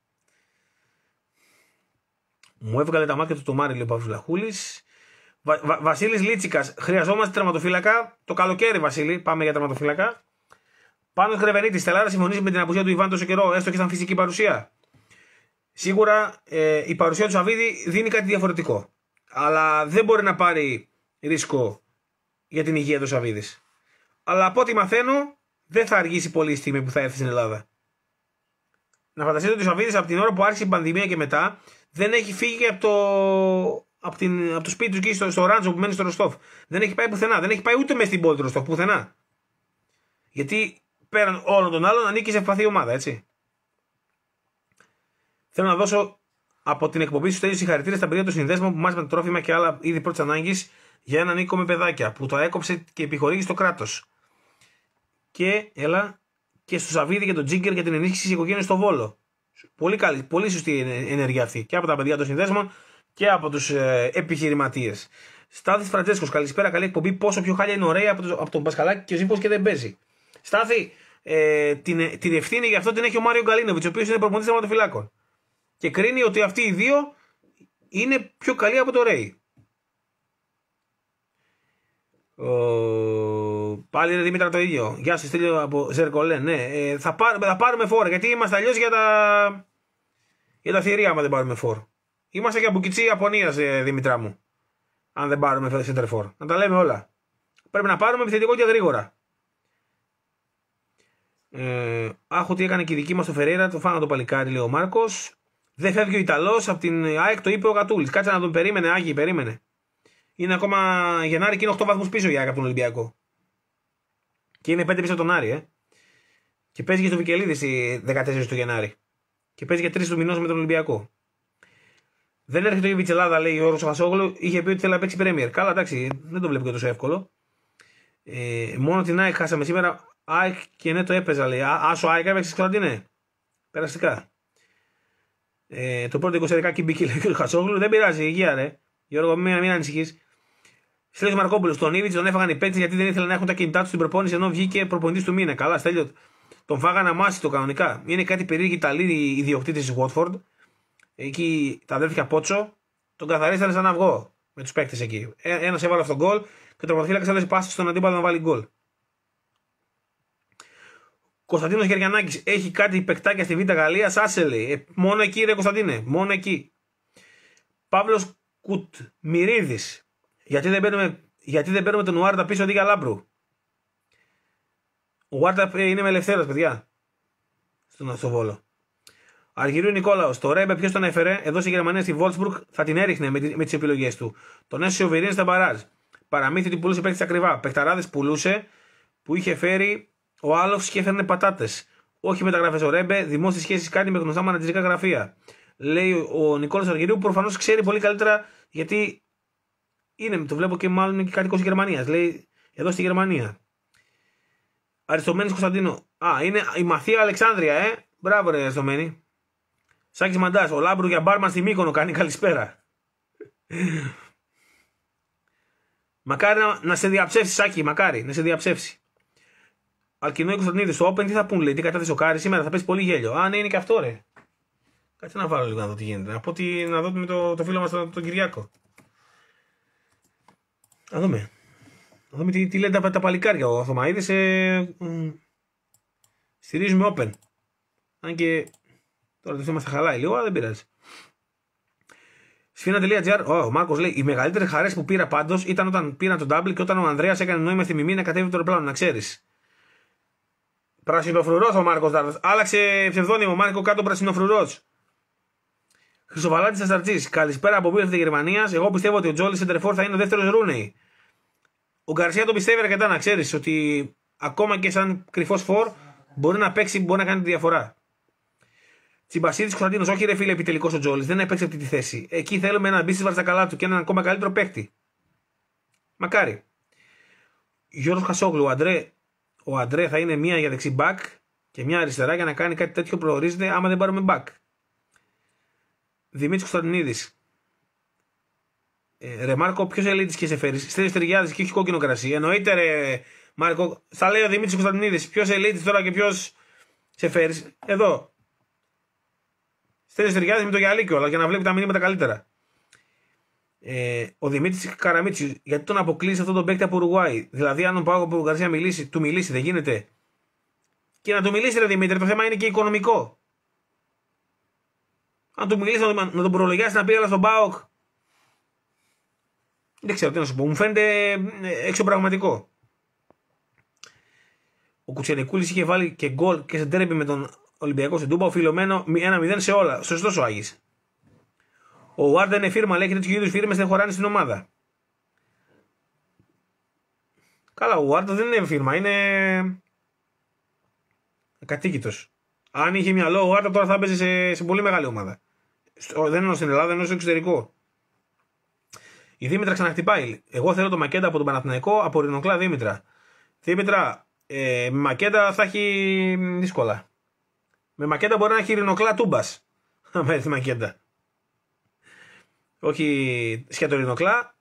Μου έβγαλε τα μάτια του το Μάρι, λέει ο Παύλος Λαχούλης. Βα, Βα, Βασίλης Λίτσικας, χρειαζόμαστε τερματοφύλακα το καλοκαίρι, Βασίλη. Πάμε για τερματοφύλακα. Πάνος Γρεβενίτης, Στελάρα συμφωνήσει με την απουσία του Ιβάν τόσο καιρό, έστω και σαν φυσική παρουσία. Σίγουρα ε, η παρουσία του Σαββίδη δίνει κάτι διαφορετικό. Αλλά δεν μπορεί να πάρει ρίσκο για την υγεία του Σαββίδης. Αλλά από ό,τι μαθαίνω, δεν θα αργήσει πολύ η στιγμή που θα έρθει στην Ελλάδα. Να φανταστείτε ότι ο Σαββίδης από την ώρα που άρχισε η πανδημία και μετά δεν έχει φύγει από το, από την, από το σπίτι του εκεί στο, στο Ράντζο που μένει στο Ροστόφ. Δεν έχει πάει πουθενά. Δεν έχει πάει ούτε μέσα στην πόλη του Ροστόφ πουθενά. Γιατί πέραν όλων των άλλων ανήκει σε ευπαθή ομάδα, έτσι. Θέλω να δώσω από την εκπομπή στου τέλειου συγχαρητήρια στα παιδιά του συνδέσμου που μάζεψαν τρόφιμα και άλλα είδη πρώτη ανάγκη για έναν οίκο με παιδάκια που το έκοψε και επιχορήγησε στο κράτος. Και έλα και στο Σαββίδη και τον Τζίγκερ για την ενίσχυση τη οικογένεια στο Βόλο. Πολύ καλή, πολύ σωστή ενέργεια αυτή και από τα παιδιά των συνδέσμων και από τους ε, επιχειρηματίες. Στάθης Φραντζέσκος, καλησπέρα, καλή εκπομπή. Πόσο πιο χάλια είναι ωραία από, το, από τον Πασχαλάκη και ο Ζήπος και δεν παίζει. Στάθη, ε, την, την ευθύνη για αυτό την έχει ο Μάριο Γκαλίνοβιτς, ο οποίος είναι προπονητής τερματοφυλάκων. Και κρίνει ότι αυτοί οι δύο είναι πιο καλοί από το Ρέι. Ο... Πάλι είναι Δήμητρα το ίδιο. Γεια σου, στείλω από Ζερκολέ. Ναι, ε, θα, πάρουμε, θα πάρουμε φόρ γιατί είμαστε αλλιώς για τα, για τα θηρία. Άμα δεν πάρουμε φόρ, είμαστε για μπουκιτσί Ιαπωνίας, ε, Δήμητρά μου. Αν δεν πάρουμε center φόρ, να τα λέμε όλα. Πρέπει να πάρουμε επιθετικό και γρήγορα. Ε, άχ, ότι έκανε και η δική μας το Φερέιρα, το φάνα το παλικάρι, λέει ο Μάρκος. Δεν φεύγει ο Ιταλός από την ΑΕΚ, το είπε ο Γατούλης. Κάτσε να τον περίμενε, Άγιοι, περίμενε. Είναι ακόμα Γενάρη και είναι οκτώ βαθμούς πίσω η ΑΕΚ από τον Ολυμπιακό. Και είναι πέντε πίσω από τον Άρη, ε. Και παίζει και στο Βικελίδη στη δεκατέσσερις του Γενάρη. Και παίζει και τρεις του μηνός με τον Ολυμπιακό. Δεν έρχεται η Βιτσελάδα, λέει ο Γιώργος Χασόγλου, είχε πει ότι θέλει να παίξει Πρέμιερ. Καλά, εντάξει, δεν το βλέπω και τόσο εύκολο. Ε, μόνο την ΑΕΚ χάσαμε σήμερα. ΑΕΚ και ναι, το έπαιζα, λέει. Άσο ΑΕΚ έπαιξε, Κωνσταντίνε. Περαστικά. Ε, το πρώτο είκοσι δεκάκι μπήκε, λέει ο Χασόγλου. Δεν πειράζει, υγεία, ρε. Γιώργο, μην, μην ανησυχείς. Στέλιος Μαρκόπουλος, τον Ήβιτς τον έφαγαν οι παίκτες γιατί δεν ήθελαν να έχουν τα κινητά του στην προπόνηση ενώ βγήκε προπονητής του μήνα. Καλά, Στέλιο. Τον φάγανε αμάσιτο κανονικά. Είναι κάτι περίεργη Ιταλοί ιδιοκτήτες της Watford. Εκεί τα αδέρφια Πότσο τον καθαρίσανε σαν αυγό με τους παίκτες εκεί. Ένας έβαλε αυτόν τον γκολ και ο τερματοφύλακας έδωσε πάση στον αντίπαλο να βάλει γκολ. Κωνσταντίνος Γεριανάκης έχει κάτι παικτάκια στη Β' Γαλλία. Άσε λέει. Ε, μόνο εκεί, ρε Κωνσταντίνε. Μόνο εκεί. Παύλος Κουτμυρίδης. Γιατί δεν παίρνουμε, γιατί δεν παίρνουμε τον Ουάρτα πίσω αντί για Λάμπρου. Ο Ουάρτα είναι με ελευθέρος, παιδιά. Στο, στο Βόλο. Αργυρίου Νικόλαος. Το Ρέμπε ποιος τον έφερε. Εδώ στη Γερμανία στη Βόλτσμπουργκ θα την έριχνε με, με τις επιλογές του. Τον έσωσε ο Βιρίνη στα μπαράζ. Παραμύθι ότι πουλούσε παίκτες ακριβά. Παικταράδες πουλούσε που είχε φέρει ο Άλοφς και έφερνε πατάτες. Όχι μεταγραφές ο Ρέμπε. Δημόσιες σχέσεις κάνει με γνωστά μανατζερικά γραφεία. Λέει ο Νικόλαος Αργυρίου που προφανώς ξέρει πολύ καλύτερα γιατί είναι, το βλέπω και μάλλον είναι και κάτοικος της Γερμανίας. Λέει εδώ στη Γερμανία. Αριστομένης Κωνσταντίνο. Α, είναι η Μαθία Αλεξάνδρεια, ε. Μπράβο, ρε Αριστομένη. Σάκης Μαντάς. Ο Λάμπρου για μπάρμαν στη Μύκονο κάνει καλησπέρα. Μακάρι να, να σε διαψεύσει, Σάκη, μακάρι να σε διαψεύσει. Αλκινόη Κωνσταντινίδη. Στο Open τι θα πούν, λέει. Τι κατάθεσε ο Κάρι σήμερα, θα πέσει πολύ γέλιο. Α, ναι, είναι και αυτό, ρε. Κάτσε να βάλω λίγο να δω τι γίνεται. Να πω τι, να δω με το, το φίλο μας τον, τον Κυριάκο. Να δούμε. Να δούμε τι, τι λένε τα, τα παλικάρια. Ο Αθωμαίδης ε, ε, στηρίζουμε Open. Αν και τώρα το θέμα θα χαλάει λίγο, αλλά δεν πειράζει. Σφίνα.gr, oh, ο Μάρκος λέει: οι μεγαλύτερες χαρές που πήρα πάντως ήταν όταν πήρα τον double και όταν ο Ανδρέας έκανε νόημα στη μιμή να κατέβει το αεροπλάνο, να ξέρεις. Πρασινοφρουρός ο Μάρκος Δάρδος. Άλλαξε ψευδόνυμο Μάρκο κάτω πρασινοφρουρός. Χρυσοβαλάτης Ασταρτζής. Καλησπέρα από πίσω τη Γερμανία. Εγώ πιστεύω ότι ο Τζόλι Σεντερφόρ θα είναι ο δεύτερος Ρούνεϊ. Ο Γκαρσία το πιστεύει αρκετά, να ξέρεις ότι ακόμα και σαν κρυφός φορ μπορεί να παίξει, μπορεί να κάνει τη διαφορά. Τσιμπασίδης Κωνσταντίνος, όχι ρε φίλε, επιτελικός ο Τζόλις, δεν έπαιξε αυτή τη θέση. Εκεί θέλουμε να μπει στη βαρτσακαλά του και έναν ακόμα καλύτερο παίκτη. Μακάρι. Γιώργος Χασόγλου, ο Αντρέ, ο Αντρέ θα είναι μία για δεξί μπακ και μία αριστερά για να κάνει κάτι τέτοιο προορίζεται άμα δεν πάρουμε μπακ. Δημήτρης Κωνσταντινίδης. Ε, ρε Μάρκο, ποιος ελίτης και σε φέρεις. Στέλιος Ταιριάδης και όχι κόκκινο κρασί. Εννοείται ρε Μάρκο, θα λέει ο Δημήτρης Κωνσταντινίδης. Ποιος ελίτης τώρα και ποιος σε φέρεις. Εδώ. Στέλιος Ταιριάδης με το γυαλί κιόλας για να βλέπει τα μηνύματα καλύτερα. Ε, ο Δημήτρης Καραμίτσης, γιατί τον αποκλείσει αυτόν τον παίκτη από Ουρουγουάη. Δηλαδή, αν ο Πάγο από Γκαρσία μιλήσει, του μιλήσει, δεν γίνεται. Και να του μιλήσει, ρε Δημήτρη, το θέμα είναι και οικονομικό. Αν του μιλήσει, να τον προλογιάσει να πει, αλλά στον ΠΑΟΚ. Δεν ξέρω τι να σου πω. Μου φαίνεται εξωπραγματικό. Ο Κουτσενικούλης είχε βάλει και γκολ και σε τέρεπι με τον Ολυμπιακό στην Τούμπα, οφειλωμένο ένα μηδέν σε όλα. Σωστός ο Άγης. Ο Βάρντα είναι φίρμα, λέει, και τέτοιου είδους φίρμες δεν χωράνε στην ομάδα. Καλά, ο Βάρντα δεν είναι φίρμα, είναι κατοίκητος. Αν είχε μυαλό ο Βάρντα τώρα θα έπαιζε σε, σε πολύ μεγάλη ομάδα. Δεν εννοώ στην Ελλάδα, εννοώ στο εξωτερικό. Η Δήμητρα ξαναχτυπάει. Εγώ θέλω το Μακέντα από τον Παναθηναϊκό, από Ρηνοκλά Δήμητρα. Δήμητρα, ε, με Μακέντα θα έχει δύσκολα. Με Μακέντα μπορεί να έχει Ρηνοκλά Τούμπας. Αν έρθει Μακέντα. Όχι σκέτο Ρηνοκλά.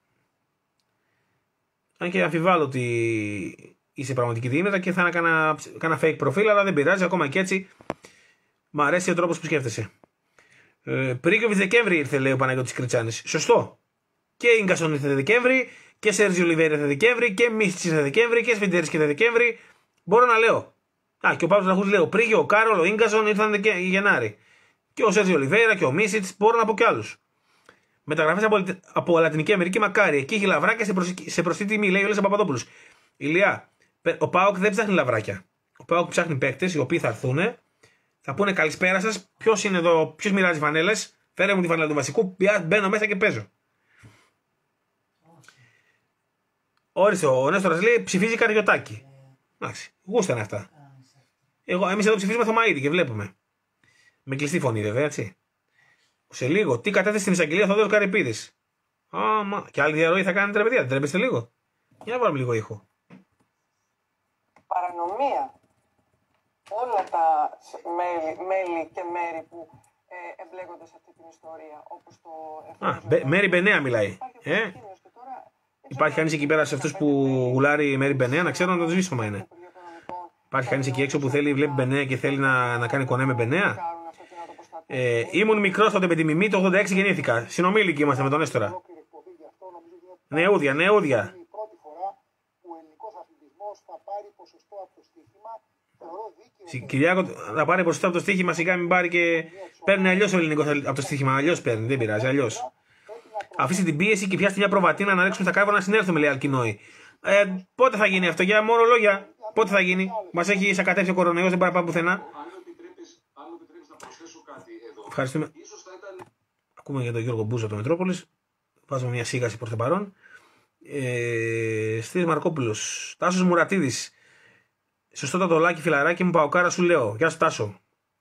Αν και αμφιβάλλω ότι είσαι πραγματική Δήμητρα και θα έκανα κάνα fake προφίλ, αλλά δεν πειράζει, ακόμα και έτσι. Μ' αρέσει ο τρόπος που σκέφτεσαι. Ε, Πρίγκοβιτς Δεκέμβρη ήρθε, λέει ο Παναγιώτης Κριτσάνης. Σωστό. Και Ίγκασον ήρθε Δεκέμβρη, και Σέρζιο Ολιβέιρα ήρθε Δεκέμβρη, και Μίσιτς ήρθε Δεκέμβρη, και Σφιντερής ήρθε Δεκέμβρη. Μπορώ να λέω. Α, και ο Παύλος Λαχούς λέει: ο Πρίγιο, ο Κάρολ, ο Ίγκασον ήρθαν Δεκα... Γενάρη. Και ο Σέρζιο Ολιβέιρα και ο Μίσιτς, μπορώ να πω κι άλλους. Μεταγραφές από, από Λατινική Αμερική, μακάρι. Εκεί έχει λαβράκια σε, προσ... σε προσιτή τιμή, λέει ο Λέσσα Παπαδόπουλος. Ηλιά, ο Πάοκ δεν ψάχνει λαβράκια. Ο Πάοκ ψάχνει παίκτες οι οποίοι θα έρθουν, θα πούνε καλησπέρα σας. Ποιος είναι εδώ, ποιος μοιράζει φανέλες. Φέρε μου τη φανέλα του βασικού, μπαίνω μέσα και παίζω. Όρισε, ο Νέστορας λέει: ψηφίζει Καριωτάκη. Εντάξει, γούστα είναι αυτά. Εγώ, εμείς εδώ ψηφίζουμε Θωμαΐδη και βλέπουμε. Με κλειστή φωνή βέβαια, έτσι. Σε λίγο, τι κατέθεσε στην εισαγγελία Θοδωρός Καρυπίδης. Άμα, και άλλη διαρροή θα κάνετε ρε παιδιά, δεν τρέπεστε λίγο. Για να βάλουμε λίγο ήχο. Παρανομία. Όλα τα μέλη, μέλη και μέρη που ε, εμπλέκονται σε αυτή την ιστορία, όπως το Α, Μέρη Μπενέα μιλάει. Ε? Υπάρχει κανείς εκεί πέρα σε αυτούς που γουλάρει η Μέρη Μπενέα, να ξέρω να το σβήσω μα είναι. Υπάρχει κανείς εκεί έξω που θέλει, βλέπει Μπενέα και θέλει να, να κάνει κονέ με Μπενέα. Ε, ήμουν μικρός τότε με τη Μιμή, το ογδόντα έξι γεννήθηκα. Συνομήλικοι είμαστε με τον Έστορα. Νεούδια, νεούδια. Κυριάκο, θα πάρει ποσοστό από το στοίχημα, σιγά μην πάρει και. Παίρνει αλλιώς ο ελληνικός από το στοίχημα. Αλλιώς παίρνει, δεν πειράζει, αλλιώς. Αφήστε την πίεση και πιάστε μια προβατίνα να ρίξουμε στα κάρβουνα να συνέλθουμε, λέει Αλκινόη. Ε, πότε θα γίνει αυτό, για μόνο λόγια. Πότε θα γίνει, μας έχει σακατέψει ο κορονοϊός, δεν πάει να πάμε πουθενά. Ευχαριστούμε. Ακούμε για τον Γιώργο Μπούζο από το Μετρόπολης. Βάζουμε μια σίγαση προς το παρόν. Ε, Στήρης Μαρκόπουλος. Τάσος Μουρατίδης. Σωστότατο λάκι φιλαράκι μου, Παοκάρα σου λέω. Γεια σου Τάσο.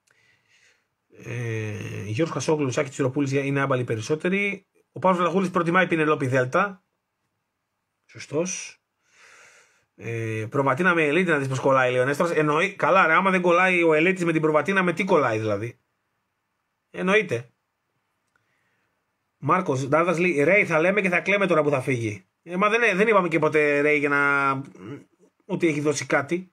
Ε, Γιώργος Χασόγλου, Σάκη Τσιροπούλης είναι άμπαλοι περισσότεροι. Ο Παύλος Βλαχούλης προτιμάει Πινελόπη Δέλτα. Σωστός. Ε, προβατίνα με ελίτη να δεις πως κολλάει, λέει ο Νέστρας. Εννοεί, καλά ρε, άμα δεν κολλάει ο ελίτης με την προβατίνα, με τι κολλάει δηλαδή. Εννοείται. Μάρκος Ντάρδας λέει: Ρέι θα λέμε και θα κλαίμε τώρα που θα φύγει. Ε, μα δεν, δεν είπαμε και ποτέ Ρέι για να. Ότι έχει δώσει κάτι.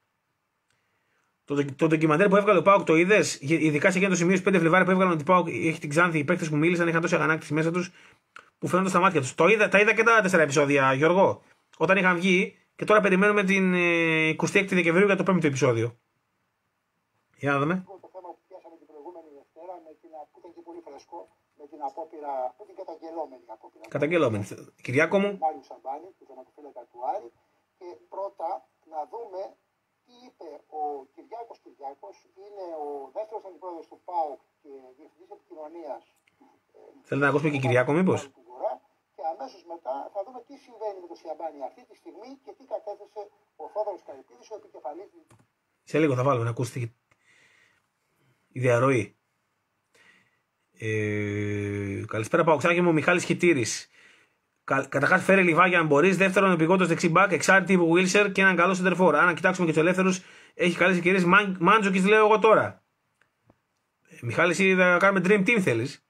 Το, το ντοκιμαντέρ που έβγαλε ο Πάοκ το είδες, ειδικά σε εκείνο το σημείο πέντε Φλεβάρι που έβγαλαν ότι Πάοκ έχει την Ξάνθη. Οι παίκτες που μίλησαν είχαν τόση αγανάκτηση μέσα τους που φαίνονται στα μάτια τους. Το είδα, τα είδα και τα τέσσερα επεισόδια, Γιώργο. Όταν είχαν βγει και τώρα περιμένουμε την ε, εικοστή έκτη Δεκεμβρίου για το πέμπτο επεισόδιο. Για να δούμε. Με την απόπειρα, με την καταγγελόμενη απόπειρα. Καταγγελόμενη. Κυριάκο μου. Μάριου Σαμπάνη, του τερματοφύλακα του Άρη. Και πρώτα να δούμε τι είπε ο Κυριάκος Κυριάκος. Είναι ο δεύτερος αντιπρόεδρος του ΠΑΟΚ και διευθυντής επικοινωνίας. Θέλετε να ακούσουμε και Κυριάκο μήπως. Και αμέσως μετά θα δούμε τι συμβαίνει με τον Σιαμπάνη αυτή τη στιγμή και τι κατέθεσε ο Θόδωρος Καρυπίδης, ο επικεφαλής. Σε λίγο θα βάλουμε να ακούσετε η διαρροή. Ε, καλησπέρα Παοξάκη μου, Μιχάλης Χιτήρης. Κα, Καταρχάς φέρε Λιβάγια αν μπορείς. Δεύτερον, επικόντως δεξιμπάκ, εξάρτητη τύπου Wilser και έναν καλό σεντερφόρ. Αν κοιτάξουμε και τους ελεύθερους, έχει καλές ευκαιρίες. Μάντζοκης λέω εγώ τώρα. Ε, Μιχάλης, θα κάνουμε dream team θέλεις.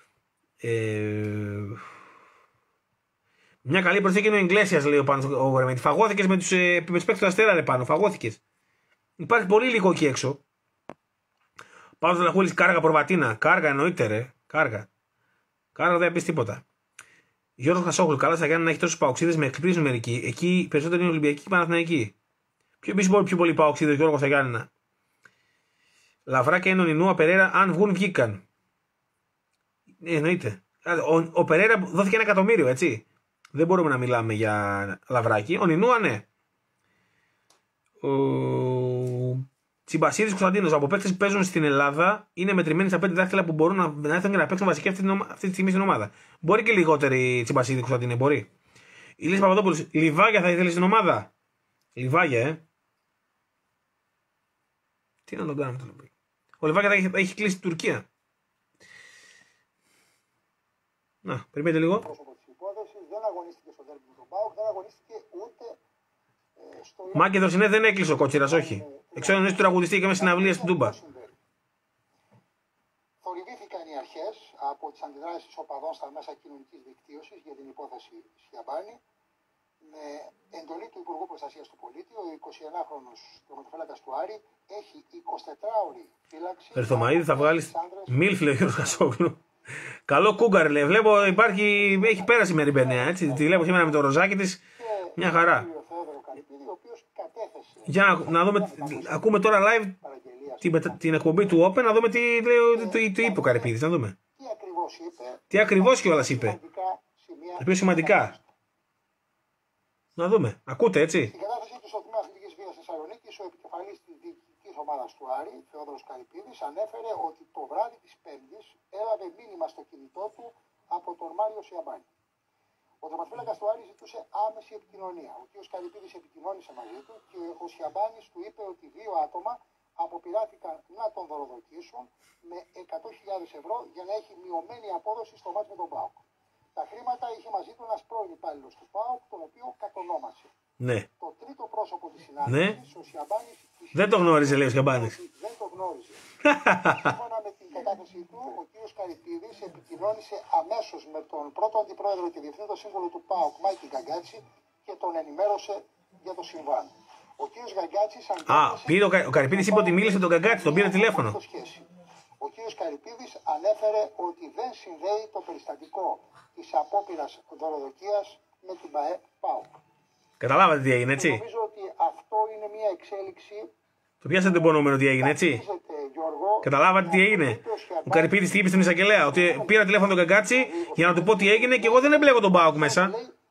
Ε, μια καλή προσθήκη είναι ο Ιγκλέσιας, λέει ο Πάνος ο Γρεμέτη. Φαγώθηκες με τους ε, παίκτες του Αστέρα, ρε πάνω. Φαγώθηκες. Υπάρχει πολύ υλικό εκεί έξω. Πάω στο Λαχούλης, κάργα προβατίνα. Κάργα εννοείται, ρε. Κάργα. Κάργα δεν πει τίποτα. Γιώργος Χασόγλου, καλά στα Γιάννη να έχει τόσους παοξίδες, με εκπλήσουν μερικοί. Εκεί περισσότεροι είναι Ολυμπιακοί και Παναθηναϊκοί. Ποιο πει πιο πολύ παοξίδες, Γιώργο στα Γιάννη. Λαβράκια είναι ο Νινούα Περέρα, αν βγουν βγήκαν. Ε, εννοείται. Ο, ο Περέρα δόθηκε ένα εκατομμύριο, έτσι. Δεν μπορούμε να μιλάμε για Λαβράκι. Ο Νινούα, ναι. Ο Τσιμπασίδης Κωνσταντίνος, από παίκτες που παίζουν στην Ελλάδα είναι μετρημένοι στα πέντε δάχτυλα που μπορούν να, να έρθουν και να παίξουν βασική αυτή, αυτή τη στιγμή στην ομάδα. Μπορεί και λιγότεροι Τσιμπασίδη Κωνσταντίνε, μπορεί. Η Λύση Παπαδόπουλος, Λιβάγια θα ήθελε στην ομάδα. Λιβάγια, ε. Τι να τον κάνουμε το Λιβάγια. Ο Λιβάγια θα έχει, θα έχει κλείσει την Τουρκία. Να, περιμένετε λίγο. Δεν αγωνίστηκε στο ντέρμπι με τον ΠΑΟΚ, δεν αγωνίστηκε ούτε στο. Μάκεδρος είναι, δεν έκλεισε ο Κότσιρας, όχι. Εξώ εννοείς του τραγουδιστή και με συναυλίες στην Τούμπα. Θορυβήθηκαν οι αρχές από τις αντιδράσεις οπαδών στα μέσα κοινωνικής δικτύωσης για την υπόθεση Σιαμπάνη. Με εντολή του Υπουργού Προστασίας του Πολίτη, ο εικοσιενάχρονος τερματοφύλακας του Άρη έχει εικοσιτετράωρη φύλαξη. Ερθομαΐδη θα βγάλεις μίλφι, λέει ο Γιώργος Χασόγλου. Καλό κούγκαρ, λέει. Βλέπω υπάρχει, έχει πέρασει η Μεριμπενέα, έτσι. Τη βλέπω σήμερα με το ροζάκι της. Μια χαρά. Για να, να δούμε, ακούμε τώρα live την, την εκπομπή του Open, να δούμε τι, λέει, τι, τι είπε ο Καρυπίδης, να δούμε. Τι ακριβώς είπε. Τι ακριβώς κιόλας είπε. Τα πιο σημαντικά. Να δούμε. Ακούτε, έτσι. Στην κατάθεσή του στο Τμήμα Αθλητικής Βίας Θεσσαλονίκης, ο επικεφαλής της διοικητικής ομάδας του Άρη, Θεόδωρος Καρυπίδης, ανέφερε ότι το βράδυ της Πέμπτης έλαβε μήνυμα στο κινητό του από τον Μάριο Σιαμπάνη. Ο Ο τερματοφύλακας του Άρη ζητούσε άμεση επικοινωνία. Ο κ. Καρυπίδης επικοινώνησε μαζί του και ο Σιαμπάνης του είπε ότι δύο άτομα αποπειράθηκαν να τον δωροδοκίσουν με εκατό χιλιάδες ευρώ για να έχει μειωμένη απόδοση στο μάτς με τον ΠΑΟΚ. Τα χρήματα είχε μαζί του ένας πρώην υπάλληλος του ΠΑΟΚ, τον οποίο κακονόμασε. Ναι. Το τρίτο πρόσωπο της συνάντησης, ναι. ο Σιαμπάνης, δεν το γνώριζε, λέει ο Σιαμπάνης. Δεν το γνώριζε. Σύμφωνα με την κατάθεσή του, ο κ. Καρυπίδης επικοινώνησε αμέσως με τον πρώτο αντιπρόεδρο και διευθύνοντα σύμβολο του ΠΑΟΚ, Μάικη Γκαγκάτση, και τον ενημέρωσε για το συμβάν. Ο κ. Γκαγκάτσης Α, πήρε ο, Κα... ο Καρυπίδης είπε ότι μίλησε με τον Γκαγκάτση, τον πήρε τηλέφωνο. Ο κ. Καρυπίδης ανέφερε ότι δεν συνδέει το περιστατικό της απόπειρας δωροδοκίας με την ΠΑΕ ΠΑΟΚ. Καταλάβατε τι έγινε, έτσι. Νομίζω ότι αυτό είναι μια εξέλιξη. Το πιάσατε υπονοούμενο τι έγινε, έτσι. Γιώργο, καταλάβατε τι έγινε. Ο Καρυπίδης τι είπε στον εισαγγελέα, ότι πήρα τηλέφωνο τον Γκαγκάτση για να του πω τι έγινε και εγώ δεν εμπλέκω τον ΠΑΟΚ μέσα.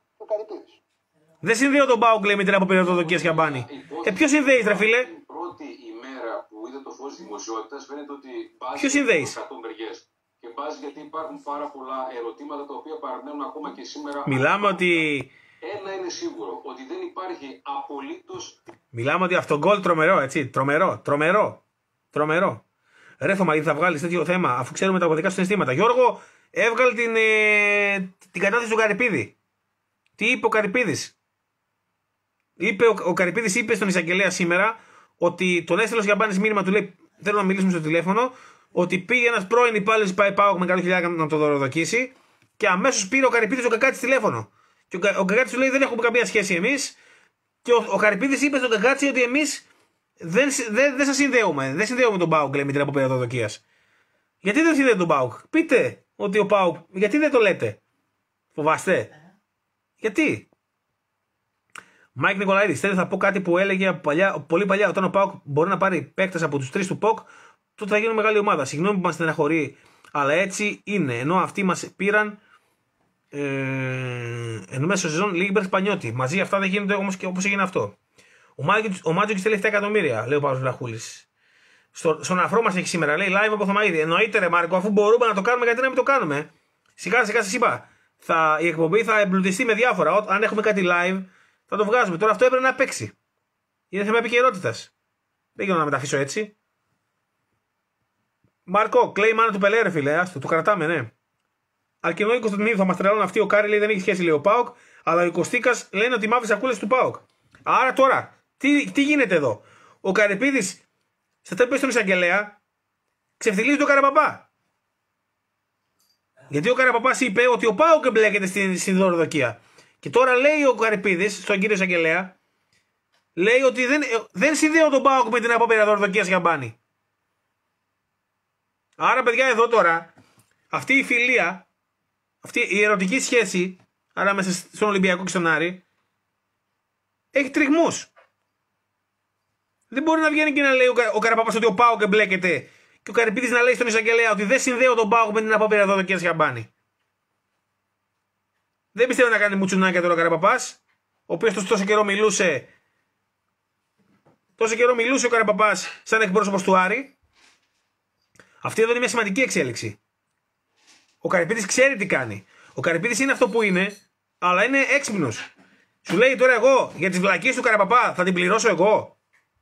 Δεν συνδέω τον ΠΑΟΚ, λέει, με την απόπειρα δωροδοκίας Σιαμπάνη. Ε, ποιο συνδέει, ρε φίλε. Την πρώτη ημέρα που είδε το φως δημοσιότητας φαίνεται ότι ποιο συνδέει. Και μπάζει γιατί υπάρχουν πάρα πολλά ερωτήματα τα οποία παραμένουν ακόμα και σήμερα. Μιλάμε ότι. Ένα είναι σίγουρο, ότι δεν υπάρχει απολύτως. Μιλάμε ότι αυτό γκολ τρομερό, έτσι. Τρομερό, τρομερό. Τρομερό. Ρε Θωμαίδη, θα βγάλει τέτοιο θέμα, αφού ξέρουμε τα δικά σου συναισθήματα. Γιώργο, έβγαλε την, ε, την κατάθεση του Καρυπίδη. Τι είπε ο Καρυπίδης. Είπε, ο, ο Καρυπίδης είπε στον εισαγγελέα σήμερα ότι τον έστειλε ο Σιαμπάνης μήνυμα, του λέει: θέλω να μιλήσουμε στο τηλέφωνο. Ότι πήγε ένας πρώην υπάλληλος πάει ΠΑΟΚ με εκατό χιλιάδες να το δωροδοκίσει και αμέσως πήρε ο Καρυπίδης ο Γκαγκάτσης τηλέφωνο. Και ο, ο Γκαγκάτσης του λέει: δεν έχουμε καμία σχέση εμείς. Και ο, ο Καρυπίδης είπε στον Γκαγκάτση ότι εμείς δεν, δεν, δεν σας συνδέουμε. Δεν συνδέουμε τον ΠΑΟΚ, λέει, με την απόπειρα δωροδοκίας. Γιατί δεν συνδέεται τον ΠΑΟΚ. Πείτε ότι ο ΠΑΟΚ. Γιατί δεν το λέτε. Φοβάστε. Γιατί. Μάικ Νικολαίδης, θέλει θα πω κάτι που έλεγε παλιά, πολύ παλιά. Όταν ο ΠΑΟΚ μπορεί να πάρει παίκτες από τους τρεις του ΠΟΚ, τότε θα γίνουμε μεγάλη ομάδα. Συγγνώμη που μας στεναχωρεί, αλλά έτσι είναι. Ενώ αυτοί μας πήραν ε, εν μέσω σεζόν Λίγμπερ Σπανιώτη. Μαζί αυτά δεν γίνονται όμως και όπως έγινε αυτό. Ο Μάτζοκης θέλει επτά εκατομμύρια, λέει ο Παύλος Βλαχούλης. Στο, στον αφρό μας έχει σήμερα, λέει live από Θωμαίδη. Εννοείται, ρε Μάρκο, αφού μπορούμε να το κάνουμε, γιατί να μην το κάνουμε. Σιγά σιγά σας είπα. Θα, η εκπομπή θα εμπλουτιστεί με διάφορα. Αν έχουμε κάτι live, θα το βγάζουμε. Τώρα αυτό έπρεπε να παίξει. Είναι θέμα επικαιρότητας. Δεν γίνω να μεταφύσω έτσι. Μάρκο, κλαίει μάνα του Πελέ, ρε φίλε. Άστο, το κρατάμε, ναι. Αρκινό Κωνσταντινίδη, θα μας τρελώνουν αυτοί. Ο Κάρι λέει δεν έχει σχέση, λέει ο ΠΑΟΚ. Αλλά ο Κωστίκας λένε ότι μαύροι σακούλες του ΠΑΟΚ. Άρα τώρα, τι, τι γίνεται εδώ. Ο Καρυπίδης, σε αυτό που στον εισαγγελέα, ξεφτιλίζει τον Καραπαπά. Γιατί ο Καραπαπάς είπε ότι ο ΠΑΟΚ εμπλέκεται στην, στην δωροδοκία. Και τώρα λέει ο Καρυπίδης στον κύριο εισαγγελέα, λέει ότι δεν, δεν συνδέω τον ΠΑΟΚ με την απόπειρα δωροδοκίας Σιαμπάνη. Άρα, παιδιά, εδώ τώρα, αυτή η φιλία, αυτή η ερωτική σχέση, άρα μέσα στον Ολυμπιακό και στον Άρη, έχει τριγμούς. Δεν μπορεί να βγαίνει και να λέει ο, Κα, ο Καραπαπάς ότι ο ΠΑΟΚ εμπλέκεται και ο Καρυπίδης να λέει στον εισαγγελέα ότι δεν συνδέω τον ΠΑΟΚ με την απόπειρα δωροδοκίας Σιαμπάνη. Δεν πιστεύω να κάνει μουτσουνάκια τώρα ο Καραπαπάς, ο οποίος τόσο, τόσο καιρό μιλούσε, τόσο καιρό μιλούσε ο Καραπαπάς σαν εκπρόσωπος του Άρη. Αυτή εδώ είναι μια σημαντική εξέλιξη. Ο Καρυπίδης ξέρει τι κάνει. Ο Καρυπίδης είναι αυτό που είναι, αλλά είναι έξυπνος. Σου λέει τώρα εγώ για τις βλακίες του Καραπαπά θα την πληρώσω εγώ.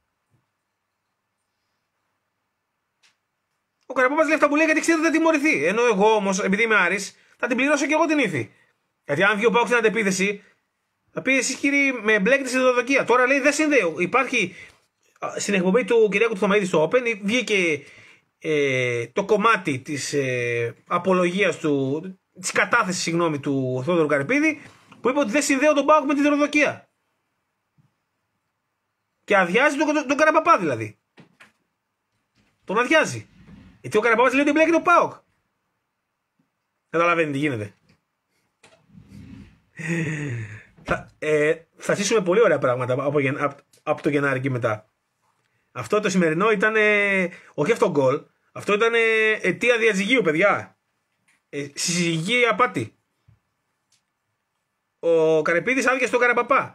Ο Καραπαπάς λέει αυτά που λέει γιατί ξέρει ότι θα τιμωρηθεί. Ενώ εγώ όμως, επειδή είμαι Άρης, θα την πληρώσω και εγώ την ύφη. Γιατί αν βγει ο ΠΑΟΚ στην αντεπίθεση, θα πει εσείς κύριοι με μπλέκετε στη δωροδοκία. Τώρα λέει δεν συνδέω. Υπάρχει στην εκπομπή του Κυριάκου του Θωμαίδη στο Open, βγήκε ε, το κομμάτι της ε, απολογίας του, της κατάθεσης συγγνώμη, του Θόδωρου Καρυπίδη, που είπε ότι δεν συνδέω τον ΠΑΟΚ με τη δωροδοκία. Και αδειάζει τον, τον, τον Καραπαπά δηλαδή. Τον αδειάζει. Γιατί ο Καραπαπάς λέει ότι μπλέκει το ΠΑΟΚ. Καταλαβαίνετε τι γίνεται. Θα, ε, θα ζήσουμε πολύ ωραία πράγματα από, από, από το Γενάρη και μετά. Αυτό το σημερινό ήταν ε, όχι αυτό γκολ. Αυτό ήταν ε, αιτία διαζυγίου, παιδιά. Ε, συζυγική απάτη. Ο Καρυπίδης άδειασε τον Καραπαπά.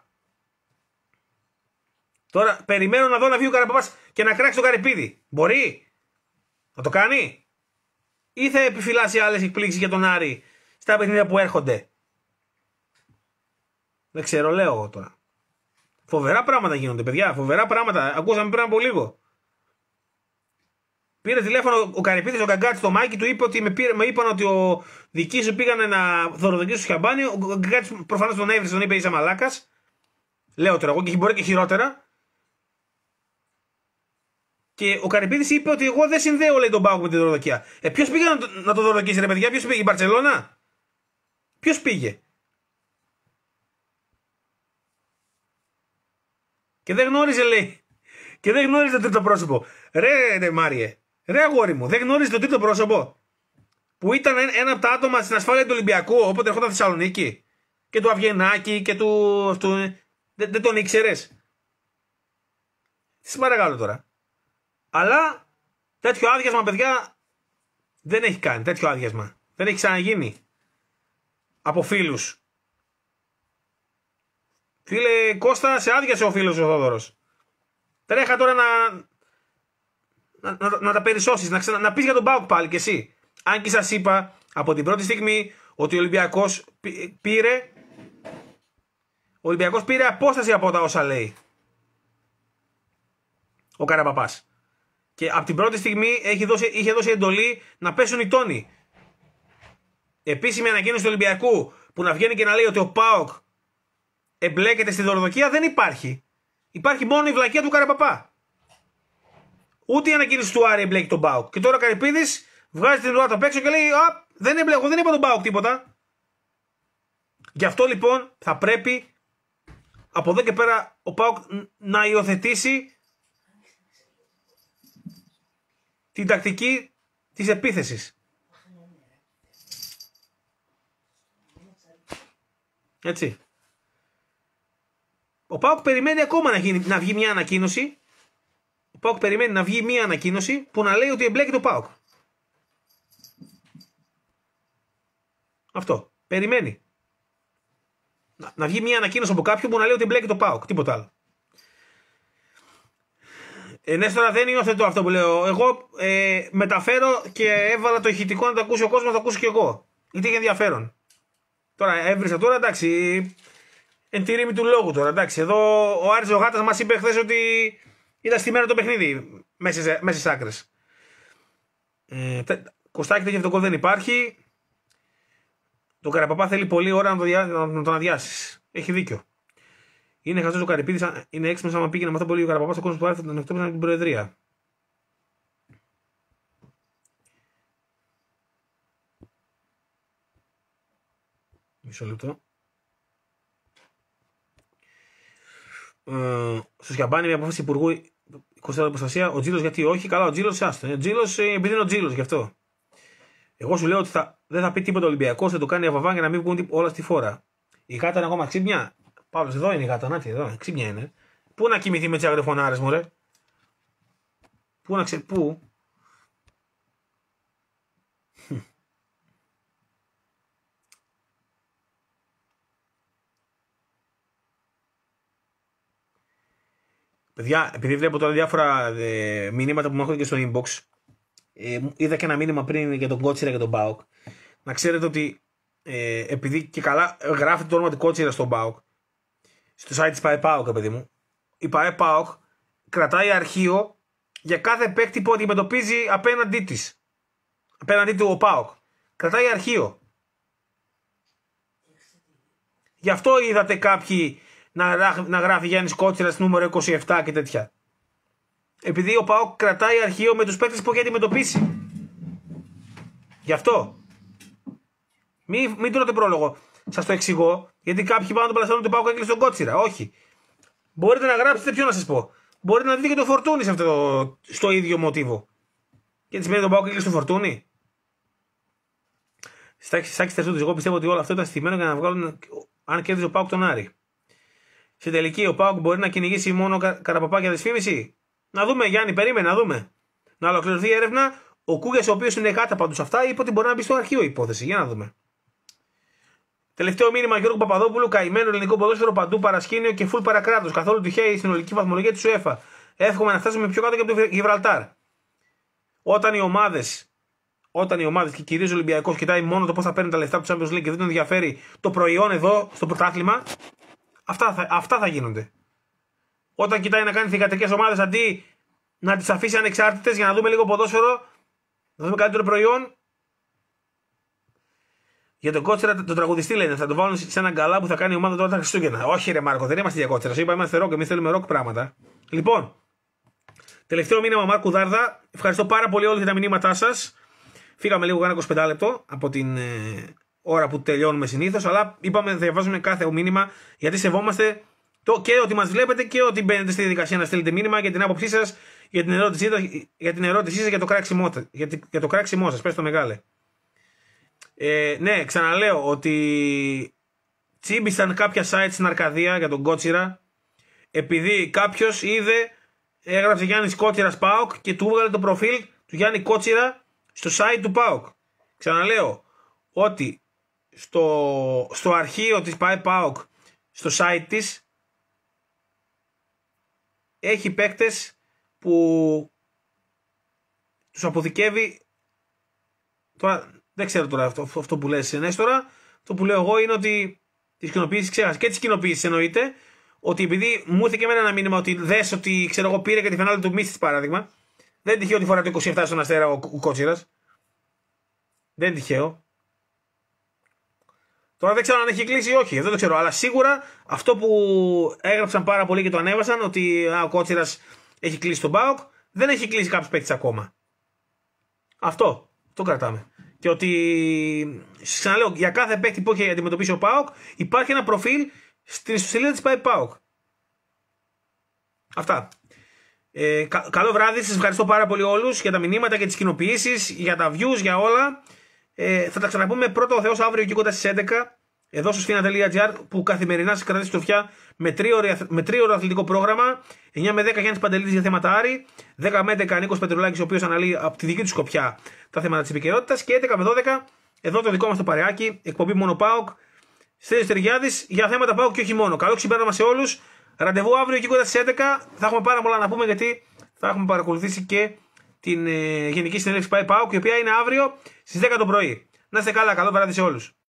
Τώρα περιμένω να δω να βγει ο Καραπαπάς και να κράξει τον Καρυπίδη. Μπορεί να το κάνει, ή θα επιφυλάσει άλλες εκπλήξεις για τον Άρη στα παιχνίδια που έρχονται. Δεν ξέρω, λέω εγώ τώρα. Φοβερά πράγματα γίνονται, παιδιά. Φοβερά πράγματα. Ακούσαμε πριν από λίγο. Πήρε τηλέφωνο ο Καρυπίδης, ο Γκαγκάτης στο Μάκη, του είπε ότι με, πήρε, με είπαν ότι ο δική σου πήγανε να δωροδοκίσουν στο Σιαμπάνι. Ο Γκαγκάτης προφανώς τον έβρισε, τον είπε είσαι μαλάκας. Λέω τώρα εγώ και μπορεί και χειρότερα. Και ο Καρυπίδης είπε ότι εγώ δεν συνδέω, λέει, τον Πάοκ με τη δωροδοκία. Ε, ποιος πήγε να το, να το δωροδοκίσει, ρε παιδιά, ποιος πήγε, η Μπαρτσελώνα? Ποιος πήγε? Και δεν γνώριζε, λέει. Και δεν γνώριζε το τρίτο πρόσωπο. Ρε, ρε Μάριε, ρε αγόρι μου, δεν γνώριζε το τρίτο πρόσωπο. Που ήταν ένα από τα άτομα στην ασφάλεια του Ολυμπιακού, όποτε ερχόταν Θεσσαλονίκη. Και του Αυγενάκη και του. Αυτού, δεν, δεν τον ήξερες? Σε παρακαλώ τώρα. Αλλά τέτοιο άδειασμα, παιδιά, δεν έχει κάνει. Τέτοιο άδειασμα. Δεν έχει ξαναγίνει. Από φίλους. Φίλε Κώστα, σε άδειασε ο φίλος ο Θόδωρος. Τρέχα τώρα να, να, να, να τα περισσώσεις, να, ξανα, να πεις για τον ΠΑΟΚ πάλι κι εσύ. Αν και σας είπα από την πρώτη στιγμή ότι ο Ολυμπιακός πήρε, ο Ολυμπιακός πήρε απόσταση από τα όσα λέει ο Καραπαπάς. Και από την πρώτη στιγμή έχει δώσει, είχε δώσει εντολή να πέσουν οι τόνοι. Επίσημη ανακοίνωση του Ολυμπιακού που να βγαίνει και να λέει ότι ο ΠΑΟΚ εμπλέκεται στη δωροδοκία δεν υπάρχει. Υπάρχει μόνο η βλακεία του Καραπαπά. Ούτε η ανακοίνωση του Άρη εμπλέκει τον ΠΑΟΚ. Και τώρα ο Καρυπίδης βγάζει την ουρά απ' έξω και λέει: Α, δεν εμπλέκω, δεν είπα τον ΠΑΟΚ τίποτα. Γι' αυτό λοιπόν θα πρέπει από εδώ και πέρα ο ΠΑΟΚ να υιοθετήσει την τακτική της επίθεσης. Έτσι. Ο ΠΑΟΚ περιμένει ακόμα να, γίνει, να βγει μια ανακοίνωση. Ο ΠΑΟΚ περιμένει να βγει μια ανακοίνωση που να λέει ότι εμπλέκει το ΠΑΟΚ. Αυτό. Περιμένει. Να, να βγει μια ανακοίνωση από κάποιον που να λέει ότι εμπλέκει το ΠΑΟΚ. Τίποτα άλλο. Ε, ναι, τώρα δεν υιοθετώ αυτό που λέω. Εγώ ε, μεταφέρω και έβαλα το ηχητικό να το ακούσει ο κόσμος, να το ακούσει και εγώ. Γιατί έχει ενδιαφέρον. Τώρα έβρισα τώρα, εντάξει. Εν τη ρήμη του λόγου τώρα, εντάξει. Εδώ ο Άρης ο Γάτας μας είπε χθες ότι ήταν στημένο το παιχνίδι μέσα στις άκρες. Ε, Κωστάκι, τέτοιο αυτοκόλλο δεν υπάρχει. Το Καραπαπά θέλει πολλή ώρα να, το διά, να τον αδειάσεις. Έχει δίκιο. Είναι χαζός ο Καρυπίδης, είναι έξυπνος άμα πήγαινε με αυτό πολύ ο Καραπαπάς, ο κόσμος του Άρη θα τον εκτόπισαν από την Προεδρία. Μισό λεπτό. Ε, στο Σιαμπάνι, μια απόφαση υπουργού εικοστή προστασία. Ο Τζίλος γιατί όχι? Καλά, ο Τζίλος άστο. Ο Τζίλος, επειδή είναι ο Τζίλος γι' αυτό. Εγώ σου λέω ότι θα, δεν θα πει τίποτα Ολυμπιακός, θα το κάνει αβαβά για να μην βγουν όλα στη φόρα. Η γάτα είναι ακόμα ξύπνια. Παύλος, εδώ είναι η γάτα, να τι, εδώ, ξύπνια είναι. Πού να κοιμηθεί με τις αγρεφωνάρες μου, ρε? Πού να ξέρει, πού? Παιδιά, επειδή βλέπω τώρα διάφορα ε, μηνύματα που μου έρχονται και στο inbox, ε, είδα και ένα μήνυμα πριν για τον Κότσιρα και τον ΠΑΟΚ. Να ξέρετε ότι ε, επειδή και καλά γράφεται το όνομα του Κότσιρα στον ΠΑΟΚ, στο site της ΠαΕΠΑΟΚ, παιδί μου, η ΠαΕΠΑΟΚ κρατάει αρχείο για κάθε παίκτη που αντιμετωπίζει απέναντί της. Απέναντί του ο ΠΑΟΚ. Κρατάει αρχείο. Γι' αυτό είδατε κάποιοι να, να γράφει Γιάννης Κότσιρας νούμερο είκοσι επτά και τέτοια. Επειδή ο ΠΑΟΚ κρατάει αρχείο με τους παίκτες που έχει αντιμετωπίσει. Γι' αυτό. Μην, μην τρώτε πρόλογο. Σας το εξηγώ, γιατί κάποιοι πάνε να τον πλασάνουν ότι ο ΠΑΟΚ έκλεισε τον Κότσιρα. Όχι. Μπορείτε να γράψετε, ποιο να σας πω. Μπορείτε να δείτε και το Φορτούνι σε αυτό το, στο ίδιο μοτίβο. Και τι σημαίνει τον ΠΑΟΚ έκλεισε το Φορτούνι? Σάκης Τερσούτης, εγώ πιστεύω ότι όλο αυτό ήταν στημένο για να βγάλουν αν κέρδιζε ο ΠΑΟΚ τον Άρη. Στην τελική ο ΠΑΟΚ μπορεί να κυνηγήσει μόνο κα, Καραπαπά για δυσφήμιση. Να δούμε, Γιάννη, περίμενε να δούμε. Να ολοκληρωθεί η έρευνα. Ο Κούγιας, ο οποίος είναι γάτα παντού σε αυτά, είπε ότι μπορεί να μπει στο αρχείο η υπόθεση. Για να δούμε. Τελευταίο μήνυμα Γιώργου Παπαδόπουλου. Καημένο ελληνικό ποδόσφαιρο παντού παρασκήνιο και φουλ παρακράτος. Καθόλου τυχαία η συνολική βαθμολογία της UEFA. Εύχομαι να φτάσουμε πιο κάτω και από το Γιβραλτάρ. Όταν οι ομάδες, όταν οι ομάδες και κυρίως ο Ολυμπιακός κοιτάει μόνο το πώς θα παίρνουν τα λεφτά του Champions League και δεν τον ενδιαφέρει το προϊόν εδώ στο πρωτάθλημα, Αυτά θα, αυτά θα γίνονται. Όταν κοιτάει να κάνει θυγατρικές ομάδες αντί να τις αφήσει ανεξάρτητες για να δούμε λίγο ποδόσφαιρο, να δούμε καλύτερο προϊόν. Για τον Κότσιρα, τον τραγουδιστή λένε, θα το βάλουν σε έναν γκαλά που θα κάνει η ομάδα τώρα τα Χριστούγεννα. Όχι, ρε Μάρκο, δεν είμαστε για Κότσιρα. Σου είπα, είμαστε ροκ, εμείς θέλουμε ροκ πράγματα. Λοιπόν, τελευταίο μήνυμα Μάρκου Δάρδα. Ευχαριστώ πάρα πολύ όλους για τα μηνύματά σας. Φύγαμε λίγο, κάνα είκοσι πέντε λεπτό από την ε, ώρα που τελειώνουμε συνήθως. Αλλά είπαμε να διαβάζουμε κάθε μήνυμα γιατί σεβόμαστε το, και ότι μας βλέπετε και ότι μπαίνετε στη διαδικασία να στείλετε μήνυμα για την άποψή σας, για την ερώτησή σας, για, την ερώτησή σας, για το κράξιμό, για, για το κράξιμό σας. Πες το μεγάλε. Ε, ναι, ξαναλέω ότι τσίμπησαν κάποια site στην Αρκαδία για τον Κότσιρα επειδή κάποιος είδε, έγραψε Γιάννης Κότσιρας ΠΑΟΚ και του έβγαλε το προφίλ του Γιάννη Κότσιρα στο site του ΠΑΟΚ. Ξαναλέω ότι στο, στο αρχείο της ΠΑΕ ΠΑΟΚ, στο site της, έχει παίκτες που τους αποθηκεύει. Τώρα δεν ξέρω τώρα αυτό, αυτό που λες Νέστορα. Το που λέω εγώ είναι ότι τις κοινοποιήσεις ξέχασα. Και τις κοινοποιήσεις εννοείται. Ότι επειδή μου ήρθε και εμένα ένα μήνυμα ότι δες ότι ξέρω εγώ πήρε και τη φινάλη του Μίστης παράδειγμα. Δεν είναι τυχαίο ότι φορά το είκοσι επτά στον Αστέρα ο, ο Κότσιρας. Δεν είναι τυχαίο. Τώρα δεν ξέρω αν έχει κλείσει ή όχι, δεν το ξέρω. Αλλά σίγουρα αυτό που έγραψαν πάρα πολύ και το ανέβασαν ότι α, ο Κότσιρας έχει κλείσει τον ΠΑΟΚ, δεν έχει κλείσει κάποιος παίκτης ακόμα. Αυτό το κρατάμε. Και ότι, ξαναλέω, για κάθε παίκτη που έχει αντιμετωπίσει ο ΠΑΟΚ υπάρχει ένα προφίλ στην ιστοσελίδα της ΠΑΕ ΠΑΟΚ. Αυτά. Ε, κα, καλό βράδυ, σας ευχαριστώ πάρα πολύ όλους για τα μηνύματα και τις κοινοποιήσεις, για τα views, για όλα. Ε, θα τα ξαναπούμε πρώτο ο Θεός αύριο εκεί κοντά στις έντεκα εδώ στο σφίνα τελεία τζι άρ που καθημερινά σας κρατήσει στο αυτιά με τρίωρο αθλητικό πρόγραμμα. εννιά με δέκα Γιάννης Παντελίδης για θέματα Άρη, δέκα με έντεκα Νίκος Πετρουλάκης ο οποίος αναλύει από τη δική του σκοπιά τα θέματα της επικαιρότητας και έντεκα με δώδεκα εδώ το δικό μας το παρεάκι, εκπομπή μόνο ΠΑΟΚ, Στέλιος Τεργιάδης για θέματα ΠΑΟΚ και όχι μόνο. Καλό ξυπέρναμα σε όλους. Ραντεβού αύριο εκεί κοντά στις έντεκα. Θα έχουμε πάρα πολλά να πούμε γιατί θα έχουμε παρακολουθήσει και την ε, Γενική Συνέλευση ΠΑΕ ΠΑΟΚ η οποία είναι αύριο στις δέκα το πρωί. Να είστε καλά, καλό βράδυ σε όλους.